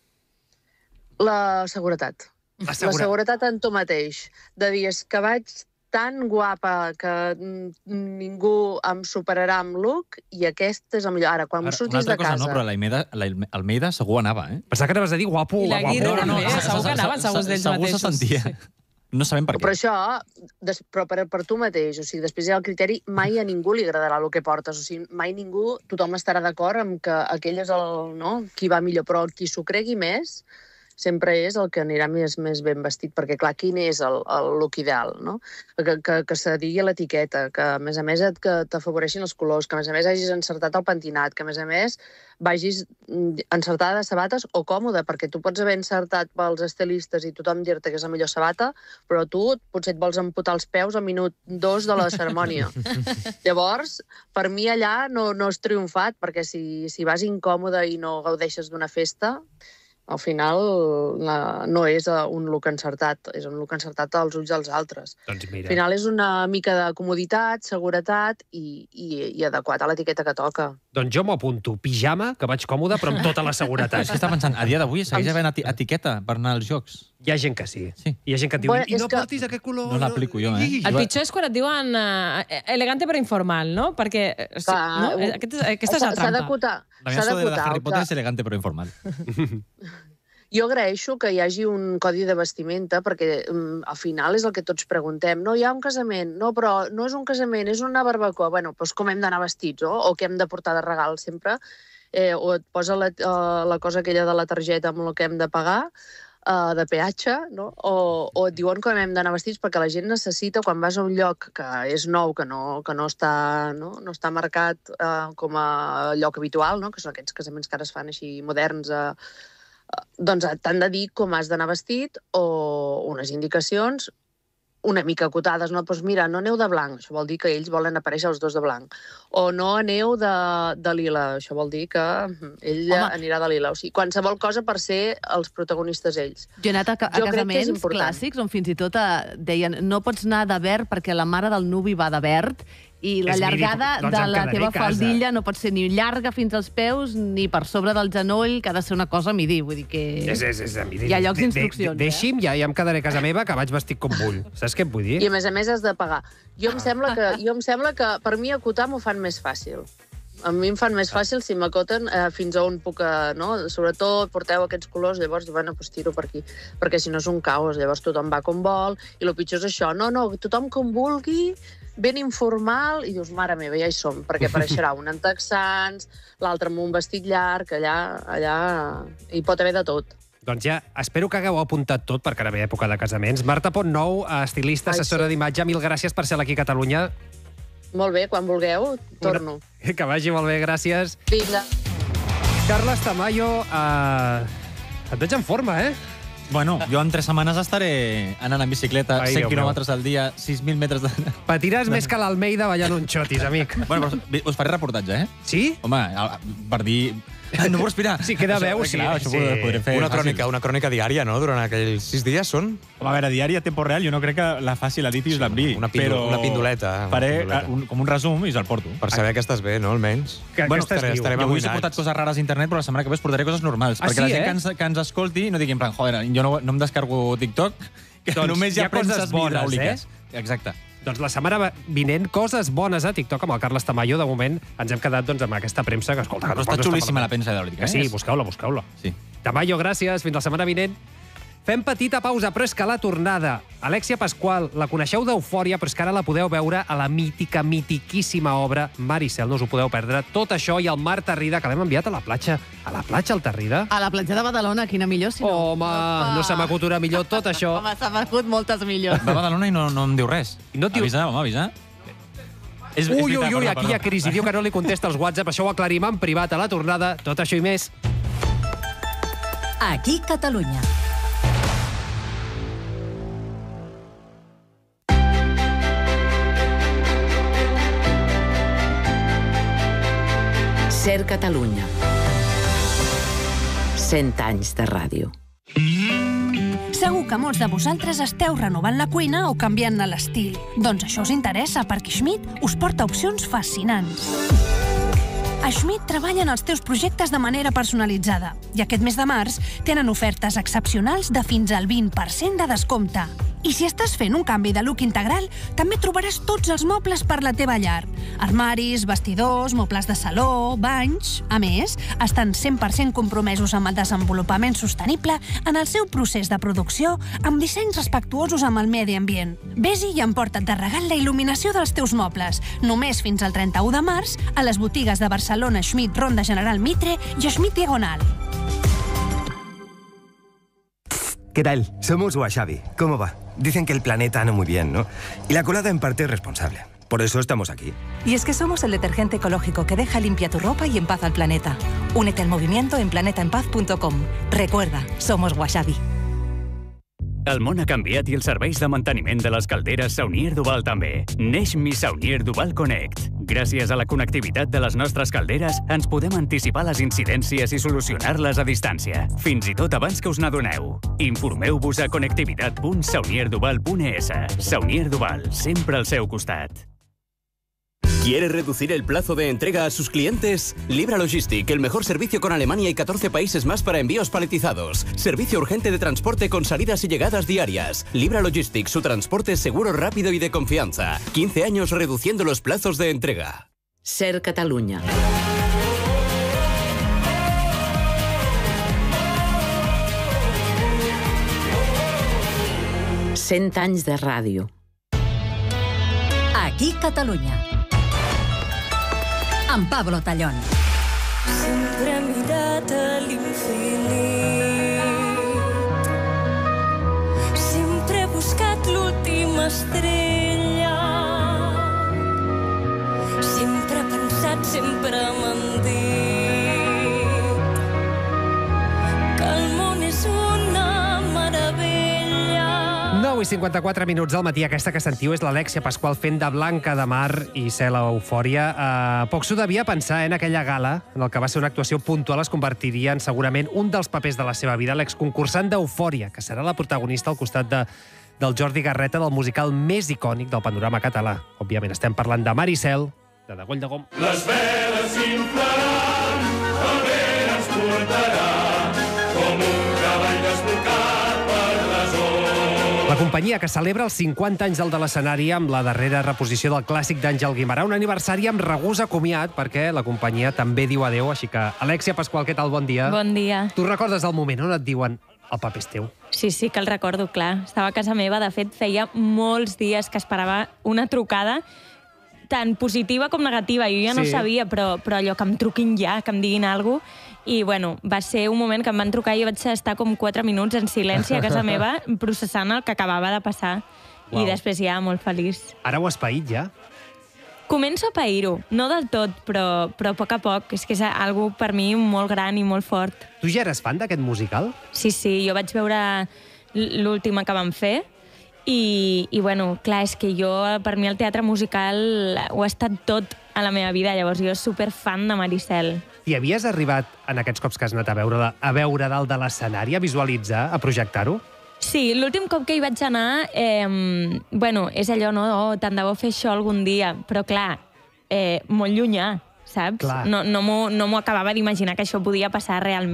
La seguretat. La seguretat en tu mateix. De dir, és que vaig tan guapa que ningú em superarà amb look i aquest és el millor. Ara, quan surtis de casa... No, però l'Almeida segur anava, eh? Pensava que anaves a dir guapo. I la Guirre també, segur que anaven segons d'ells mateixos. Segur se sentia. No sabem per què. Però això, però per tu mateix, o sigui, després hi ha el criteri, mai a ningú li agradarà el que portes, o sigui, mai ningú, tothom estarà d'acord amb que aquell és qui va millor, però qui s'ho cregui més sempre és el que anirà més ben vestit, perquè, clar, quin és el look ideal, no? Que se digui l'etiqueta, que, a més, que t'afavoreixin els colors, que, a més, hagis encertat el pentinat, que, a més, vagis encertada de sabates o còmode, perquè tu pots haver encertat pels estilistes i tothom dir-te que és la millor sabata, però tu potser et vols amputar els peus al minut 2 de la cerimònia. Llavors, per mi allà no has triomfat, perquè si vas incòmode i no gaudeixes d'una festa, al final no és un look encertat, és un look encertat als ulls dels altres. Doncs mira. Al final és una mica de comoditat, seguretat i adequat a l'etiqueta que toca. Doncs jo m'ho apunto, pijama, que vaig còmode, però amb tota la seguretat. És que estava pensant, a dia d'avui segueix havent etiqueta per anar als jocs. Hi ha gent que sí. Hi ha gent que et diu, i no portis aquest color. No l'aplico jo, eh? El pitjor és quan et diuen elegante però informal, no? Perquè aquesta és la trampa. La meva de Harry Potter és elegante però informal. Jo agraeixo que hi hagi un codi de vestimenta, perquè al final és el que tots preguntem. No, hi ha un casament. No, però no és un casament, és una barbacoa. Bueno, doncs com hem d'anar vestits, o què hem de portar de regal sempre? O et posa la cosa aquella de la targeta amb el que hem de pagar, de peatge, no? O et diuen com hem d'anar vestits, perquè la gent necessita, quan vas a un lloc que és nou, que no està marcat com a lloc habitual, que són aquests casaments que ara es fan així moderns, doncs t'han de dir com has d'anar vestit o unes indicacions una mica acotades, no? Doncs mira, no aneu de blanc, això vol dir que ells volen aparèixer els dos de blanc. O no aneu de lila, això vol dir que ell anirà de lila. O sigui, qualsevol cosa per ser els protagonistes ells. Jo he anat a casaments clàssics on fins i tot deien no pots anar de verd perquè la mare del nuvi va de verd i la llargada de la teva faldilla no pot ser ni llarga fins als peus ni per sobre del genoll, que ha de ser una cosa a midi. Vull dir que hi ha llocs d'instruccions. Deixi'm, ja em quedaré a casa meva, que vaig vestit com vull. Saps què et vull dir? I a més has de pagar. Jo em sembla que per mi acotar m'ho fan més fàcil. A mi em fan més fàcil si m'acoten fins a on puc... Sobretot porteu aquests colors, llavors doncs tiro per aquí, perquè si no és un caos, llavors tothom va com vol, i el pitjor és això, no, tothom com vulgui, ben informal, i dius, mare meva, ja hi som, perquè apareixerà un en texans, l'altre amb un vestit llarg, allà hi pot haver de tot. Doncs ja, espero que hagueu apuntat tot, perquè ara ve època de casaments. Marta Pontnou, estilista, assessora d'imatge, mil gràcies per ser aquí a Catalunya. Molt bé, quan vulgueu, torno. Que vagi molt bé, gràcies. Vinga. Carles Tamayo, et veig en forma, eh? Bueno, jo en 3 setmanes estaré anant en bicicleta, 100 quilòmetres al dia, 6.000 metres de... Patiràs més que l'Almeida ballant un xotis, amic. Bueno, però us faré reportatge, eh? Sí? Home, per dir... No puc respirar. Sí, queda veu, sí. Clar, això ho podré fer. Una crònica diària, no?, durant aquells 6 dies, són? Home, a veure, diària a tempo real, jo no crec que la faci l'editi i us l'enviï. Una pindoleta. Faré com un resum i us el porto. Per saber que estàs bé, no?, almenys. Bueno, estarem avui us he portat coses rares a internet, però la setmana que ve us portaré coses normals. Perquè la gent que ens escolti no digui en plan, joder, jo no em descargo TikTok, que només hi ha premses hidràuliques. Exacte. Doncs la setmana vinent, coses bones a TikTok amb el Carles Tamayo. De moment ens hem quedat amb aquesta premsa que, escolta... Però està xulíssima la premsa hidràulica. Sí, busqueu-la. Sí. Tamayo, gràcies. Fins la setmana vinent. Fem petita pausa, però és que la tornada. Alexia Pasqual, la coneixeu d'Eufòria, però és que ara la podeu veure a la mitiquíssima obra Maricel. No us ho podeu perdre. Tot això i el Mar Tarrida, que l'hem enviat a la platja. A la platja, el Tarrida? A la platja de Badalona, quina millor, si no. Home, no s'ha m'acut una millor tot això. Home, s'ha m'acut moltes millors. Va a Badalona i no em diu res. No et diu... Avisa, home, avisa. Ui, aquí hi ha crisi. Diu que no li contesta els WhatsApp. Això ho aclarim en privat a la tornada. Tot això i més. Aquí Catalunya. Ser Catalunya. 100 anys de ràdio. Segur que molts de vosaltres esteu renovant la cuina o canviant-ne l'estil. Doncs això us interessa perquè Schmidt us porta opcions fascinants. A Schmidt treballen els teus projectes de manera personalitzada i aquest mes de març tenen ofertes excepcionals de fins al 20% de descompte. I si estàs fent un canvi de look integral, també trobaràs tots els mobles per la teva llar. Armaris, vestidors, mobles de saló, banys... A més, estan 100% compromesos amb el desenvolupament sostenible en el seu procés de producció amb dissenys respectuosos amb el medi ambient. Vés-hi i emporta't de regal la il·luminació dels teus mobles, només fins al 31 de març a les botigues de Barcelona, Schmidt, Ronda General Mitre i Schmidt Diagonal. ¿Qué tal? Somos Washabi. ¿Cómo va? Dicen que el planeta no muy bien, ¿no? Y la colada en parte es responsable. Por eso estamos aquí. Y es que somos el detergente ecológico que deja limpia tu ropa y en paz al planeta. Únete al movimiento en planetaenpaz.com. Recuerda, somos Washabi. El món ha canviat i els serveis de manteniment de les calderes Saunier Duval també. Neix Mi Saunier Duval Connect. Gràcies a la connectivitat de les nostres calderes, ens podem anticipar les incidències i solucionar-les a distància, fins i tot abans que us n'adoneu. Informeu-vos a connectivitat.saunierduval.es. Saunier Duval, sempre al seu costat. ¿Quiere reducir el plazo de entrega a sus clientes? Libra Logistic, el mejor servicio con Alemania y 14 países más para envíos paletizados. Servicio urgente de transporte con salidas y llegadas diarias. Libra Logistic, su transporte seguro, rápido y de confianza. 15 años reduciendo los plazos de entrega. Ser Catalunya. Cent anys de ràdio. Aquí Catalunya. Amb Pablo Tallón. Sempre he mirat a l'infinit. Sempre he buscat l'última estrella. Sempre he pensat, sempre m'han dit que el món és una meravella. 9:54 al matí. Aquesta que sentiu és l'Alexia Pasqual fent de Blanca de Mar i Cel a Eufòria. Poc s'ho devia pensar, en aquella gala, en el que va ser una actuació puntual, es convertiria en segurament un dels papers de la seva vida, l'exconcursant d'Eufòria, que serà la protagonista al costat del Jordi Garreta, del musical més icònic del panorama català. Òbviament, estem parlant de Maricel, de Degoll de Gom. Les veles s'inflaran, el vent ens portarà com un cavall desbocat per les ones. La companyia que celebra els 50 anys del de l'escenari amb la darrera reposició del clàssic d'Àngel Guimerà, un aniversari amb regust acomiat perquè la companyia també diu adeu, així que Alexia Pasqual, què tal? Bon dia. Bon dia. Tu recordes el moment on et diuen el paper és teu? Sí, que el recordo, clar. Estava a casa meva, de fet, feia molts dies que esperava una trucada tant positiva com negativa. Jo ja no sabia, però allò que em truquin ja, que em diguin alguna cosa. I, bueno, va ser un moment que em van trucar i jo vaig estar com 4 minuts en silenci a casa meva processant el que acabava de passar. I després ja molt feliç. Ara ho has paït, ja? Començo a pair-ho. No del tot, però a poc a poc. És que és algo per mi molt gran i molt fort. Tu ja eres fan d'aquest musical? Sí, jo vaig veure l'última que vam fer i, bueno, clar, és que jo, per mi el teatre musical ho ha estat tot a la meva vida. Llavors jo superfan de Maricel. I havies arribat, en aquests cops que has anat a veure dalt de l'escenari, a visualitzar, a projectar-ho? Sí, l'últim cop que hi vaig anar, bueno, és allò, no? Tant de bo fer això algun dia, però clar, molt llunyà, saps? No m'ho acabava d'imaginar que això podia passar realment.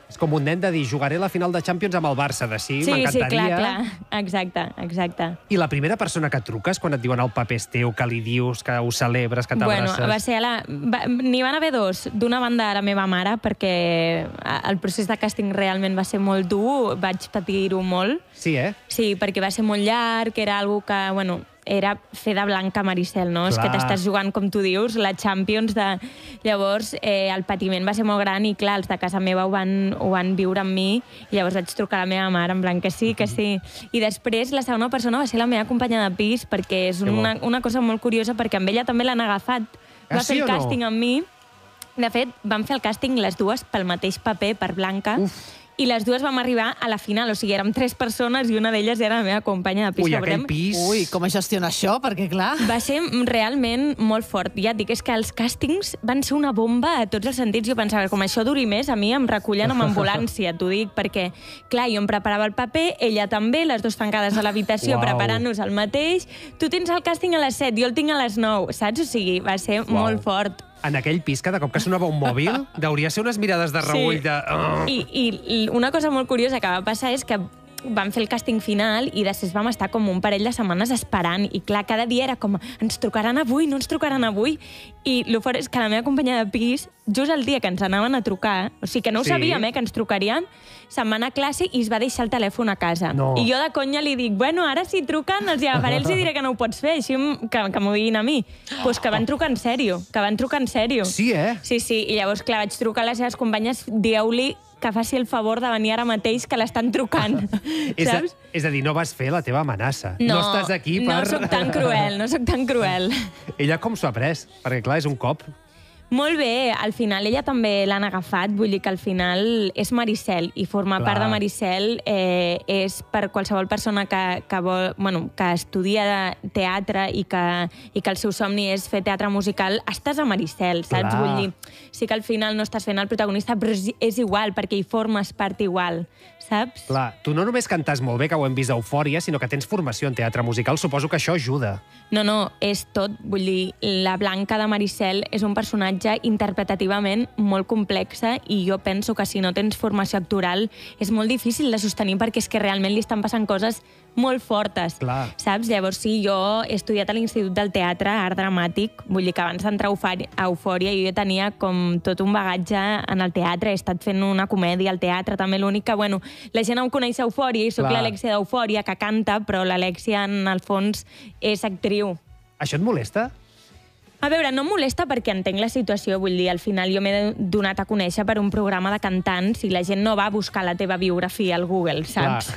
És com un nen de dir, jugaré la final de Champions amb el Barça, de sí, m'encantaria. Sí, clar. Exacte. I la primera persona que truques quan et diuen el paper és teu, que li dius, que ho celebres, que t'abraces... Bueno, va ser n'hi van haver dos. D'una banda, la meva mare, perquè el procés de càsting realment va ser molt dur, vaig patir-ho molt. Sí, Sí, perquè va ser molt llarg, era algo que, bueno, era fer de Blanca Maricel, no? És que t'estàs jugant, com tu dius, la Champions de... Llavors, el patiment va ser molt gran i, clar, els de casa meva ho van viure amb mi i llavors vaig trucar a la meva mare en blanc que sí. I després, la segona persona va ser la meva companya de pis, perquè és una cosa molt curiosa, perquè amb ella també l'han agafat. Va fer el càsting amb mi. De fet, vam fer el càsting les dues pel mateix paper, per Blanca. I les dues vam arribar a la final, o sigui, érem 3 persones i una d'elles era la meva companya de pis. Ui, aquell pis... Ui, com es gestiona això? Perquè, clar... Va ser realment molt fort. Ja et dic, és que els càstings van ser una bomba a tots els sentits. Jo pensava, com això duri més, a mi em recullen amb ambulància, t'ho dic, perquè, clar, jo em preparava el paper, ella també, les dues tancades a l'habitació preparant-nos el mateix. Tu tens el càsting a les 7, jo el tinc a les 9, saps? O sigui, va ser molt fort. En aquell pis, cada cop que sonava un mòbil, hauria ser unes mirades de reull de... I una cosa molt curiosa que va passar és que vam fer el càsting final i després vam estar com un parell de setmanes esperant i clar, cada dia era com, ens trucaran avui, no ens trucaran avui, i el fort és que la meva companya de pis, just el dia que ens anaven a trucar, o sigui que no ho sabíem, que ens trucarien, se'n va anar a classe i es va deixar el telèfon a casa. I jo de conya li dic, bueno, ara si truquen els agafaré, els diré que no ho pots fer, així que m'ho diguin a mi. Doncs que van trucar en sèrio, Sí, Sí, i llavors, clar, vaig trucar a les seves companyes, dieu-li que faci el favor de venir ara mateix, que l'estan trucant, saps? És a dir, no vas fer la teva amenaça. No estàs aquí per... No soc tan cruel. Ella com s'ho ha pres? Perquè, clar, és un cop. Molt bé, al final ella també l'han agafat, vull dir que al final és Maricel, i formar part de Maricel és per qualsevol persona que estudia teatre i que el seu somni és fer teatre musical, estàs a Maricel, saps? Vull dir, sí que al final no estàs fent el protagonista, però és igual, perquè hi formes part igual, saps? Clar, tu no només cantes molt bé, que ho hem vist a Eufòria, sinó que tens formació en teatre musical, suposo que això ajuda. No, és tot, vull dir, la Blanca de Maricel és un personatge interpretativament molt complexa i jo penso que si no tens formació actoral és molt difícil de sostenir perquè és que realment li estan passant coses molt fortes, saps? Llavors sí, jo he estudiat a l'Institut del Teatre, Art Dramàtic, vull dir que abans d'entrar a Eufòria jo tenia com tot un bagatge en el teatre, he estat fent una comèdia al teatre, també l'únic que, bueno, la gent em coneix a Eufòria i soc l'Alèxia d'Eufòria que canta, però l'Alèxia en el fons és actriu. Això et molesta? A veure, no em molesta perquè entenc la situació, vull dir, al final jo m'he donat a conèixer per un programa de cantants i la gent no va a buscar la teva biografia al Google, saps?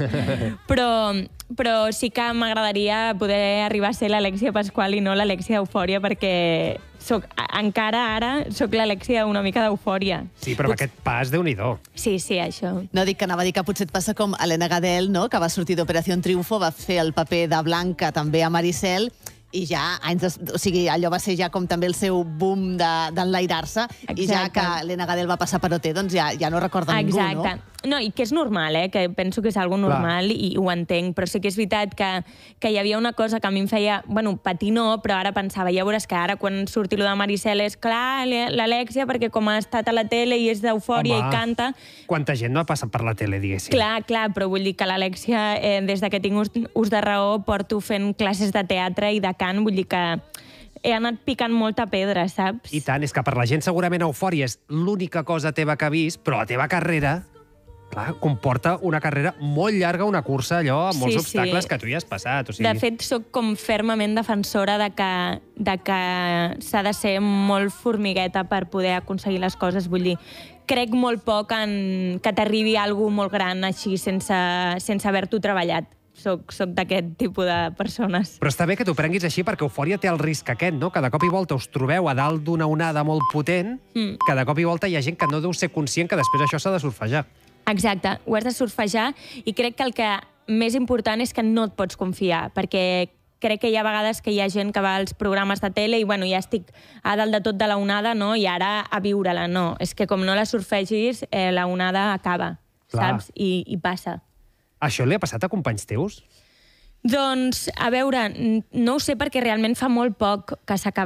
Però sí que m'agradaria poder arribar a ser l'Alèxia Pasqual i no l'Alèxia d'Eufòria perquè encara ara soc l'Alèxia una mica d'Eufòria. Sí, però amb aquest pas, Déu-n'hi-do. Sí, això. No, anava a dir que potser et passa com Helena Gadel, no?, que va sortir d'Operació Triunfo, va fer el paper de Blanca també a Maricel, i ja, o sigui, allò va ser ja com també el seu boom d'enlairar-se, i ja que Helena Gadel va passar per OT, doncs ja no recorda ningú, no? Exacte. No, i que és normal, que penso que és algo normal i ho entenc, però sí que és veritat que hi havia una cosa que a mi em feia, bueno, patir no, però ara pensava, ja veuràs que ara quan surti lo de Maricel és clar, l'Alèxia, perquè com ha estat a la tele i és d'Eufòria i canta... Quanta gent no ha passat per la tele, diguéssim. Clar, però vull dir que l'Alèxia, des que tinc ús de raó, porto fent classes de teatre i de cant, vull dir que he anat picant molta pedra, saps? I tant, és que per la gent segurament Eufòria és l'única cosa teva que ha vist, però la teva carrera... Clar, comporta una carrera molt llarga, una cursa, allò, amb molts obstacles que tu hi has passat. O sigui... De fet, sóc com fermament defensora de que s'ha de ser molt formigueta per poder aconseguir les coses. Vull dir, crec molt poc en que t'arribi alguna molt gran així sense haver-t'ho treballat. Soc d'aquest tipus de persones. Però està bé que t'ho prenguis així perquè Eufòria té el risc aquest, no? Que de cop i volta us trobeu a dalt d'una onada molt potent, que de cop i volta hi ha gent que no deu ser conscient que després això s'ha de surfejar. Exacte, ho has de surfejar i crec que el que més important és que no et pots confiar, perquè crec que hi ha vegades que hi ha gent que va als programes de tele i bueno, ja estic a dalt de tot de la onada, no? I ara a viure-la, no. És que com no la surfegis, la onada acaba, saps? I passa. Això li ha passat a companys teus? Doncs, a veure, no ho sé perquè realment fa molt poc que s'ha acabat.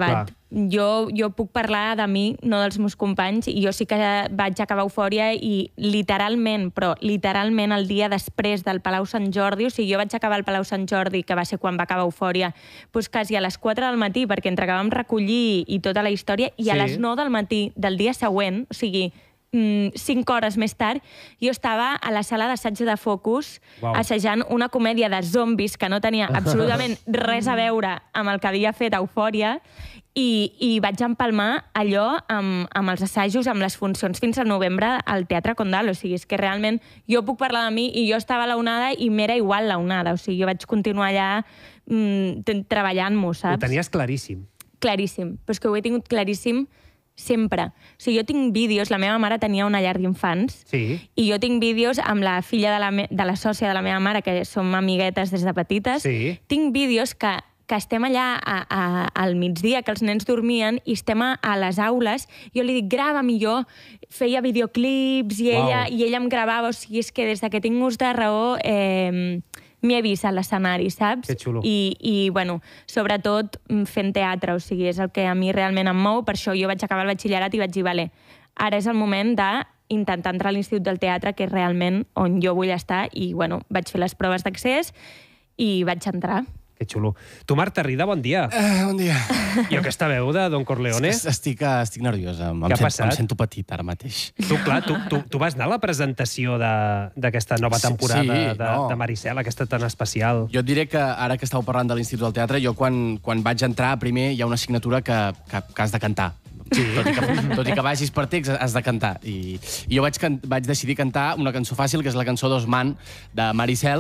jo puc parlar de mi, no dels meus companys, i jo sí que vaig acabar Eufòria i literalment, però literalment el dia després del Palau Sant Jordi, o sigui, jo vaig acabar al Palau Sant Jordi, que va ser quan va acabar Eufòria, doncs quasi a les 4 del matí, perquè entre que vam recollir i tota la història, i a les 9 del matí del dia següent, o sigui, 5 hores més tard, jo estava a la sala d'assaig de Focus assajant una comèdia de zombis que no tenia absolutament res a veure amb el que havia fet Eufòria i vaig empalmar allò amb els assajos, amb les funcions fins al novembre al Teatre Condal. O sigui, és que realment jo puc parlar de mi i jo estava a la onada i m'era igual la onada. O sigui, jo vaig continuar allà treballant-m'ho, saps? Ho tenies claríssim. Claríssim, però és que ho he tingut claríssim sempre. O sigui, jo tinc vídeos, la meva mare tenia una llar d'infants, i jo tinc vídeos amb la filla de la sòcia de la meva mare, que som amiguetes des de petites, tinc vídeos que estem allà al migdia, que els nens dormien, i estem a les aules, jo li dic, grava'm, i jo feia videoclips, i ella em gravava, o sigui, és que des que tinc ús de raó m'hi he vist a l'escenari, saps? Que xulo. I, bueno, sobretot fent teatre, o sigui, és el que a mi realment em mou, per això jo vaig acabar el batxillerat i vaig dir, vale, ara és el moment d'intentar entrar a l'Institut del Teatre, que és realment on jo vull estar, i, bueno, vaig fer les proves d'accés i vaig entrar. Que xulo. Tu, Marta Rida, bon dia. Bon dia. I aquesta veu de Don Corleone? Estic nerviosa. Què ha passat? Em sento petit ara mateix. Tu, clar, tu vas anar a la presentació d'aquesta nova temporada de Maricel, aquesta tan especial. Jo et diré que ara que estàu parlant de l'Institut del Teatre, jo quan vaig entrar, primer hi ha una assignatura que has de cantar. Sí. Tot i que vagis per text, has de cantar. I jo vaig decidir cantar una cançó fàcil, que és la cançó d'Osman, de Maricel,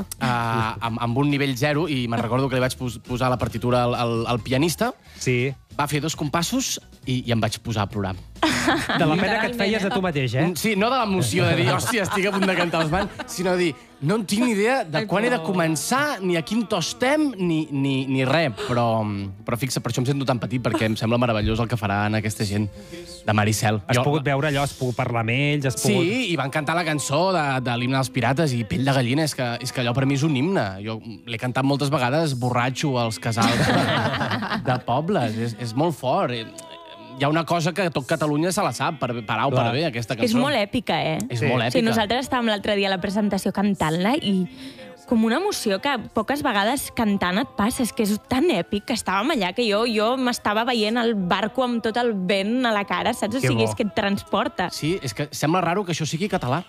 amb un nivell 0, i me'n recordo que li vaig posar la partitura al pianista, va fer 2 compassos i em vaig posar a plorar. De la pena que et feies de tu mateix, eh? Sí, no de l'emoció de dir, hòstia, estic a punt de cantar Osman, sinó de dir, no en tinc ni idea de quan he de començar, ni a quin to estem, ni res. Però fixa, per això em sento tan petit, perquè em sembla meravellós el que faran aquesta gent de Maricel. Has pogut veure allò, has pogut parlar amb ells, has pogut... Sí, i van cantar la cançó de l'himne dels pirates, i pell de gallina, és que allò per mi és un himne. Jo l'he cantat moltes vegades borratxo als casals de pobles. És molt fort. Hi ha una cosa que tot Catalunya se la sap, per A o per B, aquesta cançó. És molt èpica, eh? És molt èpica. Sí, nosaltres estàvem l'altre dia a la presentació cantant-la i com una emoció que poques vegades cantant et passa. És que és tan èpic que estàvem allà que jo m'estava veient el barco amb tot el vent a la cara, saps? O sigui, és que et transporta. Sí, és que sembla raro que això sigui català.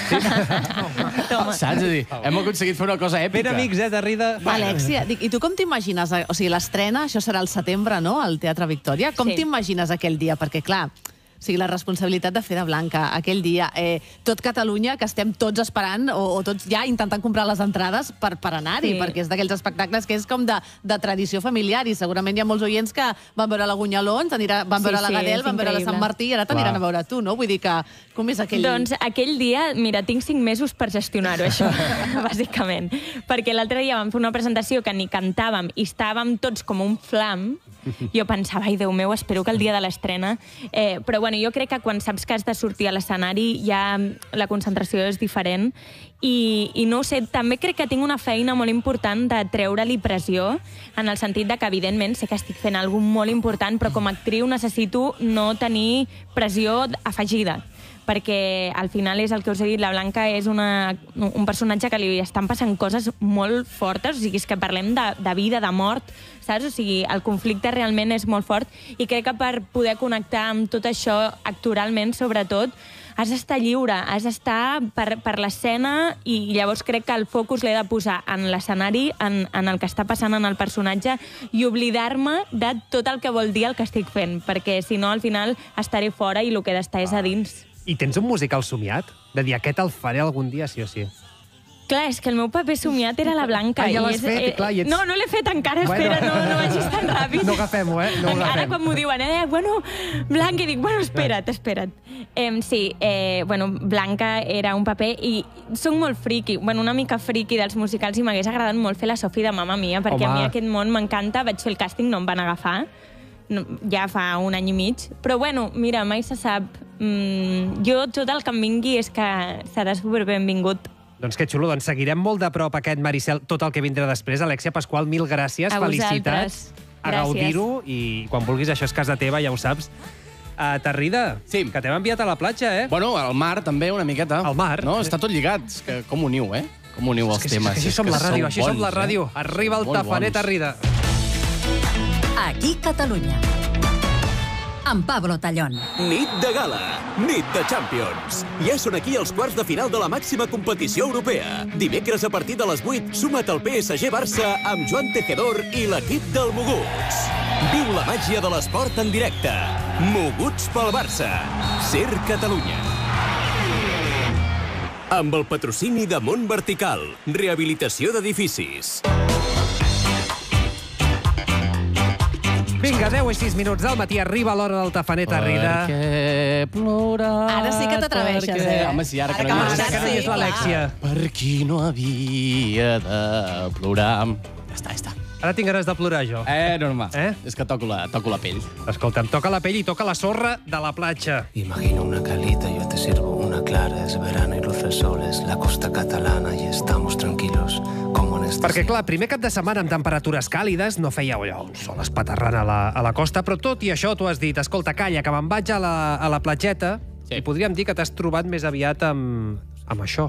Saps? És a dir, hem aconseguit fer una cosa èpica. Ben amics, de Rida. Alexia, i tu com t'imagines? O sigui, l'estrena, això serà al setembre, no?, al Teatre Victòria. Com t'imagines aquell dia? Perquè, clar, o sigui, la responsabilitat de fer de Blanca aquell dia, tot Catalunya, que estem tots esperant, o tots ja intentant comprar les entrades per anar-hi, perquè és d'aquells espectacles que és com de tradició familiar, i segurament hi ha molts oients que van veure la Gunyalons, van veure la Gadel, van veure la Sant Martí, i ara t'aniran a veure tu, no? Vull dir que, com és aquell... Doncs aquell dia, mira, tinc 5 mesos per gestionar-ho, això, bàsicament. Perquè l'altre dia vam fer una presentació que ni cantàvem i estàvem tots com un flam. Jo pensava, ai, Déu meu, espero que el dia de l'estrena... Però, bueno, jo crec que quan saps que has de sortir a l'escenari ja la concentració és diferent i no ho sé, també crec que tinc una feina molt important de treure-li pressió, en el sentit de que, evidentment, sé que estic fent alguna cosa molt important, però com a actriu necessito no tenir pressió afegida, perquè al final és el que us he dit, la Blanca és un personatge que li estan passant coses molt fortes, o sigui, és que parlem de vida, de mort, saps? O sigui, el conflicte realment és molt fort, i crec que per poder connectar amb tot això actoralment, sobretot, has d'estar lliure, has d'estar per l'escena, i llavors crec que el focus l'he de posar en l'escenari, en el que està passant en el personatge, i oblidar-me de tot el que vol dir el que estic fent, perquè si no al final estaré fora i el que he d'estar és a dins. I tens un musical somiat? De dir, aquest el faré algun dia, sí o sí. Clar, és que el meu paper somiat era la Blanca. Ja l'has fet, clar, i ets... No l'he fet encara, espera, no vagis tan ràpid. No agafem-ho, no ho agafem. Ara quan m'ho diuen, bueno, Blanca, i dic, bueno, espera't. Sí, bueno, Blanca era un paper, i soc molt friqui, bueno, una mica friqui dels musicals, i m'hagués agradat molt fer la Sophie de Mamma Mia, perquè a mi aquest món m'encanta, vaig fer el càsting, no em van agafar, ja fa 1 any i mig, però bueno, mira, mai se sap. Jo tot el que em vingui és que serà superbenvingut. Doncs que xulo, doncs seguirem molt de prop aquest Maricel, tot el que vindrà després. Alexia Pasqual, mil gràcies, felicitats. a gaudir-ho i quan vulguis això és casa teva, ja ho saps. Tarrida, que t'hem enviat a la platja, eh? Bueno, al mar també, una miqueta. Al mar. No, està tot lligat. És que com uniu, eh? Com uniu els temes. Així som la ràdio, així som la ràdio. Arriba el tafaner, Tarrida. Aquí Catalunya. Amb Pablo Tallón. Nit de gala, nit de Champions. Ja són aquí els quarts de final de la màxima competició europea. Dimecres a partir de les 8, suma't al PSG-Barça amb Joan Tejedor i l'equip del Moguts. Viu la màgia de l'esport en directe. Moguts pel Barça. Ser Catalunya. Amb el patrocini de Mont Vertical. Rehabilitació d'edificis. Vinga, 10 i 6 minuts del matí, arriba l'hora del tafaner, Tarrida. Perquè plorar... Ara sí que t'atreveixes, eh? Home, sí, ara que no hi és l'Alèxia. Per qui no havia de plorar... Ja està. Ara tinc ganes de plorar, jo. Normal. És que toco la pell. Escolta'm, toca la pell i toca la sorra de la platja. Imagino una calita, yo te sirvo una clara. Es verano y luce el sol, es la costa catalana y estamos tranquilos, como en este... Perquè, clar, primer cap de setmana amb temperatures càlides no feia allò, un sol espaterrant a la costa, però tot i això tu has dit, escolta, calla, que me'n vaig a la platgeta, i podríem dir que t'has trobat més aviat amb això.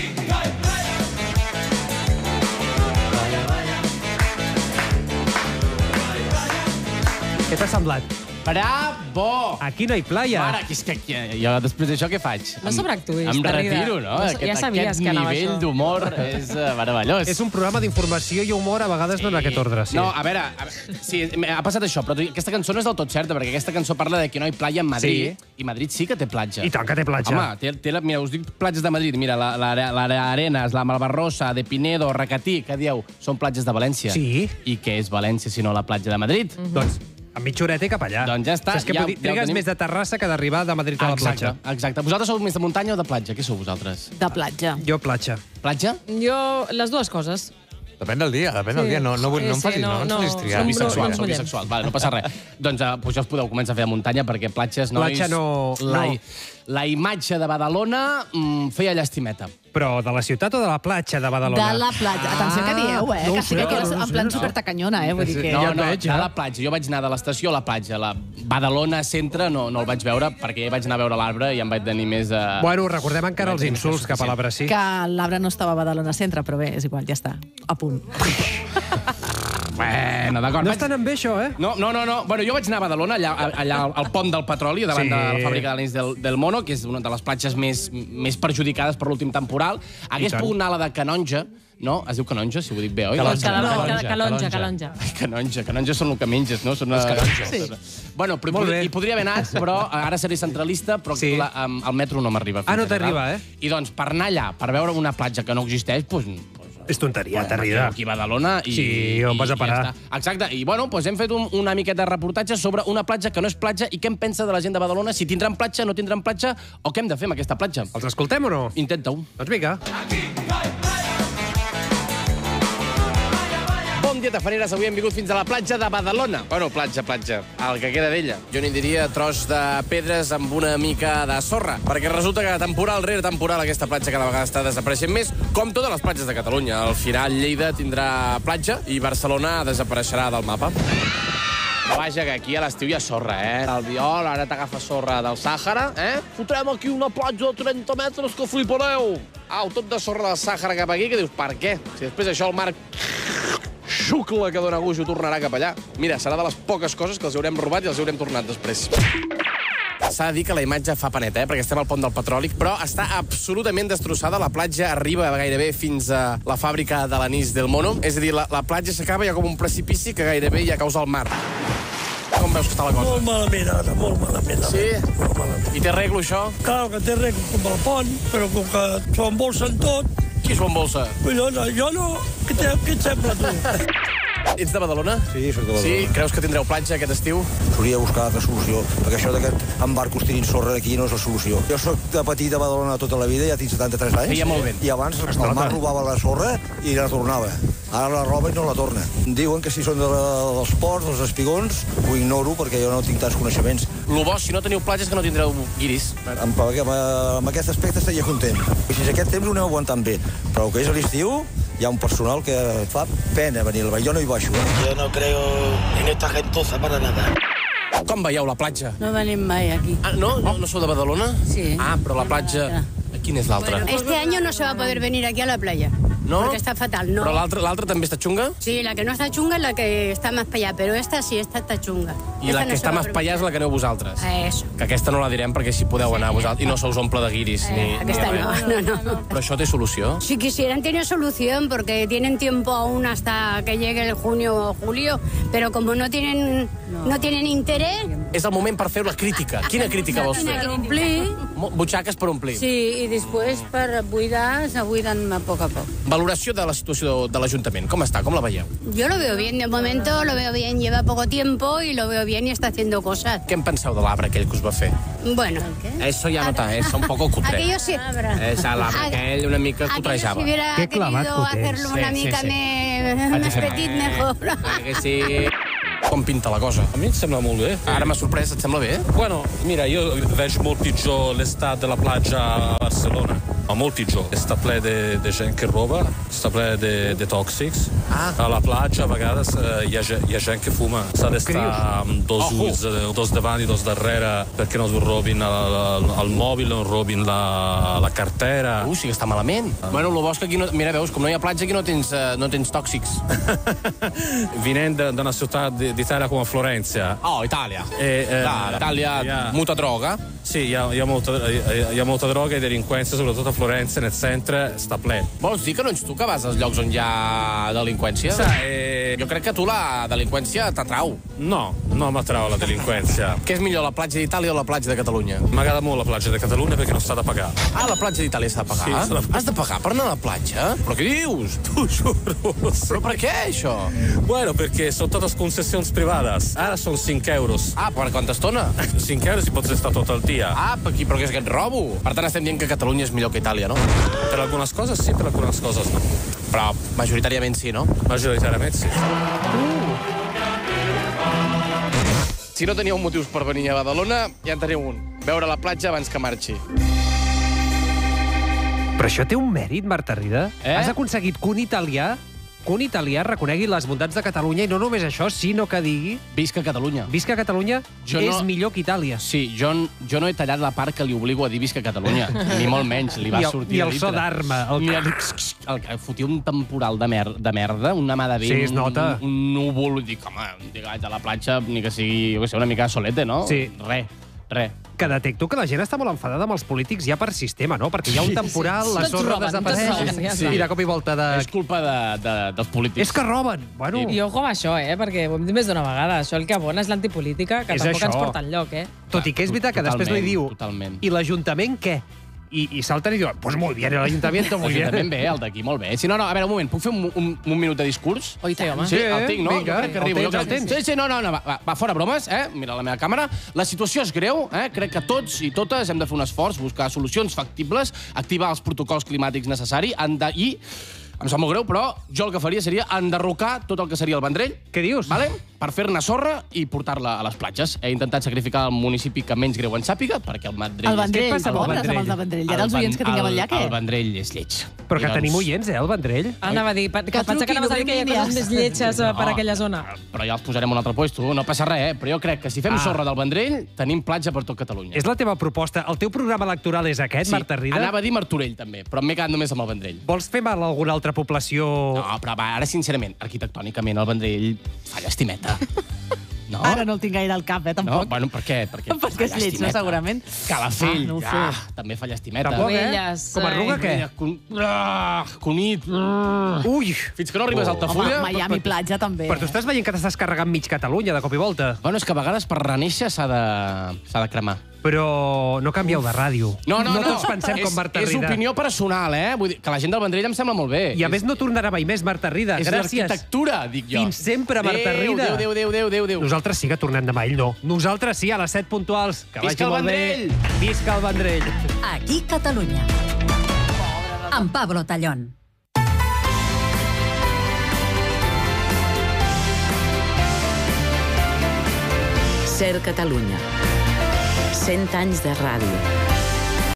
Què t'ha semblat? Bravo! Aquí no hi playa. Mare, és que jo després d'això què faig? No sobreactuïs, Em Tarrida. retiro, no? Ja sabies que anava Aquest això. nivell d'humor és meravellós. És un programa d'informació i humor, a vegades no en aquest ordre. Sí. No, a veure, sí, ha passat això, però aquesta cançó no és del tot certa, perquè aquesta cançó parla de que no hi ha platja en Madrid, i Madrid sí que té platja. I tant que té platja. Home, mira, us dic platges de Madrid, mira, l'Arenas, la Malvarrosa, de Pinedo, Recatí, què dieu? Són platges de València. Sí. I què és València si no la platja de Madrid? Doncs amb mitja horeta i cap allà. Doncs ja està. És que trigues més de Terrassa que d'arribar de Madrid a la platja. Exacte. Vosaltres sou més de muntanya o de platja? Què sou vosaltres? De platja. Jo platja. Platja? Jo, les dues coses. Depèn del dia. No em facis triar. Bisexual. Vale, no passa res. Doncs ja us podeu començar a fer de muntanya, perquè platges, nois... Platja no... La imatge de Badalona feia llestimeta. Però de la ciutat o de la platja de Badalona? De la platja. Atenció que dieu, que sí que en plan supertacanyona, vull dir que... No, de la platja. Jo vaig anar de l'estació a la platja. La Badalona centre no el vaig veure, perquè vaig anar a veure l'arbre i em vaig tenir més... Bueno, recordem encara els insults cap a l'arbre, sí. Que l'arbre no estava a Badalona centre, però bé, és igual, ja està. A punt. Bueno, d'acord. No és tan amb bé, això, eh? No. Bueno, jo vaig anar a Badalona, allà al pont del petroli, davant de la fàbrica de l'Anís del Mono, que és una de les platges més perjudicades per l'últim temporal. Hagués pogut anar a la de Canonja, no? Es diu Canonja, si ho dic bé, oi? Canonja són el que menges, no? Són les canonges. Sí. Bueno, hi podria haver anat, però ara seré centralista, però el metro no m'arriba. Ah, no t'arriba, eh? I doncs, per anar allà, per veure una platja que no existeix, doncs... És tonteria, Tarrida. Aquí a Badalona i... Sí, on vas a parar. Exacte. I, bueno, doncs hem fet una miqueta de reportatge sobre una platja que no és platja i què en pensa de la gent de Badalona, si tindran platja, no tindran platja, o què hem de fer amb aquesta platja. Els escoltem o no? Intenta-ho. Doncs vinga. Bon dia, tafaneres. Avui hem vingut fins a la platja de Badalona. Bueno, platja. El que queda d'ella. Jo n'hi diria tros de pedres amb una mica de sorra. Perquè resulta que temporal rere temporal aquesta platja cada vegada està desapareixent més, com totes les platges de Catalunya. Al final Lleida tindrà platja i Barcelona desapareixerà del mapa. Vaja, que aquí a l'estiu hi ha sorra, eh? Albiol, ara t'agafa sorra del Sàhara, eh? Fotrem aquí una platja de 30 metres que flipareu! Au, tot de sorra del Sàhara cap aquí, que dius, per què? Si després això el mar xucla que dona gust i ho tornarà cap allà. Mira, serà de les poques coses que els haurem robat i els haurem tornat després. S'ha de dir que la imatge fa paneta, perquè estem al pont del petroli, però està absolutament destrossada. La platja arriba gairebé fins a la fàbrica de l'Anís del Mono. És a dir, la platja s'acaba, hi ha com un precipici que gairebé hi ha causa al mar. Com veus que està la cosa? Molt malament, ara, molt malament. Sí? Molt malament. I té arreglo, això? Clar, que té arreglo com el pont, però com que s'ho embolsen tot... Qui s'ho embolsa? Jo no. Què et sembla, tu? Ets de Badalona? Sí, soc de Badalona. Sí? Creus que tindreu platja aquest estiu? S'hauria de buscar altra solució, perquè això que amb barcos tirin sorra aquí no és la solució. Jo soc de petit a Badalona tota la vida, ja tinc 73 anys. Feia molt bé. I abans el mar robava la sorra i la tornava. Ara la roba i no la torna. Diuen que si són dels ports, dels espigons, ho ignoro perquè jo no tinc tants coneixements. Lo bo, si no teniu platja, és que no tindreu guiris. Amb aquest aspecte estaria content. I fins aquest temps ho aneu aguantant bé. Però el que és a l'estiu, hi ha un personal que fa pena venir al Vall. Jo no hi baixo. Yo no creo en esta gentuza para nada. Com veieu la platja? No venim mai aquí. Ah, no? No sou de Badalona? Sí. Ah, però la platja... Quina és l'altra? Este año no se va a poder venir aquí a la playa. ¿No? Porque está fatal, no. Però l'altra també està xunga? Sí, la que no está chunga es la que está más para allá, pero esta sí, esta está chunga. I la que està més pa allà és la que aneu vosaltres. Eso. Que aquesta no la direm perquè si podeu anar vosaltres i no se us omple de guiris. Aquesta no. Però això té solució? Si quisieran tiene solución porque tienen tiempo aún hasta que llegue el junio o julio, pero como no tienen interés... És el moment per fer la crítica. Quina crítica vols fer? Per omplir. Butxaques per omplir. Sí, i després per buidar, se buiden a poc a poc. Valoració de la situació de l'Ajuntament. Com està? Com la veieu? Yo lo veo bien, de momento lo veo bien, lleva poco tiempo y lo veo bien y está haciendo cosas. Què en penseu de l'arbre aquell que us va fer? Bueno. Eso ya no está, es un poco cutre. Aquello sí. És l'arbre aquell una mica cutrejava. Si hubiera querido hacerlo una mica més petit, mejor. Que sí... Com pinta la cosa? A mi em sembla molt bé. Ara m'ha sorprès, et sembla bé? Bueno, mira, jo veig molt pitjor l'estat de la platja a Barcelona. Molt pitjor. Està ple de gent que roba, està ple de tòxics. A la platja, a vegades, hi ha gent que fuma. S'ha d'estar amb dos ulls, dos davant i dos darrere, perquè no us robin el mòbil, no us robin la cartera. Sí que està malament. Bueno, el bo és que aquí, mira, veus, com no hi ha platja, aquí no tens tòxics. Venint d'una ciutat d'Italia come Florenza. Italia. Italia, molta droga. Sì, hi ha molta droga e delinquenza, soprattutto a Florenza, nel centre, sta ple. Vols dir que no ets tu que vas als llocs on hi ha delinqüència? Jo crec que tu la delinqüència t'atrau. No m'atrau la delinqüència. Què és millor, la platja d'Itàlia o la platja de Catalunya? M'agrada molt la platja de Catalunya perquè no s'ha de pagar. La platja d'Itàlia s'ha de pagar? Sí, has de pagar per anar a la platja? Però què dius? T'ho juro. Però per què, això? Bueno, perché sono totes concessions privades. Ara són 5 euros. Per quanta estona? 5 euros i pots estar tot el dia. Però què és aquest robo? Per tant, estem dient que Catalunya és millor que Itàlia, no? Per algunes coses sí, per algunes coses no. Però majoritàriament sí, no? Majoritàriament sí. Si no teníeu motius per venir a Badalona, ja en teniu un. Veure la platja abans que marxi. Però això té un mèrit, Marta Rida? Has aconseguit que un italià reconegui les bondats de Catalunya i no només això, sinó que digui... Visca Catalunya. Visca Catalunya és millor que Itàlia. Sí, jo no he tallat la part que li obligo a dir Visca Catalunya, ni molt menys, li va sortir I el so d'arma. Fotia un temporal de merda, una mà de vent, sí, es nota. Un núvol, dic, home, vaig a la platja, ni que sigui, jo què sé, una mica solete, no? Sí. Res. Que detecto que la gent està molt enfadada amb els polítics ja per sistema, no? Perquè hi ha un temporal, la sorra desapareix i de cop i volta de... És culpa dels polítics. És que roben. Bueno. I ojo amb això, perquè ho hem dit més d'una vegada. Això el que abona és l'antipolítica, que tampoc ens porta enlloc, Tot i que és veritat que després li diu... Totalment. I l'Ajuntament què? I salten i diuen, pues muy bien, el Ayuntamiento muy bien. L'Ajuntament bé, el d'aquí molt bé. Si no, a veure, un moment, puc fer un minut de discurs? Oi, home. Sí, el tinc, no? Vinga, el tens. Sí, no, va, fora bromes, mira la meva càmera. La situació és greu, crec que tots i totes hem de fer un esforç, buscar solucions factibles, activar els protocols climàtics necessaris, i em sap molt greu, però jo el que faria seria enderrocar tot el que seria el Vendrell. Què dius? Vale? Per fer-ne sorra i portar-la a les platges. He intentat sacrificar el municipi que menys greu en sàpiga, perquè el Vendrell... El Vendrell, què passa amb el Vendrell? I ara els oients que tinguem allà, què? El Vendrell és lleig. Però que tenim oients, el Vendrell. Anava a dir, pensa que anaves a dir que hi ha coses més lletges per aquella zona. Però ja els posarem a un altre puesto, no passa res, però jo crec que si fem sorra del Vendrell, tenim platja per tot Catalunya. És la teva proposta. El teu programa electoral és aquest, Marta Rida? Sí, anava a dir Martorell, també, però m'he quedat només amb el Vendrell. Vols fer mal a alguna altra població? No, però va, ara, sincerament, arquitectònicament, el Vendrell fa llestimeta. No? Ara no el tinc gaire al cap, tampoc. No, bueno, per què? Perquè és lleig, no, segurament. Calafell, també fa llestimeta. Tampoc, Com arruga, què? Conit. Ui! Fins que no arribes a Altafulla... Home, Miami platja, també. Però tu estàs veient que t'estàs carregant mig Catalunya de cop i volta. Bueno, és que a vegades per reneixer s'ha de cremar. Però no canvieu de ràdio. No tots pensem com Marta Rida. És opinió personal, Vull dir que la gent del Vendrell em sembla molt bé. I a més no tornarà mai més, Marta Rida. Gràcies. És l'arquitectura, dic jo. Fins sempre, Marta Rida. Adéu. Nosaltres sí que tornem demà, ell no. Nosaltres sí, a les 7 puntuals. Que vagi molt bé. Visca el Vendrell! Aquí Catalunya. Amb Pablo Tallón. Ser Catalunya. 100 anys de ràdio.